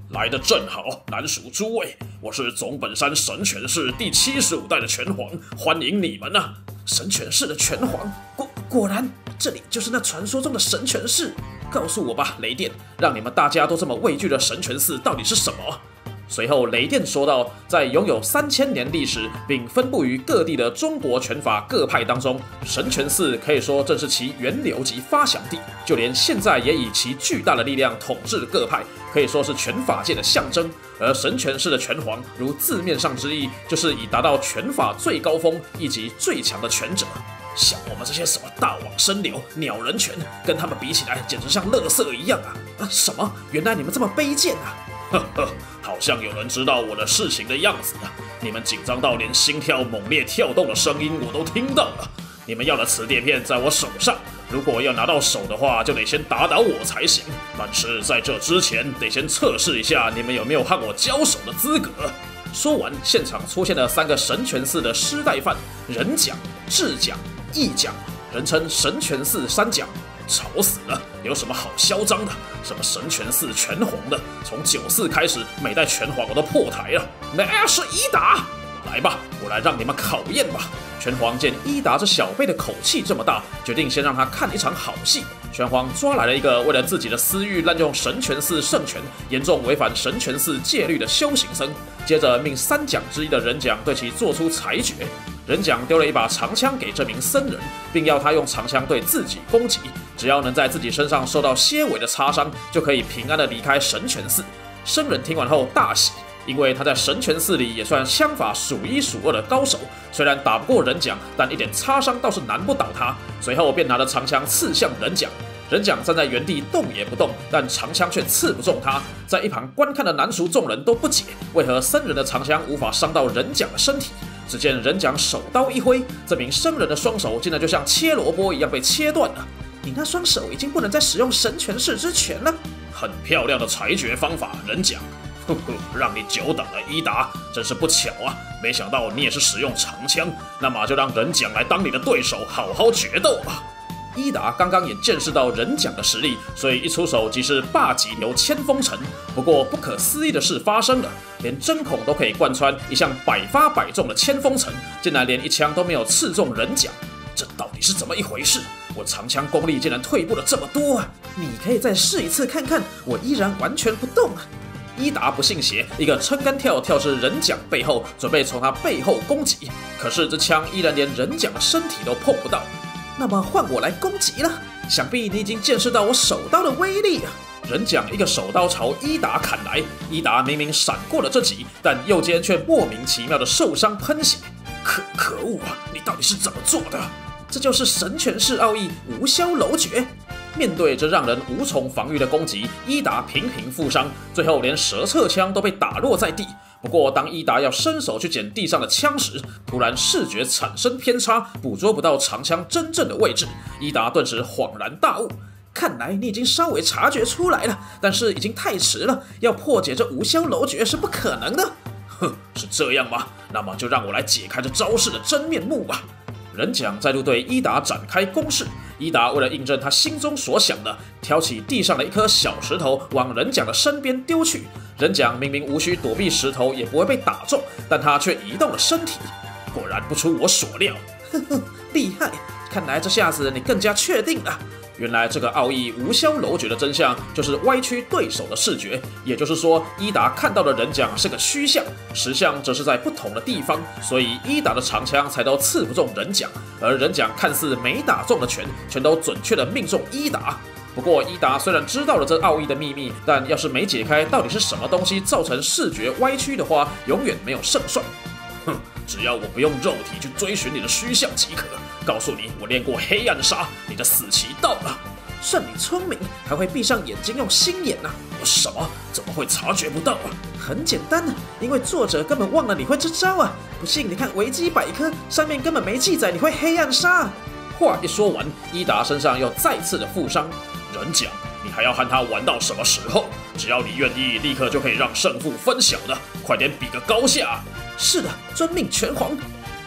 Speaker 3: 来得正好，南蜀诸位，我是总本山神泉氏第七十五代的拳皇，欢迎你们啊！
Speaker 4: 神泉氏的拳皇，果果然，这里就是那传说中的神泉氏。
Speaker 3: 告诉我吧，雷电，让你们大家都这么畏惧的神泉寺到底是什么？随后，雷电说道，在拥有三千年历史并分布于各地的中国拳法各派当中，神泉寺可以说正是其源流及发祥地，就连现在也以其巨大的力量统治各派，可以说是拳法界的象征。而神泉氏的拳皇，如字面上之意，就是已达到拳法最高峰以及最强的拳者。像我们这些什么大网生流、鸟人拳，跟他们比起来，简直像垃圾一样啊！
Speaker 4: 啊，什么？原来你们这么卑贱啊！
Speaker 3: 呵呵，好像有人知道我的事情的样子啊！你们紧张到连心跳猛烈跳动的声音我都听到了。你们要的磁碟片在我手上，如果要拿到手的话，就得先打倒我才行。但是在这之前，得先测试一下你们有没有和我交手的资格。说完，现场出现了三个神泉寺的师代犯：人奖、智奖、义奖，人称神泉寺三奖。吵死了！有什么好嚣张的？什么神泉寺拳皇的，从九四开始，每代拳皇我都破台了。那是伊达，来吧，我来让你们考验吧。拳皇见伊达这小辈的口气这么大，决定先让他看一场好戏。拳皇抓来了一个为了自己的私欲滥用神泉寺圣拳，严重违反神泉寺戒律的修行僧，接着命三奖之一的人奖对其做出裁决。人奖丢了一把长枪给这名僧人，并要他用长枪对自己攻击，只要能在自己身上受到些微的擦伤，就可以平安的离开神泉寺。僧人听完后大喜，因为他在神泉寺里也算枪法数一数二的高手，虽然打不过人奖，但一点擦伤倒是难不倒他。随后便拿着长枪刺向人奖。人奖站在原地动也不动，但长枪却刺不中他。在一旁观看的南蜀众人都不解，为何僧人的长枪无法伤到人奖的身体。只见人奖手刀一挥，这名僧人的双手竟然就像切萝卜一样被切断了。
Speaker 4: 你那双手已经不能再使用神泉氏之拳了。
Speaker 3: 很漂亮的裁决方法，人奖。呵呵，让你久等了，伊达，真是不巧啊！没想到你也是使用长枪，那么就让人奖来当你的对手，好好决斗吧。伊达刚刚也见识到人奖的实力，所以一出手即是霸极流千锋城。不过不可思议的事发生了，连针孔都可以贯穿一向百发百中的千锋城，竟然连一枪都没有刺中人奖，这到底是怎么一回事？我长枪功力竟然退步了这么多啊！
Speaker 4: 你可以再试一次看看，我依然完全不动啊！
Speaker 3: 伊达不信邪，一个撑杆跳跳至人奖背后，准备从他背后攻击。可是这枪依然连人奖的身体都碰不到。
Speaker 4: 那么换我来攻击了，想必你已经见识到我手刀的威力啊！
Speaker 3: 人奖一个手刀朝伊达砍来，伊达明明闪过了这击，但右肩却莫名其妙的受伤喷血。可可恶啊！你到底是怎么做的？
Speaker 4: 这就是神泉氏奥义无消楼诀。
Speaker 3: 面对这让人无从防御的攻击，伊达频频负伤，最后连蛇侧枪都被打落在地。不过，当伊达要伸手去捡地上的枪时，突然视觉产生偏差，捕捉不到长枪真正的位置。伊达顿时恍然大悟，
Speaker 4: 看来你已经稍微察觉出来了，但是已经太迟了，要破解这无消楼诀是不可能的。
Speaker 3: 哼，是这样吗？那么就让我来解开这招式的真面目吧。人奖再度对伊达展开攻势，伊达为了印证他心中所想的，挑起地上的一颗小石头往人奖的身边丢去。人奖明明无需躲避石头也不会被打中，但他却移动了身体，果然不出我所料。
Speaker 4: 呵呵，厉害！看来这下子你更加确定了。
Speaker 3: 原来这个奥义无消楼诀的真相就是歪曲对手的视觉，也就是说，伊达看到的人奖是个虚像，实像则是在不同的地方，所以伊达的长枪才都刺不中人奖，而人奖看似没打中的拳，全都准确的命中伊达。不过，伊达虽然知道了这奥义的秘密，但要是没解开到底是什么东西造成视觉歪曲的话，永远没有胜算。哼，只要我不用肉体去追寻你的虚像即可。告诉你，我练过黑暗杀，你的死期到了。
Speaker 4: 算你聪明，还会闭上眼睛用心眼啊！
Speaker 3: 什么？怎么会察觉不到啊？
Speaker 4: 很简单啊，因为作者根本忘了你会这招啊！不信你看维基百科，上面根本没记载你会黑暗杀。
Speaker 3: 话一说完，伊达身上又再次的负伤。人奖，你还要和他玩到什么时候？只要你愿意，立刻就可以让胜负分晓的。快点比个高下！
Speaker 4: 是的，遵命，拳皇。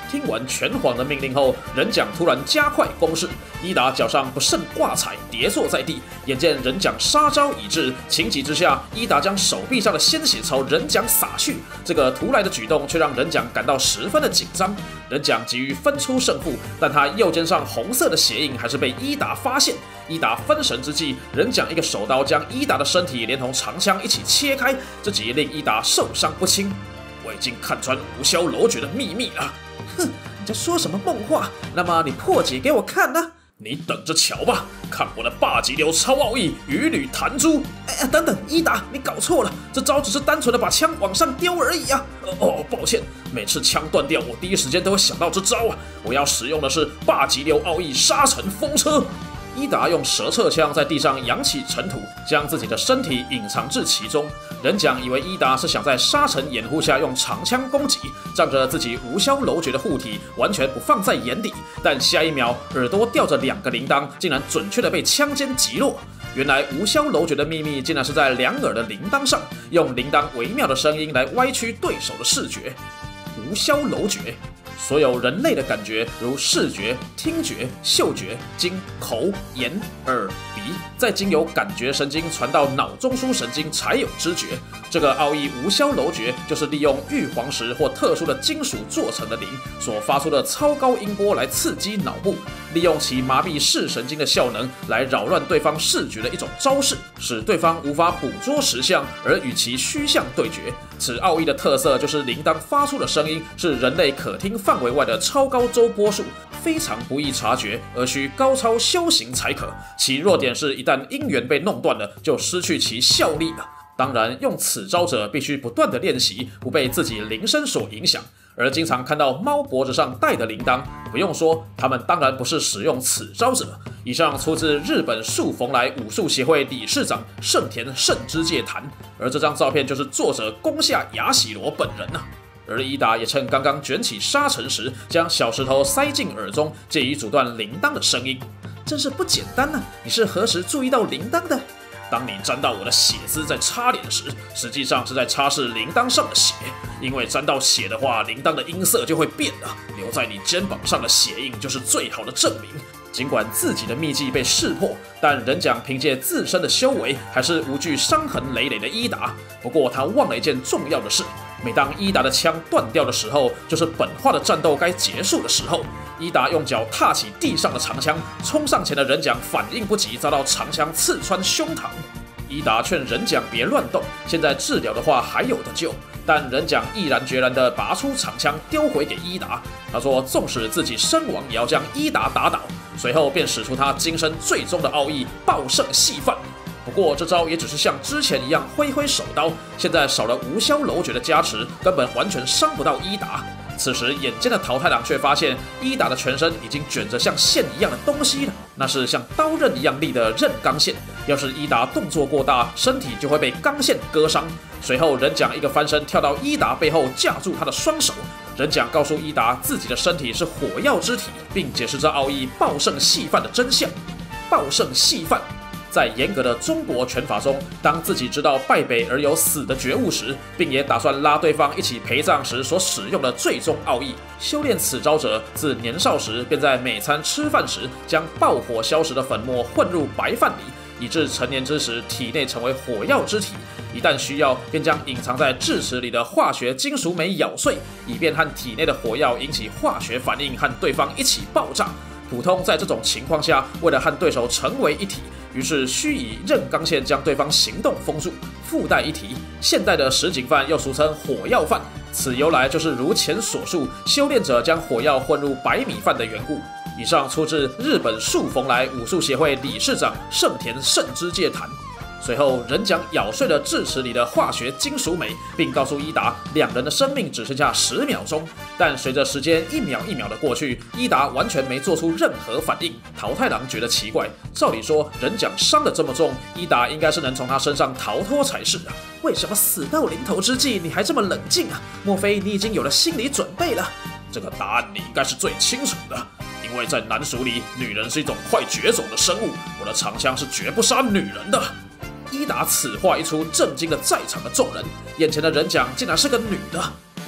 Speaker 3: 听完拳皇的命令后，人奖突然加快攻势，伊达脚上不慎挂彩，跌坐在地。眼见人奖杀招已至，情急之下，伊达将手臂上的鲜血朝人奖洒去。这个突来的举动却让人奖感到十分的紧张。人奖急于分出胜负，但他右肩上红色的血印还是被伊达发现。伊达分神之际，人奖一个手刀将伊达的身体连同长枪一起切开，这即令伊达受伤不轻。我已经看穿无萧楼诀的秘密了。
Speaker 4: 哼，你在说什么梦话？那么你破解给我看呢？
Speaker 3: 你等着瞧吧，看我的霸极流超奥义鱼履弹珠！
Speaker 4: 哎，等等，伊达，你搞错了，这招只是单纯的把枪往上丢而已啊！
Speaker 3: 哦哦，抱歉，每次枪断掉，我第一时间都会想到这招啊！我要使用的是霸极流奥义沙尘风车。伊达用蛇侧枪在地上扬起尘土，将自己的身体隐藏至其中。人奖以为伊达是想在沙尘掩护下用长枪攻击，仗着自己无萧楼诀的护体，完全不放在眼里。但下一秒，耳朵吊着两个铃铛，竟然准确的被枪尖击落。原来无萧楼诀的秘密，竟然是在两耳的铃铛上，用铃铛微妙的声音来歪曲对手的视觉。无萧楼诀。所有人类的感觉，如视觉、听觉、嗅觉、经口、眼、耳、鼻，再经由感觉神经传到脑中枢神经才有知觉。这个奥义无萧楼诀，就是利用玉黄石或特殊的金属做成的铃所发出的超高音波来刺激脑部，利用其麻痹视神经的效能来扰乱对方视觉的一种招式，使对方无法捕捉实相而与其虚相对决。此奥义的特色就是铃铛发出的声音是人类可听范围外的超高周波数，非常不易察觉，而需高超修行才可。其弱点是一旦因缘被弄断了，就失去其效力了。当然，用此招者必须不断的练习，不被自己铃声所影响。而经常看到猫脖子上戴的铃铛，不用说，他们当然不是使用此招者。以上出自日本树逢来武术协会理事长盛田圣之介谈，而这张照片就是作者宫下雅喜罗本人啊。而伊达也趁刚刚卷起沙尘时，将小石头塞进耳中，借以阻断铃铛的声音。
Speaker 4: 真是不简单啊！你是何时注意到铃铛的？
Speaker 3: 当你沾到我的血渍在擦脸时，实际上是在擦拭铃铛上的血，因为沾到血的话，铃铛的音色就会变了。留在你肩膀上的血印就是最好的证明。尽管自己的秘技被识破，但人奖凭借自身的修为，还是无惧伤痕累累的伊达。不过他忘了一件重要的事。每当伊达的枪断掉的时候，就是本话的战斗该结束的时候。伊达用脚踏起地上的长枪，冲上前的人奖反应不及，遭到长枪刺穿胸膛。伊达劝人奖别乱动，现在治疗的话还有得救。但人奖毅然决然地拔出长枪，丢回给伊达。他说，纵使自己身亡，也要将伊达打倒。随后便使出他今生最终的奥义——爆胜细犯。不过这招也只是像之前一样挥挥手刀，现在少了无萧楼诀的加持，根本完全伤不到伊达。此时，眼尖的桃太郎却发现伊达的全身已经卷着像线一样的东西了，那是像刀刃一样利的刃钢线。要是伊达动作过大，身体就会被钢线割伤。随后，人奖一个翻身跳到伊达背后，架住他的双手。人奖告诉伊达，自己的身体是火药之体，并解释这奥义爆胜细犯的真相。爆胜细犯。在严格的中国拳法中，当自己知道败北而有死的觉悟时，并也打算拉对方一起陪葬时所使用的最终奥义。修炼此招者，自年少时便在每餐吃饭时将爆火消食的粉末混入白饭里，以致成年之时体内成为火药之体。一旦需要，便将隐藏在智齿里的化学金属镁咬碎，以便和体内的火药引起化学反应，和对方一起爆炸。普通在这种情况下，为了和对手成为一体，于是需以刃钢线将对方行动封住。附带一提，现代的什锦饭又俗称火药饭，此由来就是如前所述，修炼者将火药混入白米饭的缘故。以上出自日本树逢来武术协会理事长盛田圣之介谈。随后，人奖咬碎了智齿里的化学金属镁，并告诉伊达，两人的生命只剩下十秒钟。但随着时间一秒一秒的过去，伊达完全没做出任何反应。桃太郎觉得奇怪，照理说，人奖伤得这么重，伊达应该是能从他身上逃脱才是啊。
Speaker 4: 为什么死到临头之际，你还这么冷静啊？莫非你已经有了心理准备了？
Speaker 3: 这个答案你应该是最清楚的。因为在男属里，女人是一种快绝种的生物，我的长枪是绝不杀女人的。伊达此话一出，震惊了在场的众人。眼前的人奖竟然是个女的，
Speaker 4: 你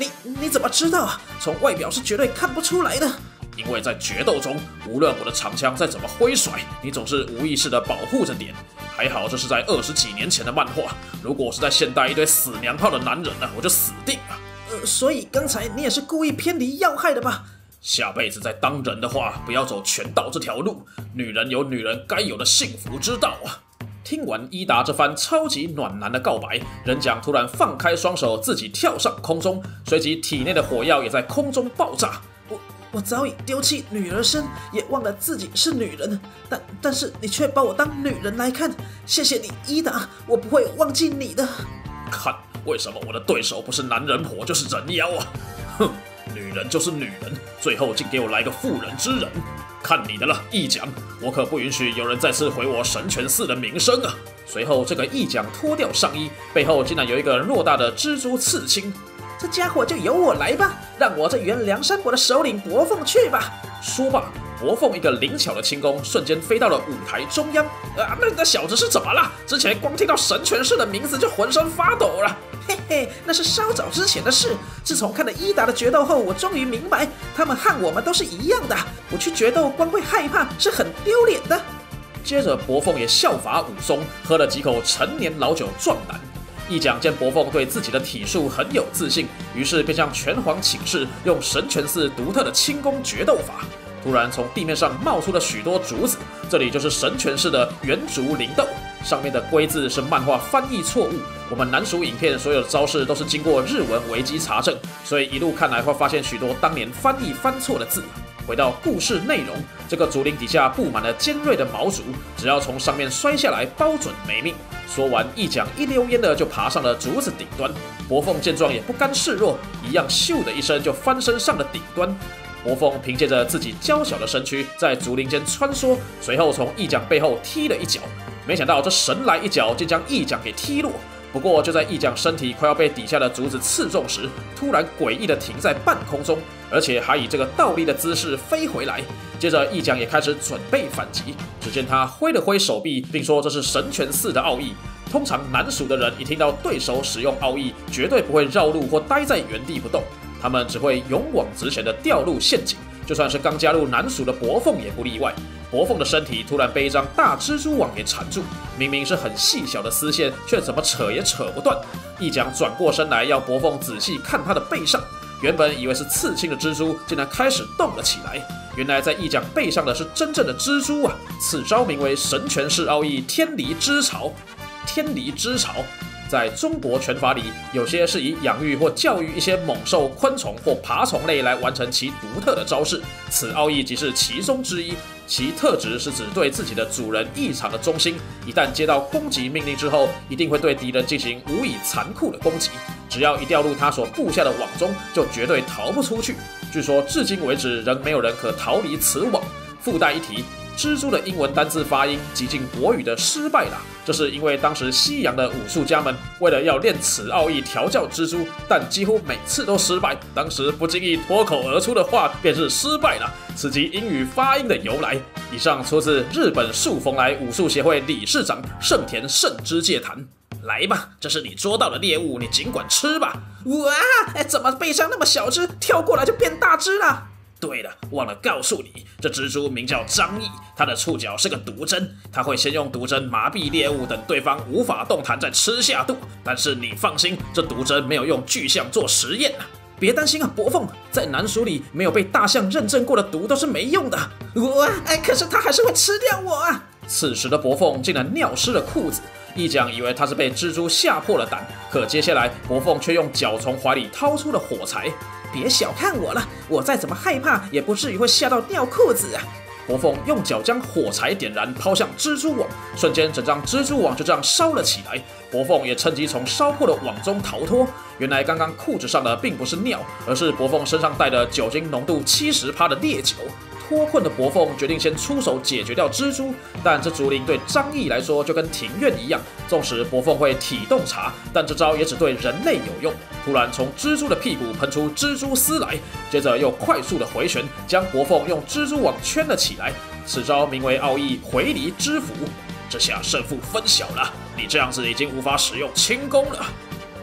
Speaker 4: 你怎么知道啊？从外表是绝对看不出来的。
Speaker 3: 因为在决斗中，无论我的长枪再怎么挥甩，你总是无意识地保护着点。还好这是在二十几年前的漫画，如果是在现代一堆死娘炮的男人呢，我就死定了。
Speaker 4: 呃，所以刚才你也是故意偏离要害的吧？
Speaker 3: 下辈子再当人的话，不要走拳道这条路。女人有女人该有的幸福之道啊！听完伊达这番超级暖男的告白，人奖突然放开双手，自己跳上空中，随即体内的火药也在空中爆炸。
Speaker 4: 我我早已丢弃女儿身，也忘了自己是女人，但但是你却把我当女人来看。谢谢你，伊达，我不会忘记你的。
Speaker 3: 看，为什么我的对手不是男人婆就是人妖啊？哼！女人就是女人，最后竟给我来个妇人之仁，看你的了，义奖！我可不允许有人再次毁我神泉寺的名声啊！随后，这个义奖脱掉上衣，背后竟然有一个偌大的蜘蛛刺青。
Speaker 4: 这家伙就由我来吧，让我这原梁山伯的首领伯凤去吧。
Speaker 3: 说罢，伯凤一个灵巧的轻功，瞬间飞到了舞台中央。
Speaker 1: 啊，那那小子是怎么了？之前光听到神泉氏的名字就浑身发抖了。
Speaker 4: 嘿嘿，那是稍早之前的事。自从看了伊达的决斗后，我终于明白，他们和我们都是一样的。不去决斗，光会害怕是很丢脸的。
Speaker 3: 接着，伯凤也效法武松，喝了几口陈年老酒壮胆。义奖见伯凤对自己的体术很有自信，于是便向拳皇请示，用神泉寺独特的轻功决斗法。突然，从地面上冒出了许多竹子，这里就是神泉氏的圆竹灵斗。上面的“龟”字是漫画翻译错误，我们南蜀影片所有的招式都是经过日文维基查证，所以一路看来会发现许多当年翻译翻错的字。回到故事内容，这个竹林底下布满了尖锐的毛竹，只要从上面摔下来，包准没命。说完，一讲一溜烟的就爬上了竹子顶端。伯凤见状也不甘示弱，一样咻的一声就翻身上了顶端。伯凤凭借着自己娇小的身躯在竹林间穿梭，随后从义奖背后踢了一脚，没想到这神来一脚竟将义奖给踢落。不过就在义奖身体快要被底下的竹子刺中时，突然诡异的停在半空中，而且还以这个倒立的姿势飞回来。接着义奖也开始准备反击，只见他挥了挥手臂，并说这是神泉寺的奥义。通常南蜀的人一听到对手使用奥义，绝对不会绕路或待在原地不动，他们只会勇往直前的掉入陷阱。就算是刚加入南蜀的伯凤也不例外。伯凤的身体突然被一张大蜘蛛网给缠住，明明是很细小的丝线，却怎么扯也扯不断。义奖转过身来，要伯凤仔细看他的背上。原本以为是刺青的蜘蛛，竟然开始动了起来。原来在义奖背上的是真正的蜘蛛啊！此招名为神泉氏奥义天离之巢。天离之巢在中国拳法里，有些是以养育或教育一些猛兽、昆虫或爬虫类来完成其独特的招式，此奥义即是其中之一。其特质是指对自己的主人异常的忠心，一旦接到攻击命令之后，一定会对敌人进行无以残酷的攻击。只要一掉入他所布下的网中，就绝对逃不出去。据说至今为止，仍没有人可逃离此网。附带一提，蜘蛛的英文单字发音极近国语的失败啦，这是因为当时西洋的武术家们为了要练此奥义调教蜘蛛，但几乎每次都失败。当时不经意脱口而出的话便是失败了，此即英语发音的由来。以上出自日本树风来武术协会理事长盛田胜之介谈。来吧，这是你捉到的猎物，你尽管吃吧。
Speaker 4: 哇，哎，怎么背上那么小只，跳过来就变大只了？
Speaker 1: 对了，忘了告诉你，这蜘蛛名叫张翼，它的触角是个毒针，它会先用毒针麻痹猎物，等对方无法动弹再吃下肚。但是你放心，这毒针没有用巨象做实验啊。
Speaker 4: 别担心啊，伯凤，在南蜀里没有被大象认证过的毒都是没用的。我哎，可是它还是会吃掉我啊！
Speaker 3: 此时的伯凤竟然尿湿了裤子，义奖以为他是被蜘蛛吓破了胆，可接下来伯凤却用脚从怀里掏出了火柴。
Speaker 4: 别小看我了，我再怎么害怕，也不至于会吓到尿裤子啊！
Speaker 3: 伯凤用脚将火柴点燃，抛向蜘蛛网，瞬间整张蜘蛛网就这样烧了起来。伯凤也趁机从烧破的网中逃脱。原来刚刚裤子上的并不是尿，而是伯凤身上带的酒精浓度 百分之七十 的烈酒。脱困的伯凤决定先出手解决掉蜘蛛，但这竹林对张翼来说就跟庭院一样，纵使伯凤会体洞察，但这招也只对人类有用。突然从蜘蛛的屁股喷出蜘蛛丝来，接着又快速的回旋，将伯凤用蜘蛛网圈了起来。此招名为奥义回离之符。这下胜负分晓了，你这样子已经无法使用轻功了。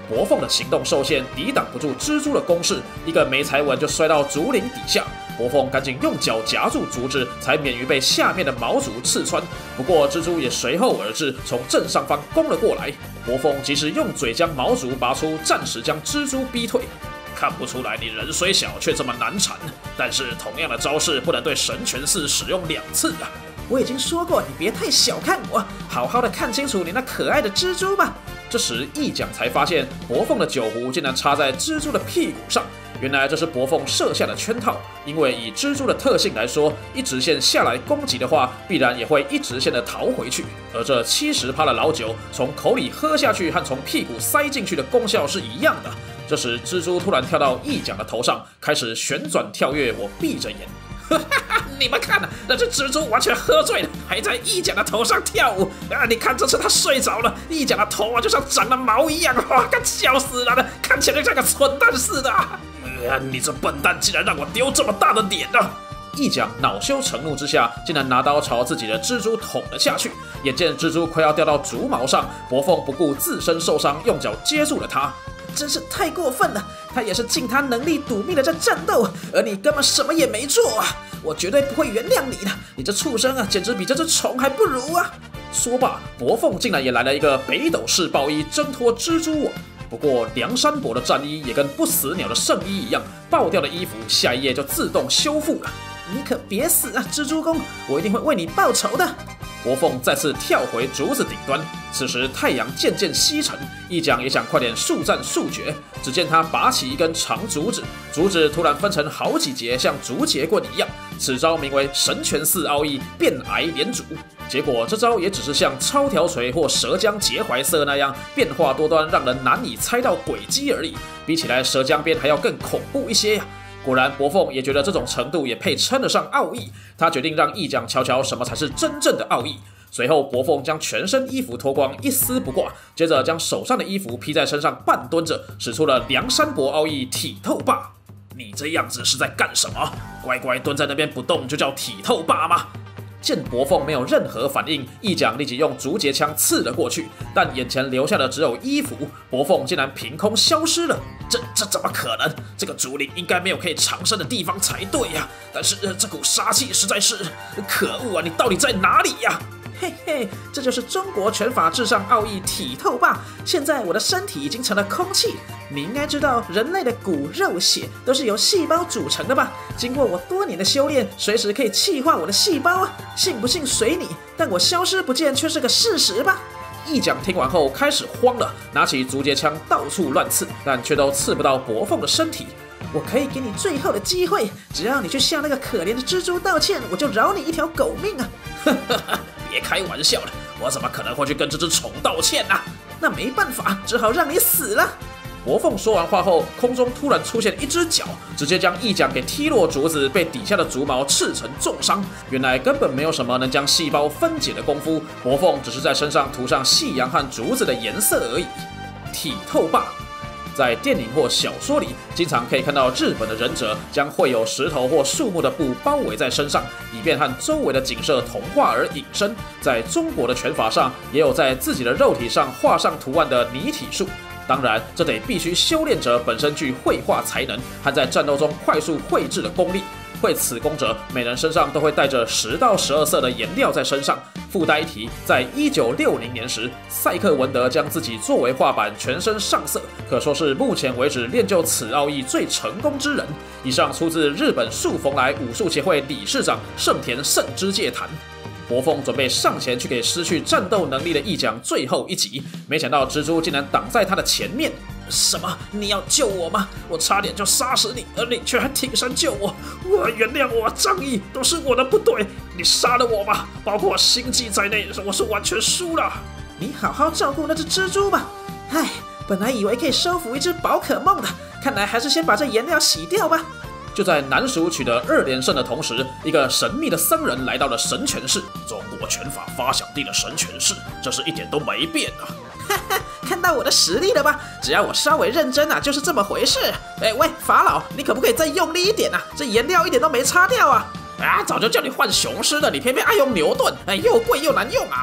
Speaker 3: 伯凤的行动受限，抵挡不住蜘蛛的攻势，一个没踩稳就摔到竹林底下。伯凤赶紧用脚夹住竹子，才免于被下面的毛竹刺穿。不过蜘蛛也随后而至，从正上方攻了过来。伯凤及时用嘴将毛竹拔出，暂时将蜘蛛逼退。看不出来你人虽小，却这么难缠。但是同样的招式不能对神拳士使用两次啊！
Speaker 4: 我已经说过，你别太小看我，好好的看清楚你那可爱的蜘蛛吧。
Speaker 3: 这时一讲才发现，伯凤的酒壶竟然插在蜘蛛的屁股上。原来这是伯凤设下的圈套，因为以蜘蛛的特性来说，一直线下来攻击的话，必然也会一直线的逃回去。而这 百分之七十 的老酒从口里喝下去和从屁股塞进去的功效是一样的。这时蜘蛛突然跳到一讲的头上，开始旋转跳跃，我闭着眼。
Speaker 2: 你们看，那只蜘蛛完全喝醉了，还在一讲的头上跳舞啊！你看，这次他睡着了，一讲的头啊，就像长了毛一样，哇，看笑死了，看起来就像个蠢蛋似的。啊，你这笨蛋，竟然让我丢这么大的脸啊！
Speaker 3: 一讲恼羞成怒之下，竟然拿刀朝自己的蜘蛛捅了下去。眼见蜘蛛快要掉到竹毛上，伯凤不顾自身受伤，用脚接住了他。
Speaker 4: 真是太过分了！他也是尽他能力赌命的在战斗，而你根本什么也没做啊！我绝对不会原谅你的！你这畜生啊，简直比这只虫还不如啊！
Speaker 3: 说罢，伯凤竟然也来了一个北斗式暴衣，挣脱蜘蛛网。不过梁山伯的战衣也跟不死鸟的圣衣一样，爆掉的衣服下一页就自动修复了。
Speaker 4: 你可别死啊，蜘蛛公！我一定会为你报仇的！
Speaker 3: 伯凤再次跳回竹子顶端，此时太阳渐渐西沉，一讲也想快点速战速决。只见他拔起一根长竹子，竹子突然分成好几节，像竹节棍一样。此招名为神拳四奥义变癌连竹。结果这招也只是像超条锤或蛇浆结怀色那样变化多端，让人难以猜到轨迹而已。比起来，蛇浆鞭还要更恐怖一些呀。果然，伯凤也觉得这种程度也配称得上奥义。他决定让一讲瞧瞧什么才是真正的奥义。随后，伯凤将全身衣服脱光，一丝不挂，接着将手上的衣服披在身上，半蹲着，使出了梁山伯奥义体透霸。你这样子是在干什么？乖乖蹲在那边不动就叫体透霸吗？见伯凤没有任何反应，一讲立即用竹节枪刺了过去，但眼前留下的只有衣服，伯凤竟然凭空消失了。这这怎么可能？这个竹林应该没有可以藏身的地方才对呀！但是、呃、这股杀气实在是可恶啊！你到底在哪里呀？
Speaker 4: 嘿嘿，这就是中国拳法至上奥义体透霸。现在我的身体已经成了空气，你应该知道，人类的骨肉血都是由细胞组成的吧？经过我多年的修炼，随时可以气化我的细胞啊！信不信随你，但我消失不见却是个事实吧？
Speaker 3: 一讲听完后开始慌了，拿起竹节枪到处乱刺，但却都刺不到伯凤的身体。
Speaker 4: 我可以给你最后的机会，只要你去向那个可怜的蜘蛛道歉，我就饶你一条狗命啊！
Speaker 2: 别开玩笑了，我怎么可能会去跟这只虫道歉呢、啊？
Speaker 4: 那没办法，只好让你死了。
Speaker 3: 伯凤说完话后，空中突然出现一只脚，直接将一讲给踢落竹子，被底下的竹毛刺成重伤。原来根本没有什么能将细胞分解的功夫，伯凤只是在身上涂上夕阳和竹子的颜色而已。体透霸。在电影或小说里，经常可以看到日本的忍者将绘有石头或树木的布包围在身上，以便和周围的景色同化而隐身。在中国的拳法上，也有在自己的肉体上画上图案的拟体术。当然，这得必须修炼者本身具绘画才能和在战斗中快速绘制的功力。会此功者，每人身上都会带着十到十二色的颜料在身上。附带一提，在一九六零年时，赛克文德将自己作为画板全身上色，可说是目前为止练就此奥义最成功之人。以上出自日本素逢来武术协会理事长盛田胜之介谈。伯凤准备上前去给失去战斗能力的一讲最后一击，没想到蜘蛛竟然挡在他的前面。
Speaker 2: 什么？你要救我吗？我差点就杀死你，而你却还挺身救我。我原谅我，仗义，都是我的不对。你杀了我吧，包括心计在内，我是完全输了。
Speaker 4: 你好好照顾那只蜘蛛吧。唉，本来以为可以收服一只宝可梦的，看来还是先把这颜料洗掉吧。
Speaker 3: 就在南蜀取得二连胜的同时，一个神秘的僧人来到了神拳室。
Speaker 2: 中国拳法发祥地的神拳室，这是一点都没变啊！
Speaker 4: 哈哈，看到我的实力了吧？只要我稍微认真啊，就是这么回事。哎喂，法老，你可不可以再用力一点啊？这颜料一点都没擦掉啊！
Speaker 2: 啊，早就叫你换雄狮了，你偏偏爱用牛顿，哎，又贵又难用啊！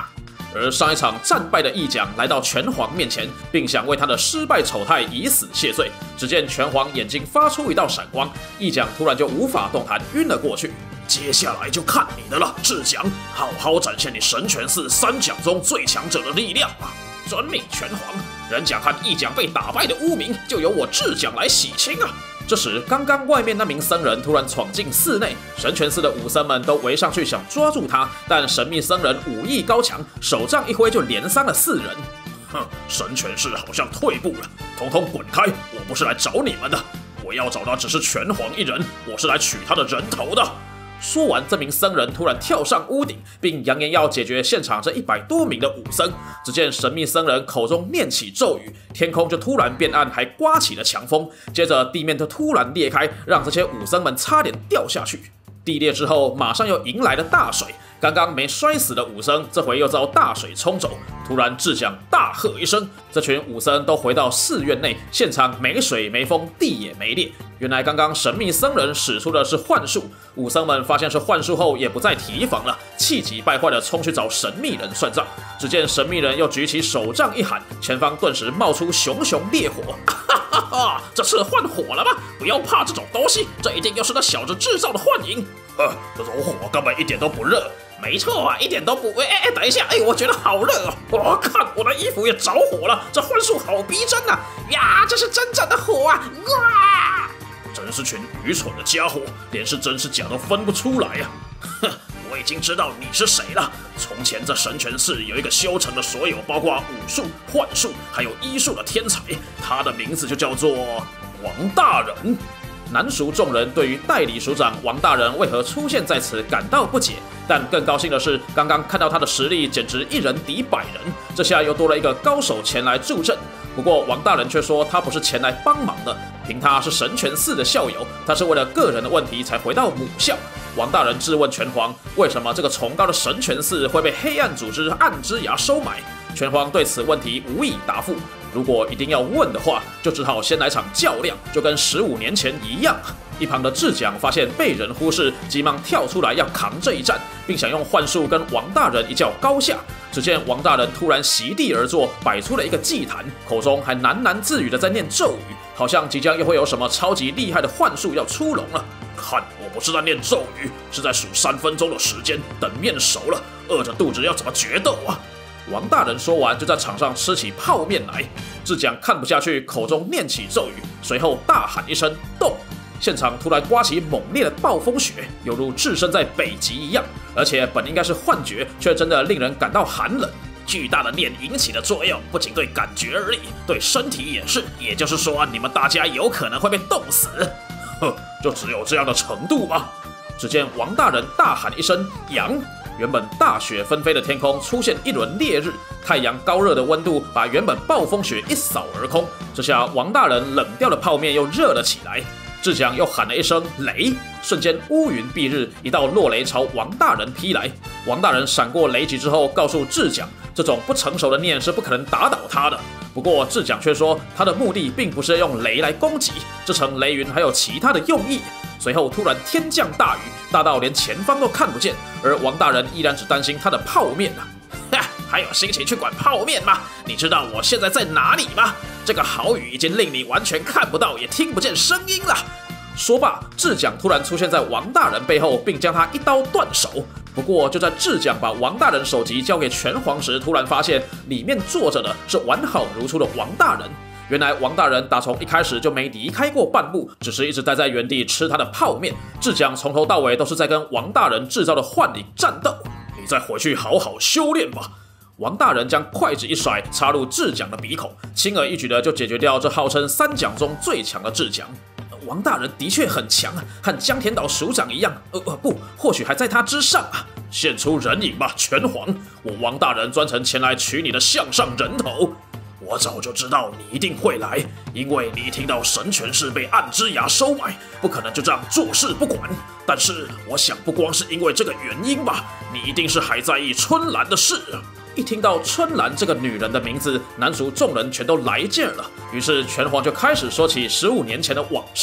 Speaker 3: 而上一场战败的义蒋来到拳皇面前，并想为他的失败丑态以死谢罪。只见拳皇眼睛发出一道闪光，义蒋突然就无法动弹，晕了过去。接下来就看你的了，智蒋，好好展现你神拳寺三蒋中最强者的力量吧！遵命，拳皇。人蒋和义蒋被打败的污名，就由我智蒋来洗清啊！这时，刚刚外面那名僧人突然闯进寺内，神拳寺的武僧们都围上去想抓住他，但神秘僧人武艺高强，手杖一挥就连伤了四人。哼，神拳寺好像退步了，统统滚开！我不是来找你们的，我要找的只是拳皇一人，我是来取他的人头的。说完，这名僧人突然跳上屋顶，并扬言要解决现场这一百多名的武僧。只见神秘僧人口中念起咒语，天空就突然变暗，还刮起了强风。接着地面就突然裂开，让这些武僧们差点掉下去。地裂之后，马上又迎来了大水。刚刚没摔死的武僧，这回又遭大水冲走。突然，智蒋大喝一声，这群武僧都回到寺院内，现场没水没风，地也没裂。原来刚刚神秘僧人使出的是幻术，武僧们发现是幻术后，也不再提防了，气急败坏的冲去找神秘人算账。只见神秘人又举起手杖一喊，前方顿时冒出熊熊烈火。哈哈哈，这是换火了吗？不要怕这种东西，这一定又是那小子制造的幻影。呃，这种火根本一点都不热。没错啊，一点都不……哎哎哎，等一下，哎，我觉得好热哦！我看我的衣服也着火了，这幻术好逼真啊！呀，这是真正的火啊！哇！真是群愚蠢的家伙，连是真是假都分不出来啊！哼，我已经知道你是谁了。从前这神拳寺有一个修成了所有包括武术、幻术还有医术的天才，他的名字就叫做王大人。南蜀众人对于代理署长王大人为何出现在此感到不解，但更高兴的是，刚刚看到他的实力简直一人敌百人，这下又多了一个高手前来助阵。不过王大人却说他不是前来帮忙的，凭他是神拳寺的校友，他是为了个人的问题才回到母校。王大人质问拳皇，为什么这个崇高的神拳寺会被黑暗组织暗之牙收买？拳皇对此问题无以答复。如果一定要问的话，就只好先来场较量，就跟十五年前一样。一旁的智蒋发现被人忽视，急忙跳出来要扛这一战，并想用幻术跟王大人一较高下。只见王大人突然席地而坐，摆出了一个祭坛，口中还喃喃自语的在念咒语，好像即将又会有什么超级厉害的幻术要出笼了。看，我不是在念咒语，是在数三分钟的时间，等面熟了，饿着肚子要怎么决斗啊？王大人说完，就在场上吃起泡面来。智蒋看不下去，口中念起咒语，随后大喊一声“动”，现场突然刮起猛烈的暴风雪，犹如置身在北极一样。而且本应该是幻觉，却真的令人感到寒冷。巨大的念引起的作用，不仅对感觉而已，对身体也是。也就是说，你们大家有可能会被冻死。哼，就只有这样的程度吗？只见王大人大喊一声“阳”。原本大雪纷飞的天空出现一轮烈日，太阳高热的温度把原本暴风雪一扫而空。这下王大人冷掉的泡面又热了起来。智蒋又喊了一声雷，瞬间乌云蔽日，一道落雷朝王大人劈来。王大人闪过雷击之后，告诉智蒋，这种不成熟的念是不可能打倒他的。不过智蒋却说，他的目的并不是用雷来攻击，这层雷云还有其他的用意。随后突然天降大雨，大到连前方都看不见，而王大人依然只担心他的泡面啊！哈，还有心情去管泡面吗？你知道我现在在哪里吗？这个好雨已经令你完全看不到，也听不见声音了。说罢，智蒋突然出现在王大人背后，并将他一刀断手。不过，就在智蒋把王大人首级交给拳皇时，突然发现里面坐着的是完好如初的王大人。原来王大人打从一开始就没离开过半步，只是一直待在原地吃他的泡面。智蒋从头到尾都是在跟王大人制造的幻影战斗。你再回去好好修炼吧。王大人将筷子一甩，插入智蒋的鼻孔，轻而易举的就解决掉这号称三蒋中最强的智蒋。王大人的确很强啊，和江田岛署长一样，呃呃不，或许还在他之上啊。现出人影吧，拳皇！我王大人专程前来取你的项上人头。我早就知道你一定会来，因为你一听到神拳室被暗之牙收买，不可能就这样坐视不管。但是我想，不光是因为这个原因吧，你一定是还在意春兰的事。一听到春兰这个女人的名字，南蜀众人全都来劲了。于是拳皇就开始说起十五年前的往事。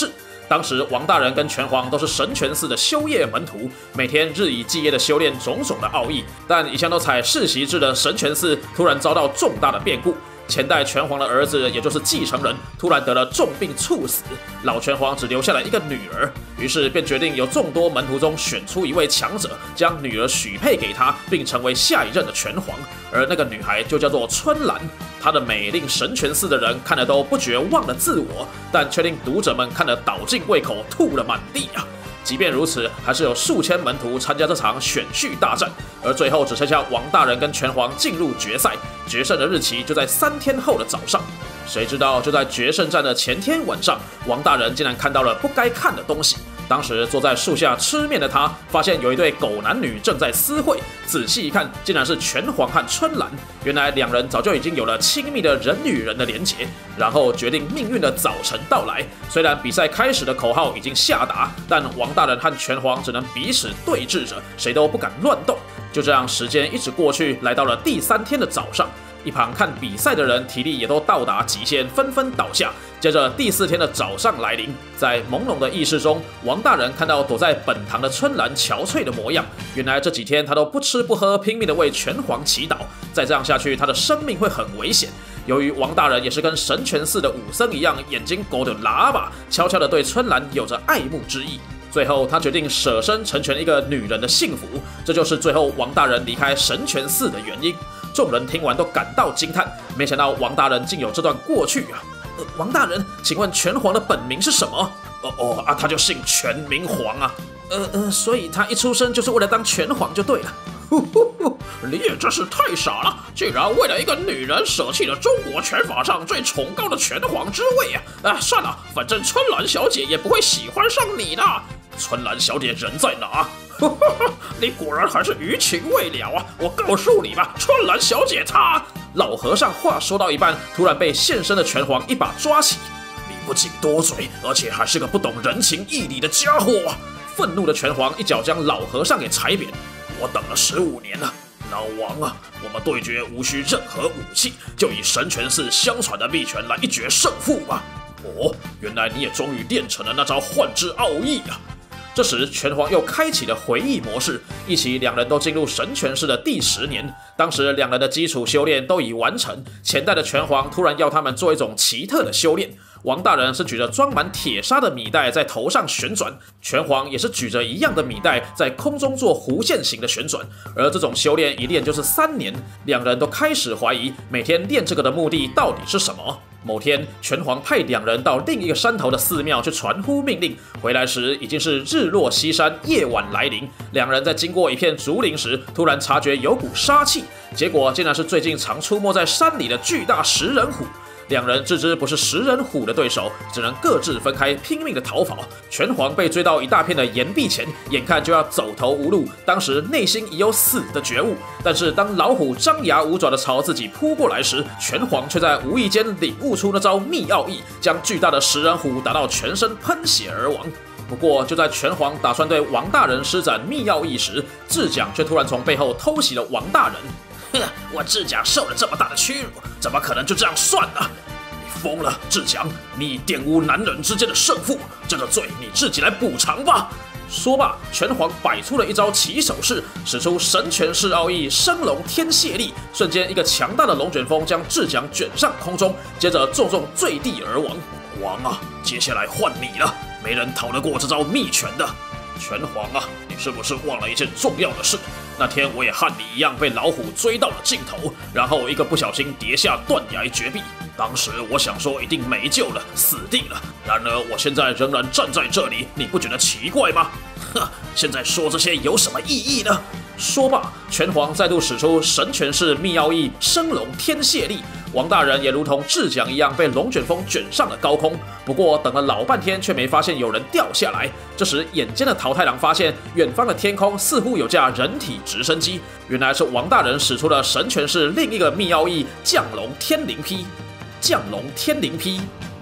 Speaker 3: 当时王大人跟拳皇都是神泉寺的修业门徒，每天日以继夜的修炼种种的奥义。但一向都采世袭制的神泉寺突然遭到重大的变故。前代拳皇的儿子，也就是继承人，突然得了重病猝死，老拳皇只留下了一个女儿，于是便决定由众多门徒中选出一位强者，将女儿许配给他，并成为下一任的拳皇。而那个女孩就叫做春兰，她的美令神泉寺的人看了都不觉忘了自我，但却令读者们看得倒尽胃口，吐了满地啊！即便如此，还是有数千门徒参加这场选序大战，而最后只剩下王大人跟拳皇进入决赛，决胜的日期就在三天后的早上。谁知道就在决胜战的前天晚上，王大人竟然看到了不该看的东西。当时坐在树下吃面的他，发现有一对狗男女正在私会，仔细一看，竟然是拳皇和春兰。原来两人早就已经有了亲密的人与人的连结，然后决定命运的早晨到来。虽然比赛开始的口号已经下达，但王大人和拳皇只能彼此对峙着，谁都不敢乱动。就这样，时间一直过去，来到了第三天的早上。一旁看比赛的人体力也都到达极限，纷纷倒下。接着第四天的早上来临，在朦胧的意识中，王大人看到躲在本堂的春兰憔悴的模样。原来这几天他都不吃不喝，拼命的为拳皇祈祷。再这样下去，他的生命会很危险。由于王大人也是跟神泉寺的武僧一样，眼睛勾得喇叭，悄悄的对春兰有着爱慕之意。最后，他决定舍身成全一个女人的幸福，这就是最后王大人离开神泉寺的原因。众人听完都感到惊叹，没想到王大人竟有这段过去啊！呃，王大人，请问拳皇的本名是什么？哦哦啊，他就姓拳，名皇啊。呃呃，所以他一出生就是为了当拳皇就对了。
Speaker 1: 呼呼呼！你也真是太傻了，竟然为了一个女人舍弃了中国拳法上最崇高的拳皇之位啊！啊，算了，反正春兰小姐也不会喜欢上你的。春兰小姐人在哪？你果然还是余情未了啊！我告诉你吧，春兰小姐她……
Speaker 3: 老和尚话说到一半，突然被现身的拳皇一把抓起。
Speaker 1: 你不仅多嘴，而且还是个不懂人情义理的家伙！
Speaker 3: 愤怒的拳皇一脚将老和尚给踩扁。
Speaker 1: 我等了十五年了，老王啊，我们对决无需任何武器，就以神泉寺相传的秘拳来一决胜负吧！哦，原来你也终于练成了那招幻之奥义啊！
Speaker 3: 这时，拳皇又开启了回忆模式，一起两人都进入神泉寺的第十年。当时两人的基础修炼都已完成，前代的拳皇突然要他们做一种奇特的修炼。王大人是举着装满铁砂的米袋在头上旋转，拳皇也是举着一样的米袋在空中做弧线型的旋转，而这种修炼一练就是三年。两人都开始怀疑，每天练这个的目的到底是什么。某天，拳皇派两人到另一个山头的寺庙去传呼命令，回来时已经是日落西山，夜晚来临。两人在经过一片竹林时，突然察觉有股杀气，结果竟然是最近常出没在山里的巨大食人虎。两人自知不是食人虎的对手，只能各自分开，拼命的逃跑。拳皇被追到一大片的岩壁前，眼看就要走投无路，当时内心已有死的觉悟。但是当老虎张牙舞爪的朝自己扑过来时，拳皇却在无意间领悟出那招秘奥义，将巨大的食人虎打到全身喷血而亡。不过，就在拳皇打算对王大人施展秘奥义时，智奖却突然从背后偷袭了王大人。
Speaker 1: 哼，我智奖受了这么大的屈辱，怎么可能就这样算呢？你疯了，智奖！你玷污男人之间的胜负，这个罪你自己来补偿吧！
Speaker 3: 说罢，拳皇摆出了一招起手式，使出神拳式奥义升龙天泻力，瞬间一个强大的龙卷风将智奖卷上空中，接着重重坠地而亡。
Speaker 1: 王啊，接下来换你了，没人逃得过这招秘拳的。拳皇啊，你是不是忘了一件重要的事？那天我也和你一样被老虎追到了尽头，然后一个不小心跌下断崖绝壁。当时我想说一定没救了，死定了。然而我现在仍然站在这里，你不觉得奇怪吗？哼，现在说这些有什么意义呢？
Speaker 3: 说罢，拳皇再度使出神拳式秘奥义升龙天泻力，王大人也如同智奖一样被龙卷风卷上了高空。不过等了老半天，却没发现有人掉下来。这时，眼尖的桃太郎发现远方的天空似乎有架人体直升机，原来是王大人使出了神拳式另一个秘奥义降龙天灵劈。降龙天灵劈，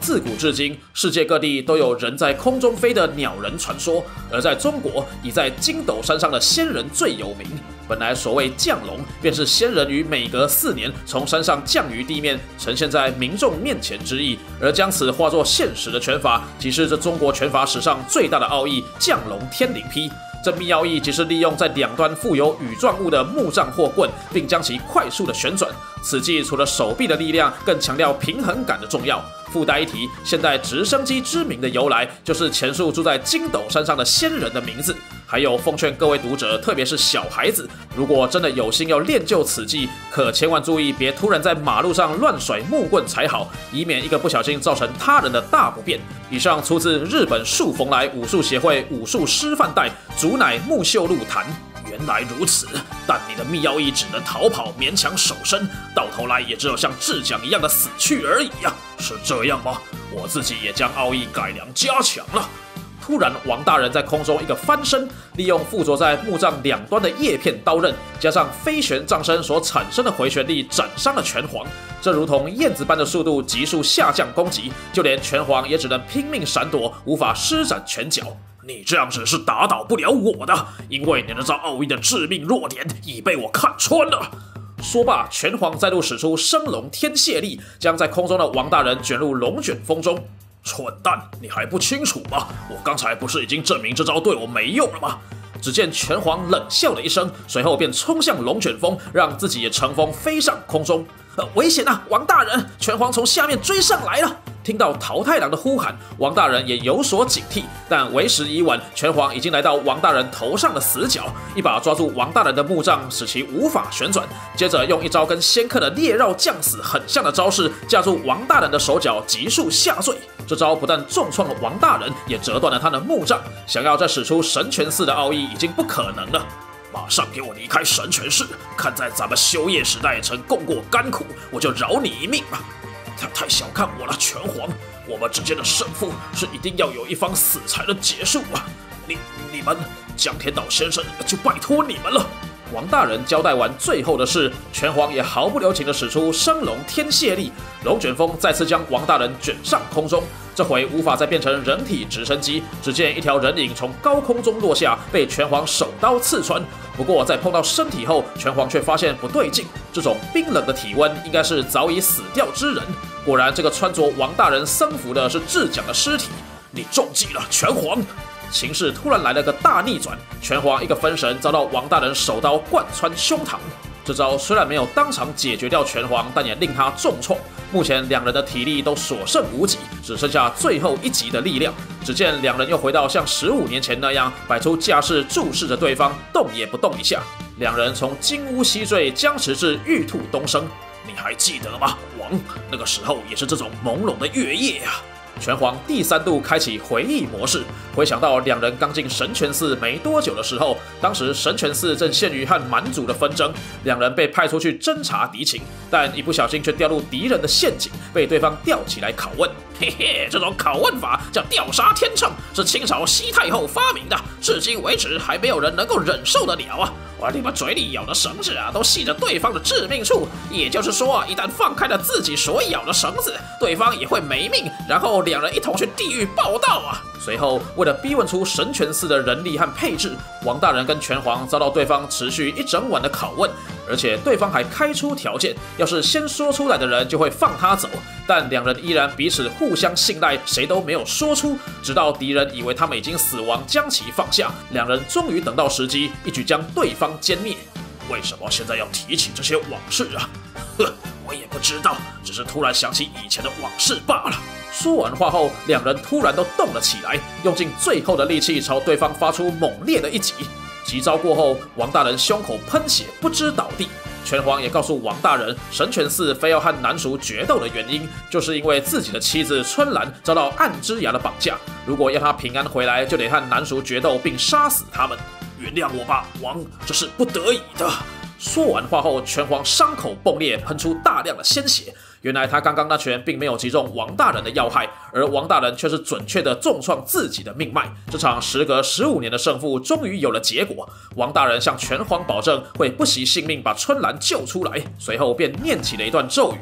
Speaker 3: 自古至今，世界各地都有人在空中飞的鸟人传说，而在中国，以在金斗山上的仙人最有名。本来所谓降龙，便是仙人于每隔四年从山上降于地面，呈现在民众面前之意。而将此化作现实的拳法，即是这中国拳法史上最大的奥义——降龙天顶劈。这密奥义即是利用在两端附有羽状物的木杖或棍，并将其快速的旋转。此技除了手臂的力量，更强调平衡感的重要。附带一提，现代直升机之名的由来，就是前述住在金斗山上的仙人的名字。还有，奉劝各位读者，特别是小孩子，如果真的有心要练就此技，可千万注意，别突然在马路上乱甩木棍才好，以免一个不小心造成他人的大不便。以上出自日本树逢来武术协会武术师范带，主乃木秀路谈。原来如此，但你的密奥义只能逃跑，勉强守身，到头来也只有像智奖一样的死去而已呀、啊！是这样吗？我自己也将奥义改良加强了。突然，王大人在空中一个翻身，利用附着在木杖两端的叶片刀刃，加上飞旋杖身所产生的回旋力，斩伤了拳皇。这如同燕子般的速度急速下降攻击，就连拳皇也只能拼命闪躲，无法施展拳脚。你这样子是打倒不了我的，因为你那招奥义的致命弱点已被我看穿了。说罢，拳皇再度使出升龙天泻力，将在空中的王大人卷入龙卷风中。蠢蛋，你还不清楚吗？我刚才不是已经证明这招对我没用了吗？只见拳皇冷笑了一声，随后便冲向龙卷风，让自己也乘风飞上空中。呃，危险啊，王大人！拳皇从下面追上来了。听到桃太郎的呼喊，王大人也有所警惕，但为时已晚，拳皇已经来到王大人头上的死角，一把抓住王大人的木杖，使其无法旋转，接着用一招跟仙客的猎绕将死很像的招式，架住王大人的手脚，急速下坠。这招不但重创了王大人，也折断了他的木杖，想要再使出神拳四的奥义已经不可能了。马上给我离开神拳室，看在咱们修业时代曾共过甘苦，我就饶你一命吧。他太小看我了，拳皇，我们之间的胜负是一定要有一方死才能结束啊！你你们江天岛先生就拜托你们了。王大人交代完最后的事，拳皇也毫不留情地使出升龙天泻力，龙卷风再次将王大人卷上空中。这回无法再变成人体直升机，只见一条人影从高空中落下，被拳皇手刀刺穿。不过在碰到身体后，拳皇却发现不对劲，这种冰冷的体温应该是早已死掉之人。果然，这个穿着王大人僧服的是智奖的尸体。你中计了，拳皇！情势突然来了个大逆转，拳皇一个分神，遭到王大人手刀贯穿胸膛。这招虽然没有当场解决掉拳皇，但也令他重创。目前两人的体力都所剩无几，只剩下最后一击的力量。只见两人又回到像十五年前那样，摆出架势注视着对方，动也不动一下。两人从金乌西坠僵持至玉兔东升。你还记得吗，王？那个时候也是这种朦胧的月夜啊。拳皇第三度开启回忆模式，回想到两人刚进神拳寺没多久的时候，当时神拳寺正陷于和蛮族的纷争，两人被派出去侦察敌情，但一不小心却掉入敌人的陷阱，被对方吊起来拷问。嘿嘿，这种拷问法叫吊杀天秤，是清朝西太后发明的，至今为止还没有人能够忍受得了啊！而你们嘴里咬的绳子啊，都系着对方的致命处，也就是说啊，一旦放开了自己所咬的绳子，对方也会没命，然后两人一同去地狱报道啊！随后，为了逼问出神拳寺的人力和配置，王大人跟拳皇遭到对方持续一整晚的拷问，而且对方还开出条件，要是先说出来的人就会放他走。但两人依然彼此互相信赖，谁都没有说出，直到敌人以为他们已经死亡，将其放下，两人终于等到时机，一举将对方歼灭。为什么现在要提起这些往事啊？呵，我也不知道，只是突然想起以前的往事罢了。说完话后，两人突然都动了起来，用尽最后的力气朝对方发出猛烈的一击。急招过后，王大人胸口喷血，不知倒地。拳皇也告诉王大人，神拳寺非要和南蜀决斗的原因，就是因为自己的妻子春兰遭到暗之牙的绑架，如果要他平安回来，就得和南蜀决斗并杀死他们。原谅我吧，王，这是不得已的。说完话后，拳皇伤口迸裂，喷出大量的鲜血。原来他刚刚那拳并没有击中王大人的要害，而王大人却是准确的重创自己的命脉。这场时隔十五年的胜负终于有了结果。王大人向拳皇保证会不惜性命把春兰救出来，随后便念起了一段咒语。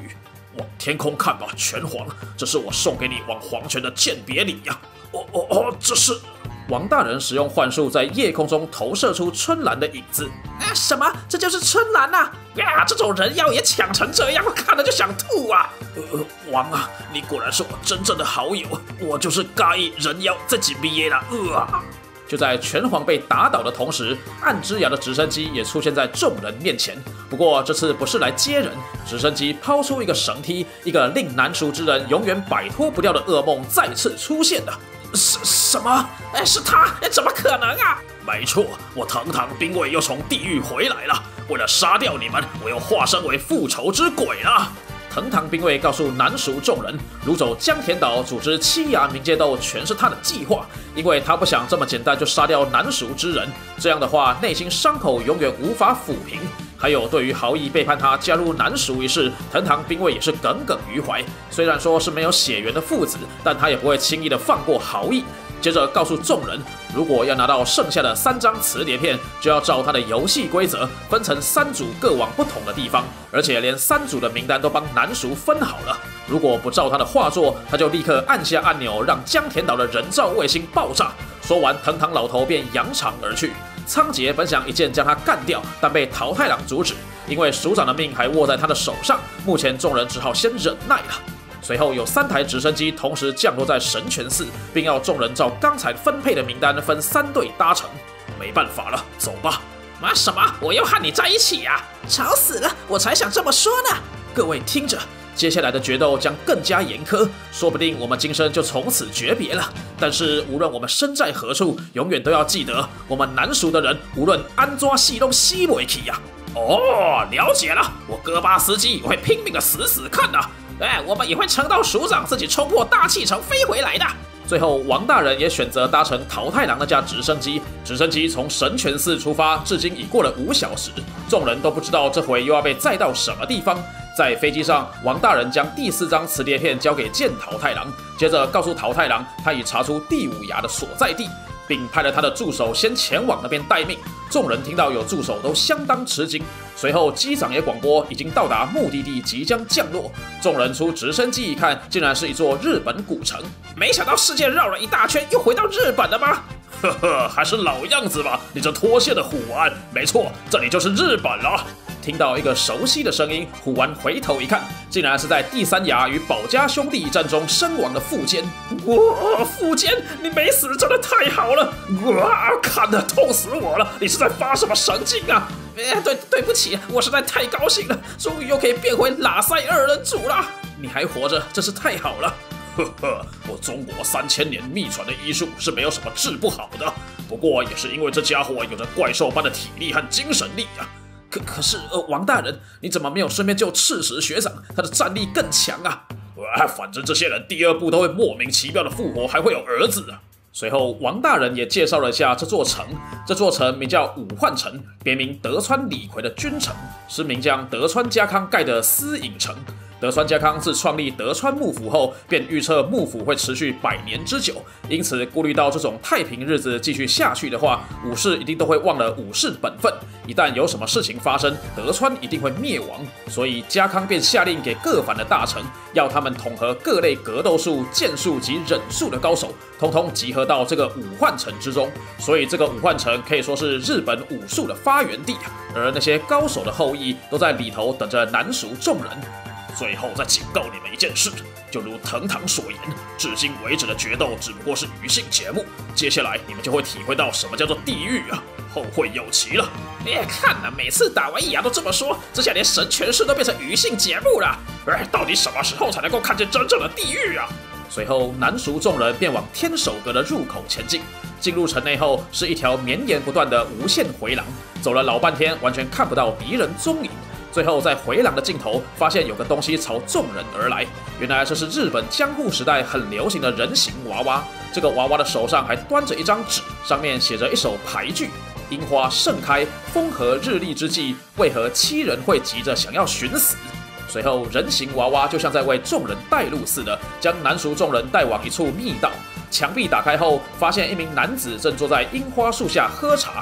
Speaker 3: 往天空看吧，拳皇，这是我送给你往黄泉的鉴别礼呀、啊！哦哦哦，这是。王大人使用幻术在夜空中投射出春兰的影子。
Speaker 4: 啊，什么？这就是春兰啊！
Speaker 2: 呀，这种人妖也抢成这样，我看了就想吐啊！
Speaker 3: 呃，王啊，你果然是我真正的好友，我就是介意人妖这几毕业了。呃，
Speaker 1: 就在拳皇被打倒的同时，暗之牙的直升机也出现在众人面前。不过这次不是来接人，直升机抛出一个绳梯，一个令难熟之人永远摆脱不掉的噩梦再次出现了。
Speaker 3: 什什么？
Speaker 2: 哎，是他？哎，怎么可能啊？
Speaker 3: 没错，我堂堂兵卫又从地狱回来了。为了杀掉你们，我又化身为复仇之鬼了。
Speaker 1: 藤堂兵卫告诉南蜀众人，掳走江田岛，组织七牙冥界斗，全是他的计划。因为他不想这么简单就杀掉南蜀之人，这样的话，内心伤口永远无法抚平。还有，对于豪义背叛他加入南蜀一事，藤堂兵卫也是耿耿于怀。虽然说是没有血缘的父子，但他也不会轻易的放过豪义。接着告诉众人，如果要拿到剩下的三张磁碟片，就要照他的游戏规则分成三组，各往不同的地方，而且连三组的名单都帮南蜀分好了。如果不照他的画作，他就立刻按下按钮，让江田岛的人造卫星爆炸。说完，藤堂老头便扬长而去。仓颉本想一剑将他干掉，但被桃太郎阻止，因为署长的命还握在他的手上。目前众人只好先忍耐了。随后有三台直升机同时降落在神泉寺，并要众人照刚才分配的名单分三队搭乘。没办法了，走吧。
Speaker 2: 啊，什么？我要和你在一起呀、啊？
Speaker 4: 吵死了，我才想这么说呢。
Speaker 1: 各位听着，接下来的决斗将更加严苛，说不定我们今生就从此诀别了。但是无论我们身在何处，永远都要记得，我们南蜀的人无论安抓戏都西不去呀。
Speaker 2: 哦，了解了，我哥巴斯基也会拼命的死死看的。哎，我们也会撑到署长自己冲破大气层飞回来的。
Speaker 1: 最后，王大人也选择搭乘桃太郎那架直升机。直升机从神泉寺出发，至今已过了五小时，众人都不知道这回又要被载到什么地方。在飞机上，王大人将第四张磁碟片交给剑桃太郎，接着告诉桃太郎，他已查出第五牙的所在地，并派了他的助手先前往那边待命。众人听到有助手都相当吃惊。随后机长也广播已经到达目的地，即将降落。众人出直升机一看，竟然是一座日本古城。
Speaker 2: 没想到世界绕了一大圈，又回到日本了吗？
Speaker 3: 呵呵，还是老样子吧，你这脱线的虎丸。没错，这里就是日本了。
Speaker 1: 听到一个熟悉的声音，虎丸回头一看，竟然是在第三牙与保家兄弟一战中身亡的富坚。
Speaker 2: 哇，富坚，你没死真的太好了！
Speaker 3: 哇，看得痛死我了！你是在发什么神经啊？
Speaker 2: 哎，对，对不起，我实在太高兴了，终于又可以变回拉塞二人组了。
Speaker 1: 你还活着，真是太好了。
Speaker 3: 呵呵，我中国三千年秘传的医术是没有什么治不好的，不过也是因为这家伙有着怪兽般的体力和精神力啊。
Speaker 1: 可可是，呃，王大人，你怎么没有顺便救赤石学长？他的战力更强啊！
Speaker 3: 啊，反正这些人第二部都会莫名其妙的复活，还会有儿子啊。
Speaker 1: 随后，王大人也介绍了一下这座城。这座城名叫武幻城，别名德川李逵的君城，是名将德川家康盖的私隐城。德川家康自创立德川幕府后，便预测幕府会持续百年之久，因此顾虑到这种太平日子继续下去的话，武士一定都会忘了武士本分。一旦有什么事情发生，德川一定会灭亡，所以家康便下令给各藩的大臣，要他们统合各类格斗术、剑术及忍术的高手，通通集合到这个武幻城之中。所以这个武幻城可以说是日本武术的发源地啊，而那些高手的后裔都在里头等着南蜀众人。
Speaker 3: 最后再警告你们一件事，就如藤堂所言，至今为止的决斗只不过是娱性节目，接下来你们就会体会到什么叫做地狱啊，后会有期了。
Speaker 2: 哎，看啊，每次打完一牙都这么说，这下连神拳士都变成娱性节目了。
Speaker 3: 哎，到底什么时候才能够看见真正的地狱啊？
Speaker 1: 随后，南蜀众人便往天守阁的入口前进。进入城内后，是一条绵延不断的无限回廊，走了老半天，完全看不到敌人踪影。最后在回廊的尽头发现有个东西朝众人而来，原来这是日本江户时代很流行的人形娃娃。这个娃娃的手上还端着一张纸，上面写着一首牌句：樱花盛开，风和日丽之际，为何七人会急着想要寻死？随后人形娃娃就像在为众人带路似的，将南蜀众人带往一处密道。墙壁打开后，发现一名男子正坐在樱花树下喝茶。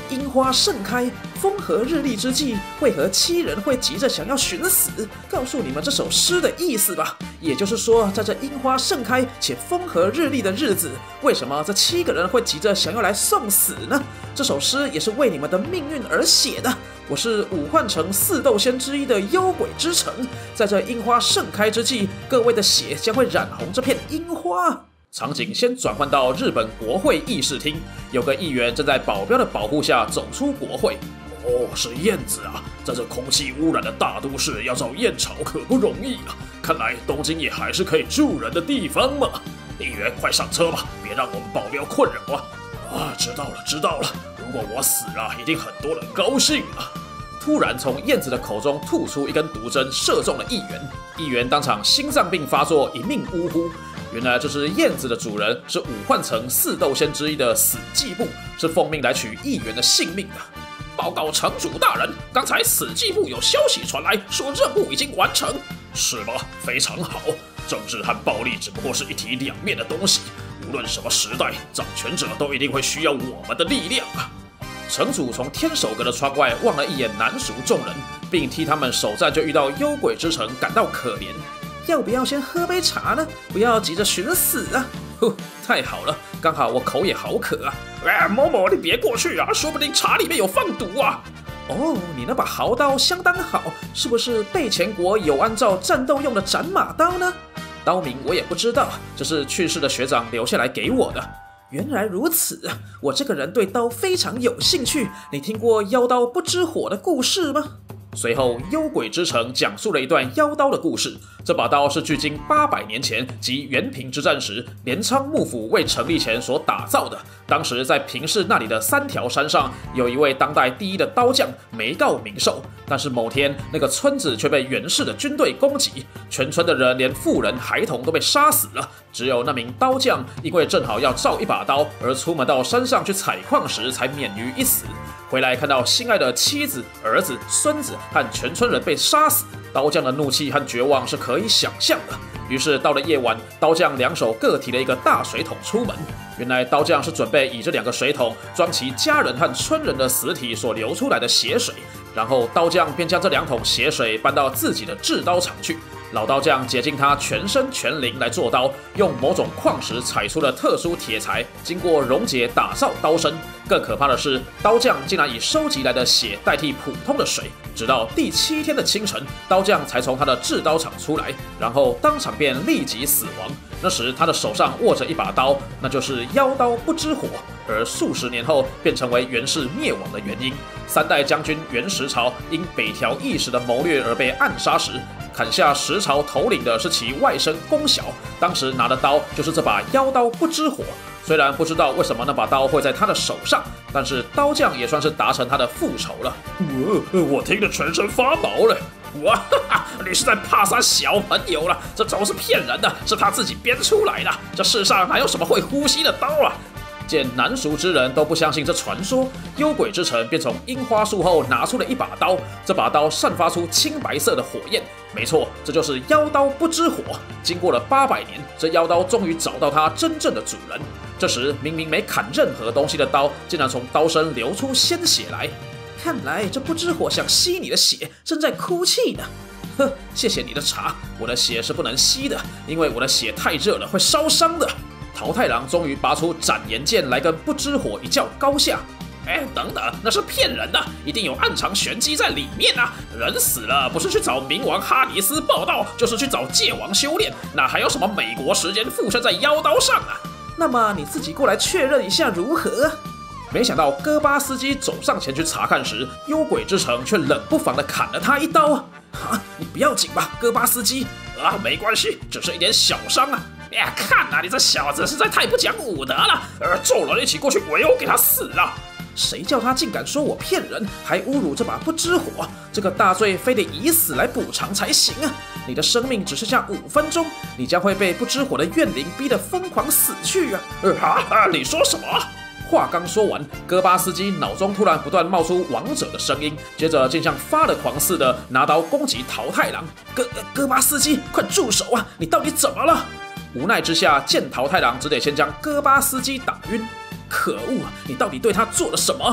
Speaker 4: 樱花盛开，风和日丽之际，为何七人会急着想要寻死？告诉你们这首诗的意思吧。也就是说，在这樱花盛开且风和日丽的日子，为什么这七个人会急着想要来送死呢？这首诗也是为你们的命运而写的。我是武幻城四斗仙之一的幽鬼之城，在这樱花盛开之际，各位的血将会染红这片樱花。
Speaker 3: 场景先转换到日本国会议事厅，有个议员正在保镖的保护下走出国会。哦，是燕子啊！在这空气污染的大都市，要找燕巢可不容易啊！看来东京也还是可以住人的地方嘛。议员，快上车吧，别让我们保镖困扰啊！啊，知道了，知道了。如果我死了，一定很多人高兴啊！突然从燕子的口中吐出一根毒针，射中了议员。议员当场心脏病发作，一命呜呼。原来这是燕子的主人，是武幻城四斗仙之一的死寂部，是奉命来取议员的性命的。报告城主大人，刚才死寂部有消息传来，说任务已经完成。是吗？非常好。政治和暴力只不过是一体两面的东西，无论什么时代，掌权者都一定会需要我们的力量啊！城主从天守阁的窗外望了一眼南蜀众人，并替他们首战就遇到幽鬼之城感到可怜。
Speaker 4: 要不要先喝杯茶呢？不要急着寻死啊！
Speaker 3: 呼，太好了，刚好我口也好渴啊！
Speaker 1: 哎，某某，你别过去啊，说不定茶里面有放毒啊！
Speaker 4: 哦，你那把豪刀相当好，是不是备前国有按照战斗用的斩马刀呢？
Speaker 3: 刀名我也不知道，这是去世的学长留下来给我的。
Speaker 4: 原来如此，我这个人对刀非常有兴趣。你听过妖刀不知火的故事吗？
Speaker 3: 随后，幽鬼之城讲述了一段妖刀的故事。这把刀是距今八百年前，即元平之战时，镰仓幕府未成立前所打造的。当时在平氏那里的三条山上，有一位当代第一的刀匠，没告名寿。但是某天，那个村子却被源氏的军队攻击，全村的人连妇人、孩童都被杀死了。只有那名刀匠，因为正好要造一把刀，而出门到山上去采矿时，才免于一死。回来看到心爱的妻子、儿子、孙子和全村人被杀死，刀匠的怒气和绝望是可以想象的。于是到了夜晚，刀匠两手各提了一个大水桶出门。原来刀匠是准备以这两个水桶装其家人和村人的死体所流出来的血水，然后刀匠便将这两桶血水搬到自己的制刀厂去。老刀匠竭尽他全身全灵来做刀，用某种矿石采出了特殊铁材，经过溶解打造刀身。更可怕的是，刀匠竟然以收集来的血代替普通的水。直到第七天的清晨，刀匠才从他的制刀厂出来，然后当场便立即死亡。那时他的手上握着一把刀，那就是妖刀不知火，而数十年后便成为源氏灭亡的原因。三代将军源实朝因北条义时的谋略而被暗杀时，砍下实朝头领的是其外甥宫小，当时拿的刀就是这把妖刀不知火。虽然不知道为什么那把刀会在他的手上，但是刀匠也算是达成他的复仇了。
Speaker 1: 我我听得全身发毛了。哇哈哈！你是在怕杀小朋友了？这都是骗人的，是他自己编出来的。这世上哪有什么会呼吸的刀啊？
Speaker 3: 见南蜀之人都不相信这传说，幽鬼之城便从樱花树后拿出了一把刀，这把刀散发出青白色的火焰。没错，这就是妖刀不知火。经过了八百年，这妖刀终于找到它真正的主人。这时，明明没砍任何东西的刀，竟然从刀身流出鲜血来。
Speaker 4: 看来这不知火想吸你的血，正在哭泣呢。
Speaker 3: 呵，谢谢你的茶，我的血是不能吸的，因为我的血太热了，会烧伤的。桃太郎终于拔出斩颜剑来跟不知火一较高下。
Speaker 1: 哎，等等，那是骗人的，一定有暗藏玄机在里面啊！人死了，不是去找冥王哈尼斯报道，就是去找界王修炼，哪还有什么美国时间附身在妖刀上啊？
Speaker 4: 那么你自己过来确认一下如何？
Speaker 3: 没想到戈巴斯基走上前去查看时，幽鬼之城却冷不防地砍了他一刀。
Speaker 4: 啊，你不要紧吧，戈巴斯基？
Speaker 1: 啊，没关系，只是一点小伤啊。哎呀，看啊，你这小子实在太不讲武德了！呃，众人一起过去围殴，给他死了！
Speaker 4: 谁叫他竟敢说我骗人，还侮辱这把不知火？这个大罪非得以死来补偿才行啊！你的生命只剩下五分钟，你将会被不知火的怨灵逼得疯狂死去啊！
Speaker 1: 呃，哈哈，你说什么？
Speaker 3: 话刚说完，戈巴斯基脑中突然不断冒出王者的声音，接着竟像发了狂似的拿刀攻击桃太郎。
Speaker 4: 戈戈巴斯基，快住手啊！你到底怎么了？
Speaker 3: 无奈之下，见桃太郎只得先将戈巴斯基打晕。
Speaker 4: 可恶啊！你到底对他做了什么？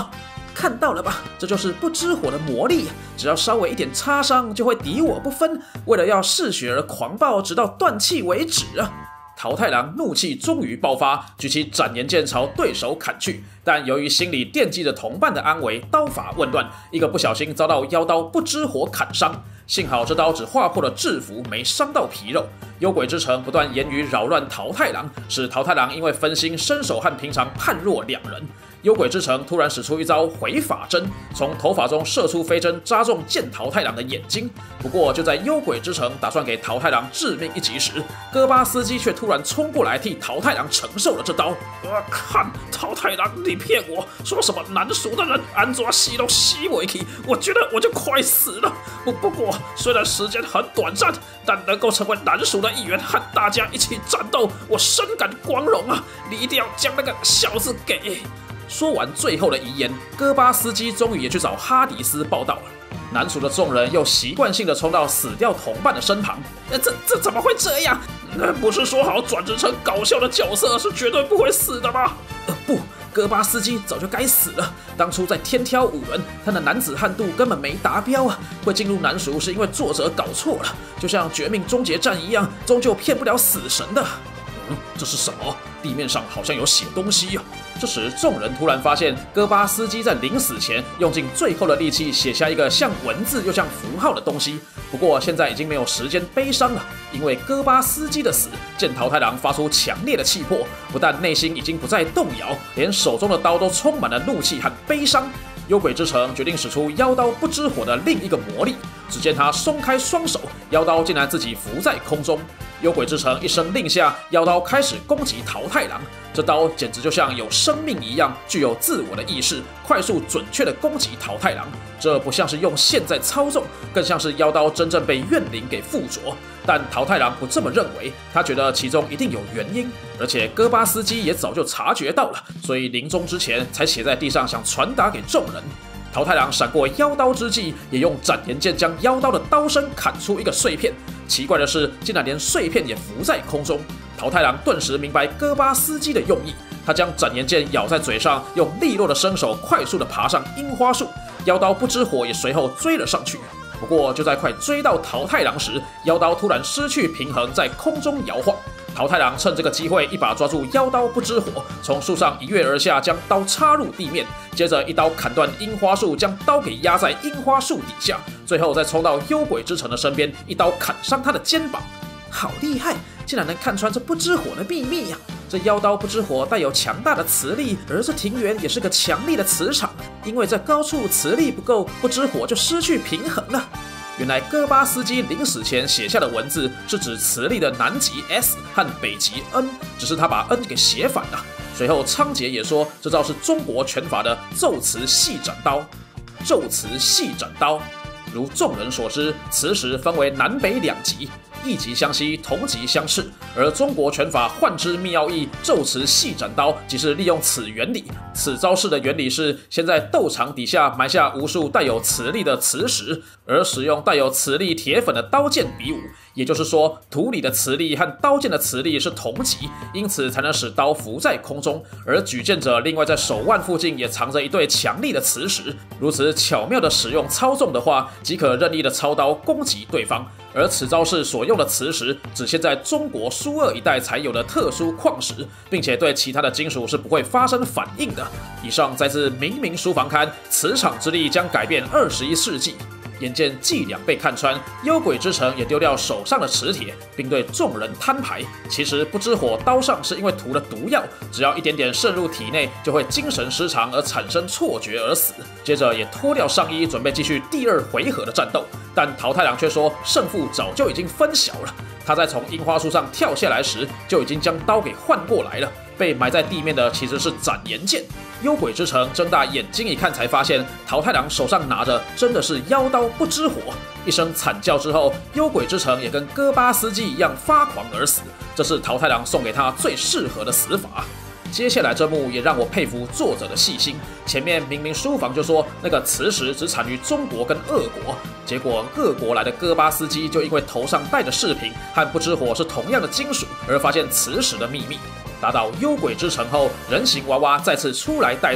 Speaker 4: 看到了吧？这就是不知火的魔力，只要稍微一点擦伤，就会敌我不分。为了要嗜血而狂暴，直到断气为止啊！桃太郎怒气终于爆发，举起斩炎剑朝对手砍去，但由于心里惦记着同伴的安危，刀法混乱，一个不小心遭到妖刀不知火砍伤。幸好这刀只划破了制服，没伤到皮肉。幽鬼之城不断言语扰乱桃太郎，使桃太郎因为分心，身手和平常判若两人。幽鬼之城突然使出一招回法针，从头发中射出飞针，扎中剑桃太郎的眼睛。不过就在幽鬼之城打算给桃太郎致命一击时，哥巴斯基却突然冲过来替桃太郎承受了这刀。
Speaker 1: 我看桃太郎，你骗我说什么南蜀的人安怎死都死不去，我觉得我就快死了。不不过虽然时间很短暂，但能够成为南蜀的一员，和大家一起战斗，我深感光荣啊！你一定要将那个小子给……
Speaker 3: 说完最后的遗言，哥巴斯基终于也去找哈迪斯报道了。南蜀的众人又习惯性的冲到死掉同伴的身旁，
Speaker 1: 呃、这这怎么会这样？那不是说好转职成搞笑的角色是绝对不会死的吗？
Speaker 4: 呃，不，哥巴斯基早就该死了。当初在天挑五人，他的男子汉度根本没达标啊！会进入南蜀是因为作者搞错了，就像绝命终结战一样，终究骗不了死神的。
Speaker 3: 嗯，这是什么？地面上好像有写东西啊！这时，众人突然发现，哥巴斯基在临死前用尽最后的力气写下一个像文字又像符号的东西。不过现在已经没有时间悲伤了，因为哥巴斯基的死，见桃太郎发出强烈的气魄，不但内心已经不再动摇，连手中的刀都充满了怒气和悲伤。幽鬼之城决定使出妖刀不知火的另一个魔力，只见他松开双手，妖刀竟然自己浮在空中。幽鬼之城一声令下，妖刀开始攻击桃太郎。这刀简直就像有生命一样，具有自我的意识，快速准确地攻击桃太郎。这不像是用线在操纵，更像是妖刀真正被怨灵给附着。但桃太郎不这么认为，他觉得其中一定有原因，而且哥巴斯基也早就察觉到了，所以临终之前才写在地上，想传达给众人。桃太郎闪过妖刀之际，也用斩炎剑将妖刀的刀身砍出一个碎片。奇怪的是，竟然连碎片也浮在空中。桃太郎顿时明白哥巴斯基的用意，他将斩炎剑咬在嘴上，用利落的身手快速地爬上樱花树，妖刀不知火也随后追了上去。不过就在快追到桃太郎时，妖刀突然失去平衡，在空中摇晃。桃太郎趁这个机会一把抓住妖刀不知火，从树上一跃而下，将刀插入地面，接着一刀砍断樱花树，将刀给压在樱花树底下，最后再冲到幽鬼之城的身边，一刀砍伤他的肩膀。
Speaker 4: 好厉害，竟然能看穿这不知火的秘密呀、啊！这妖刀不知火带有强大的磁力，而这庭园也是个强力的磁场，因为在高处磁力不够，不知火就失去平衡了。原来哥巴斯基临死前写下的文字是指磁力的南极 S 和北极 N， 只是他把 N 给写反了。随后仓颉也说，这招是中国拳法的咒词细斩刀。咒词细斩刀，如众人所知，磁石分为南北两极，一极相吸，同极相斥。而中国拳法幻之秘奥义咒词细斩刀，即是利用此原理。此招式的原理是，先在斗场底下埋下无数带有磁力的磁石，而使用带有磁力铁粉的刀剑比武。也就是说，土里的磁力和刀剑的磁力是同极，因此才能使刀浮在空中。而举剑者另外在手腕附近也藏着一对强力的磁石，如此巧妙的使用操纵的话，即可任意的操刀攻击对方。而此招式所用的磁石，只限在中国苏俄一带才有的特殊矿石，并且对其他的金属是不会发生反应的。以上摘自《明明书房刊》，磁场之力将改变二十一世纪。眼见伎俩被看穿，幽鬼之城也丢掉手上的磁铁，并对众人摊牌。其实不知火刀上是因为涂了毒药，只要一点点渗入体内，就会精神失常而产生错觉而死。接着也脱掉上衣，准备继续第二回合的战斗。但桃太郎却说，胜负早就已经分晓了。他在从樱花树上跳下来时，就已经将刀给换过来了。被埋在地面的其实是斩炎剑。幽鬼之城睁大眼睛一看，才发现桃太郎手上拿着真的是妖刀不知火。一声惨叫之后，幽鬼之城也跟哥巴斯基一样发狂而死。这是桃太郎送给他最适合的死法。接下来这幕也让我佩服作者的细心。前面明明书房就说那个磁石只产于中国跟俄国，结果俄国来的哥巴斯基就因为头上戴的饰品和不知火是同样的金属，而发现磁石的秘密。打倒幽鬼之城后，人形娃娃再次出来带路。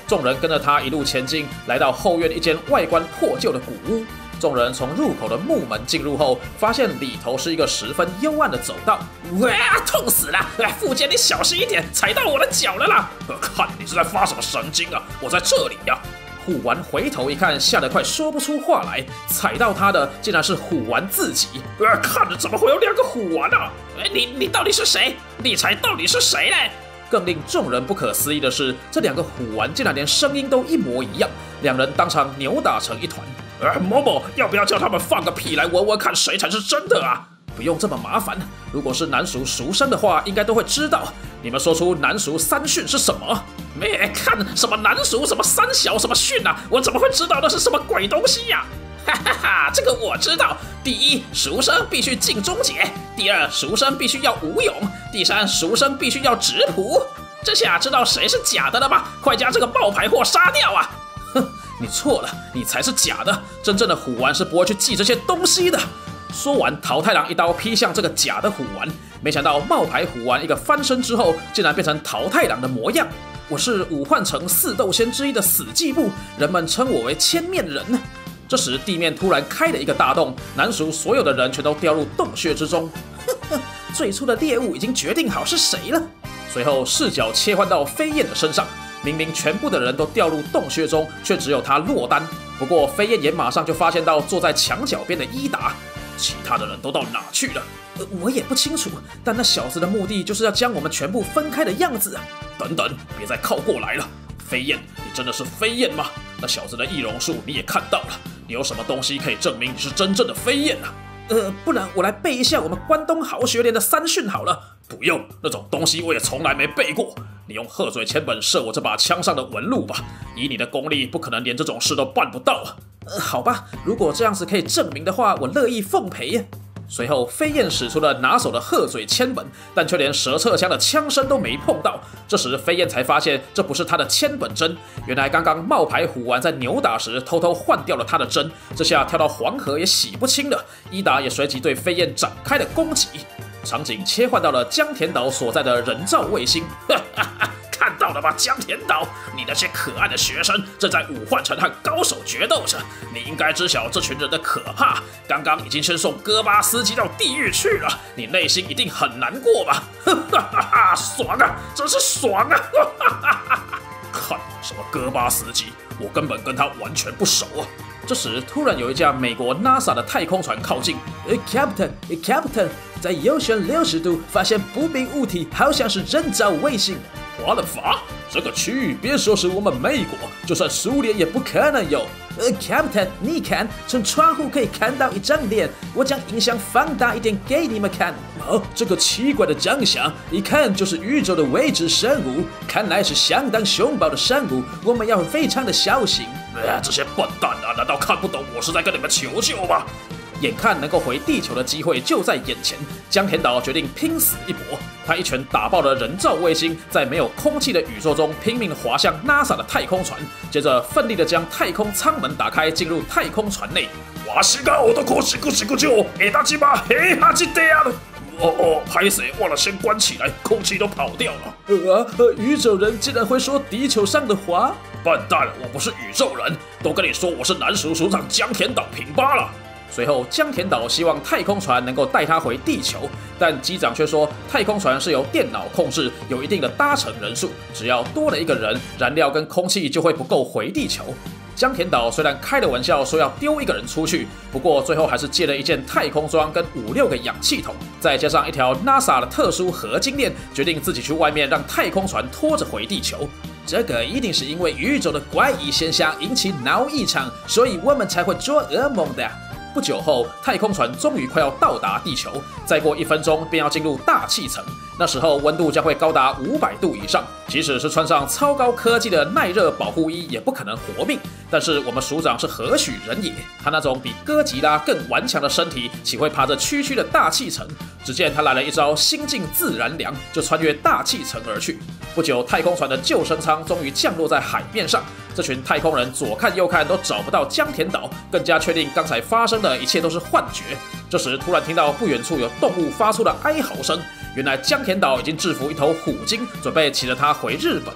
Speaker 3: 众人跟着他一路前进，来到后院一间外观破旧的古屋。众人从入口的木门进入后，发现里头是一个十分幽暗的走道。
Speaker 1: 哇，痛死了！哎，富坚，你小心一点，踩到我的脚了啦！
Speaker 3: 呃，看你是在发什么神经啊！我在这里呀、啊！虎丸回头一看，吓得快说不出话来。踩到他的竟然是虎丸自己。
Speaker 1: 呃，看着怎么会有两个虎丸啊？哎，你你到底是谁？理财到底是谁嘞？
Speaker 3: 更令众人不可思议的是，这两个虎丸竟然连声音都一模一样，两人当场扭打成一团。
Speaker 1: 呃，某某，要不要叫他们放个屁来闻闻看谁才是真的啊？
Speaker 3: 不用这么麻烦，如果是南蜀蜀生的话，应该都会知道。你们说出南蜀三训是什么？
Speaker 1: 没看什么南蜀什么三小什么训啊，我怎么会知道那是什么鬼东西呀、啊？哈哈哈，这个我知道。第一，蜀生必须尽忠节；第二，蜀生必须要武勇；第三，蜀生必须要质朴。这下知道谁是假的了吧？快将这个冒牌货杀掉啊！
Speaker 3: 哼，你错了，你才是假的。真正的虎丸是不会去记这些东西的。说完，桃太郎一刀劈向这个假的虎丸，没想到冒牌虎丸一个翻身之后，竟然变成桃太郎的模样。我是武幻城四斗仙之一的死寂部，人们称我为千面人。这时地面突然开了一个大洞，南蜀所有的人全都掉入洞穴之中。
Speaker 4: 最初的猎物已经决定好是谁了。
Speaker 3: 随后视角切换到飞燕的身上，明明全部的人都掉入洞穴中，却只有他落单。不过飞燕也马上就发现到坐在墙角边的伊达。其他的人都到哪去了？
Speaker 4: 呃，我也不清楚，但那小子的目的就是要将我们全部分开的样子啊！
Speaker 3: 等等，别再靠过来了！飞燕，你真的是飞燕吗？那小子的易容术你也看到了，你有什么东西可以证明你是真正的飞燕啊？
Speaker 4: 呃，不然我来背一下我们关东豪学连的三训好了。
Speaker 3: 不用，那种东西我也从来没背过。你用鹤嘴千本射我这把枪上的纹路吧，以你的功力，不可能连这种事都办不到啊！
Speaker 4: 呃，好吧，如果这样子可以证明的话，我乐意奉陪。
Speaker 3: 随后，飞燕使出了拿手的鹤嘴千本，但却连蛇侧枪的枪身都没碰到。这时，飞燕才发现这不是他的千本针，原来刚刚冒牌虎丸在扭打时偷偷换掉了他的针，这下跳到黄河也洗不清了。伊达也随即对飞燕展开了攻击。场景切换到了江田岛所在的人造卫星。
Speaker 1: 看到了吧，江田岛，你那些可爱的学生正在武幻城和高手决斗着。你应该知晓这群人的可怕。刚刚已经先送哥巴斯基到地狱去了，你内心一定很难过吧？哈哈哈，爽啊，真是爽啊！
Speaker 3: 看什么哥巴斯基，我根本跟他完全不熟啊！这时，突然有一架美国 NASA 的太空船靠近。
Speaker 4: 呃 ，Captain， Captain， 在右旋六十度发现不明物体，好像是人造卫星。
Speaker 3: 华了法，这个区域别说是我们美国，就算苏联也不可能有。
Speaker 4: 呃 ，Captain， 你看，从窗户可以看到一张脸，我将影像放大一点给你们看。
Speaker 3: 哦，这个奇怪的长相，一看就是宇宙的未知生物，
Speaker 4: 看来是相当凶暴的生物，我们要非常的小心。
Speaker 1: 呃，这些笨蛋啊，难道看不懂我是在跟你们求救吗？
Speaker 3: 眼看能够回地球的机会就在眼前，江田岛决定拼死一搏。他一拳打爆了人造卫星，在没有空气的宇宙中拼命滑向 NASA 的太空船，接着奋力的将太空舱门打开，进入太空船内。
Speaker 1: わしが男しくしくじょう、えだちばへはじてやる。哦哦，拍谁忘了先关起来，空气都跑掉了。
Speaker 4: 呃呃，宇宙人竟然会说地球上的话？
Speaker 1: 笨蛋，我不是宇宙人，都跟你说我是南蜀署长江田岛平八了。
Speaker 3: 随后，江田岛希望太空船能够带他回地球，但机长却说太空船是由电脑控制，有一定的搭乘人数，只要多了一个人，燃料跟空气就会不够回地球。江田岛虽然开了玩笑说要丢一个人出去，不过最后还是借了一件太空装跟五六个氧气筒，再加上一条 NASA 的特殊合金链，决定自己去外面让太空船拖着回地球。
Speaker 4: 这个一定是因为宇宙的怪异现象引起脑异常，所以我们才会做噩梦的。
Speaker 3: 不久后，太空船终于快要到达地球，再过一分钟便要进入大气层。那时候温度将会高达五百度以上，即使是穿上超高科技的耐热保护衣，也不可能活命。但是我们署长是何许人也？他那种比哥吉拉更顽强的身体，岂会爬着区区的大气层？只见他来了一招心静自然凉，就穿越大气层而去。不久，太空船的救生舱终于降落在海面上。这群太空人左看右看都找不到江田岛，更加确定刚才发生的一切都是幻觉。这时，突然听到不远处有动物发出的哀嚎声。原来江田岛已经制服一头虎鲸，准备骑着它回日本。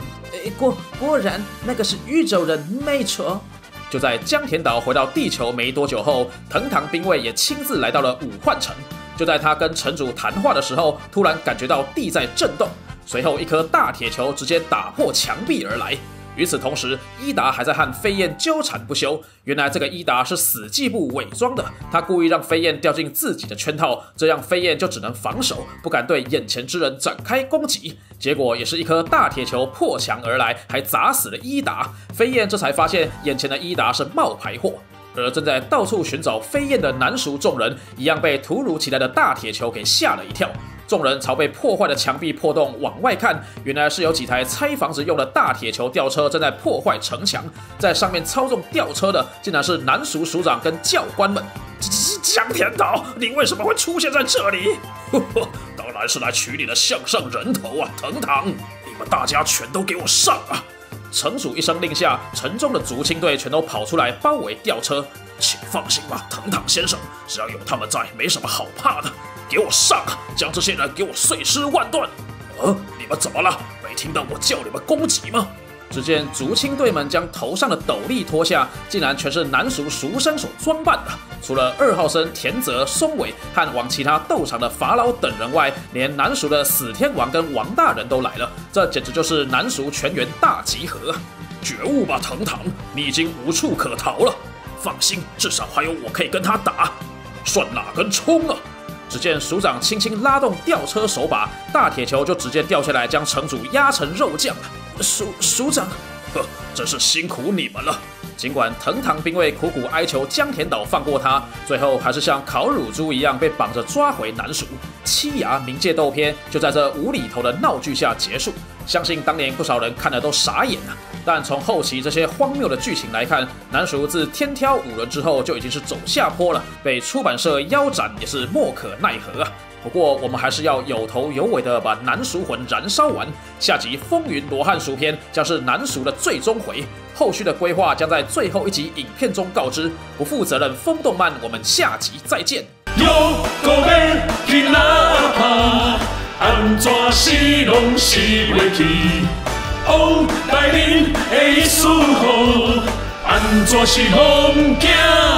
Speaker 4: 果果然那个是宇宙人，没错。
Speaker 3: 就在江田岛回到地球没多久后，藤堂兵卫也亲自来到了五幻城。就在他跟城主谈话的时候，突然感觉到地在震动，随后一颗大铁球直接打破墙壁而来。与此同时，伊达还在和飞燕纠缠不休。原来这个伊达是死记部伪装的，他故意让飞燕掉进自己的圈套，这样飞燕就只能防守，不敢对眼前之人展开攻击。结果也是一颗大铁球破墙而来，还砸死了伊达。飞燕这才发现眼前的伊达是冒牌货。而正在到处寻找飞燕的南蜀众人，一样被突如其来的大铁球给吓了一跳。众人朝被破坏的墙壁破洞往外看，原来是有几台拆房子用的大铁球吊车正在破坏城墙，在上面操纵吊车的竟然是南蜀署长跟教官们。
Speaker 1: 江田岛，你为什么会出现在这里？呵呵，当然是来取你的项上人头啊，藤堂！你们大家全都给我上啊！
Speaker 3: 城主一声令下，城中的竹青队全都跑出来包围吊车。
Speaker 1: 请放心吧，藤堂先生，只要有他们在，没什么好怕的。给我上啊！将这些人给我碎尸万段！呃，你们怎么了？没听到我叫你们攻击吗？
Speaker 3: 只见竹青队们将头上的斗笠脱下，竟然全是南蜀赎身所装扮的。除了二号生田泽、松尾和往其他斗场的法老等人外，连南蜀的死天王跟王大人都来了。这简直就是南蜀全员大集合！
Speaker 1: 觉悟吧，藤堂，你已经无处可逃了。放心，至少还有我可以跟他打。算哪根葱啊！
Speaker 3: 只见署长轻轻拉动吊车手把，大铁球就直接掉下来，将城主压成肉酱了。
Speaker 4: 署署长，
Speaker 1: 呵，真是辛苦你们了。
Speaker 3: 尽管藤堂兵卫苦苦哀求江田岛放过他，最后还是像烤乳猪一样被绑着抓回南蜀。七衙冥界斗篇就在这无厘头的闹剧下结束。相信当年不少人看了都傻眼了。但从后期这些荒谬的剧情来看，南蜀自天挑五轮之后就已经是走下坡了，被出版社腰斩也是莫可奈何啊。不过我们还是要有头有尾的把南蜀魂燃烧完。下集风云罗汉蜀篇将是南蜀的最终回，后续的规划将在最后一集影片中告知。不负责任风动漫，我们下集再见。
Speaker 5: 又搁要去哪拍？安怎是拢是袂去？王大人的思乎，安怎是拢惊？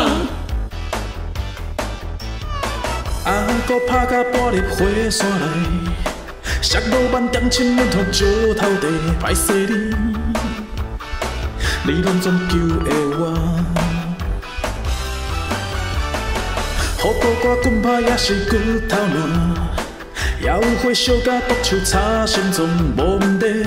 Speaker 6: 啊，搁拍甲半入火山内，摔落万点亲满土石头地，歹势你，你拢总救的我。好多歌棍拍也是骨头软，也有火烧甲毒手插心脏无问题。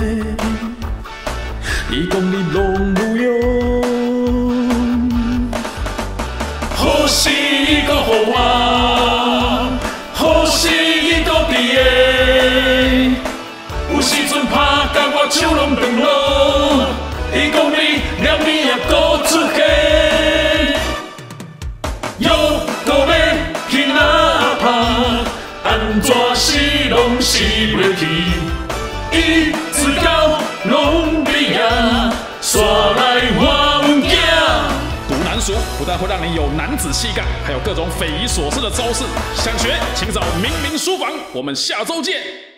Speaker 6: 你讲你拢有用，
Speaker 5: 好事伊搁予我，好事伊搁伫个。有时阵拍甲我手拢断落，伊讲你念你也搁出现，又搁要去哪拍？安怎是拢是袂去？一直到拢比啊，煞来我唔惊。
Speaker 1: 读南蜀不但会让你有男子气概，还有各种匪夷所思的招式。想学，请找明明书房。我们下周见。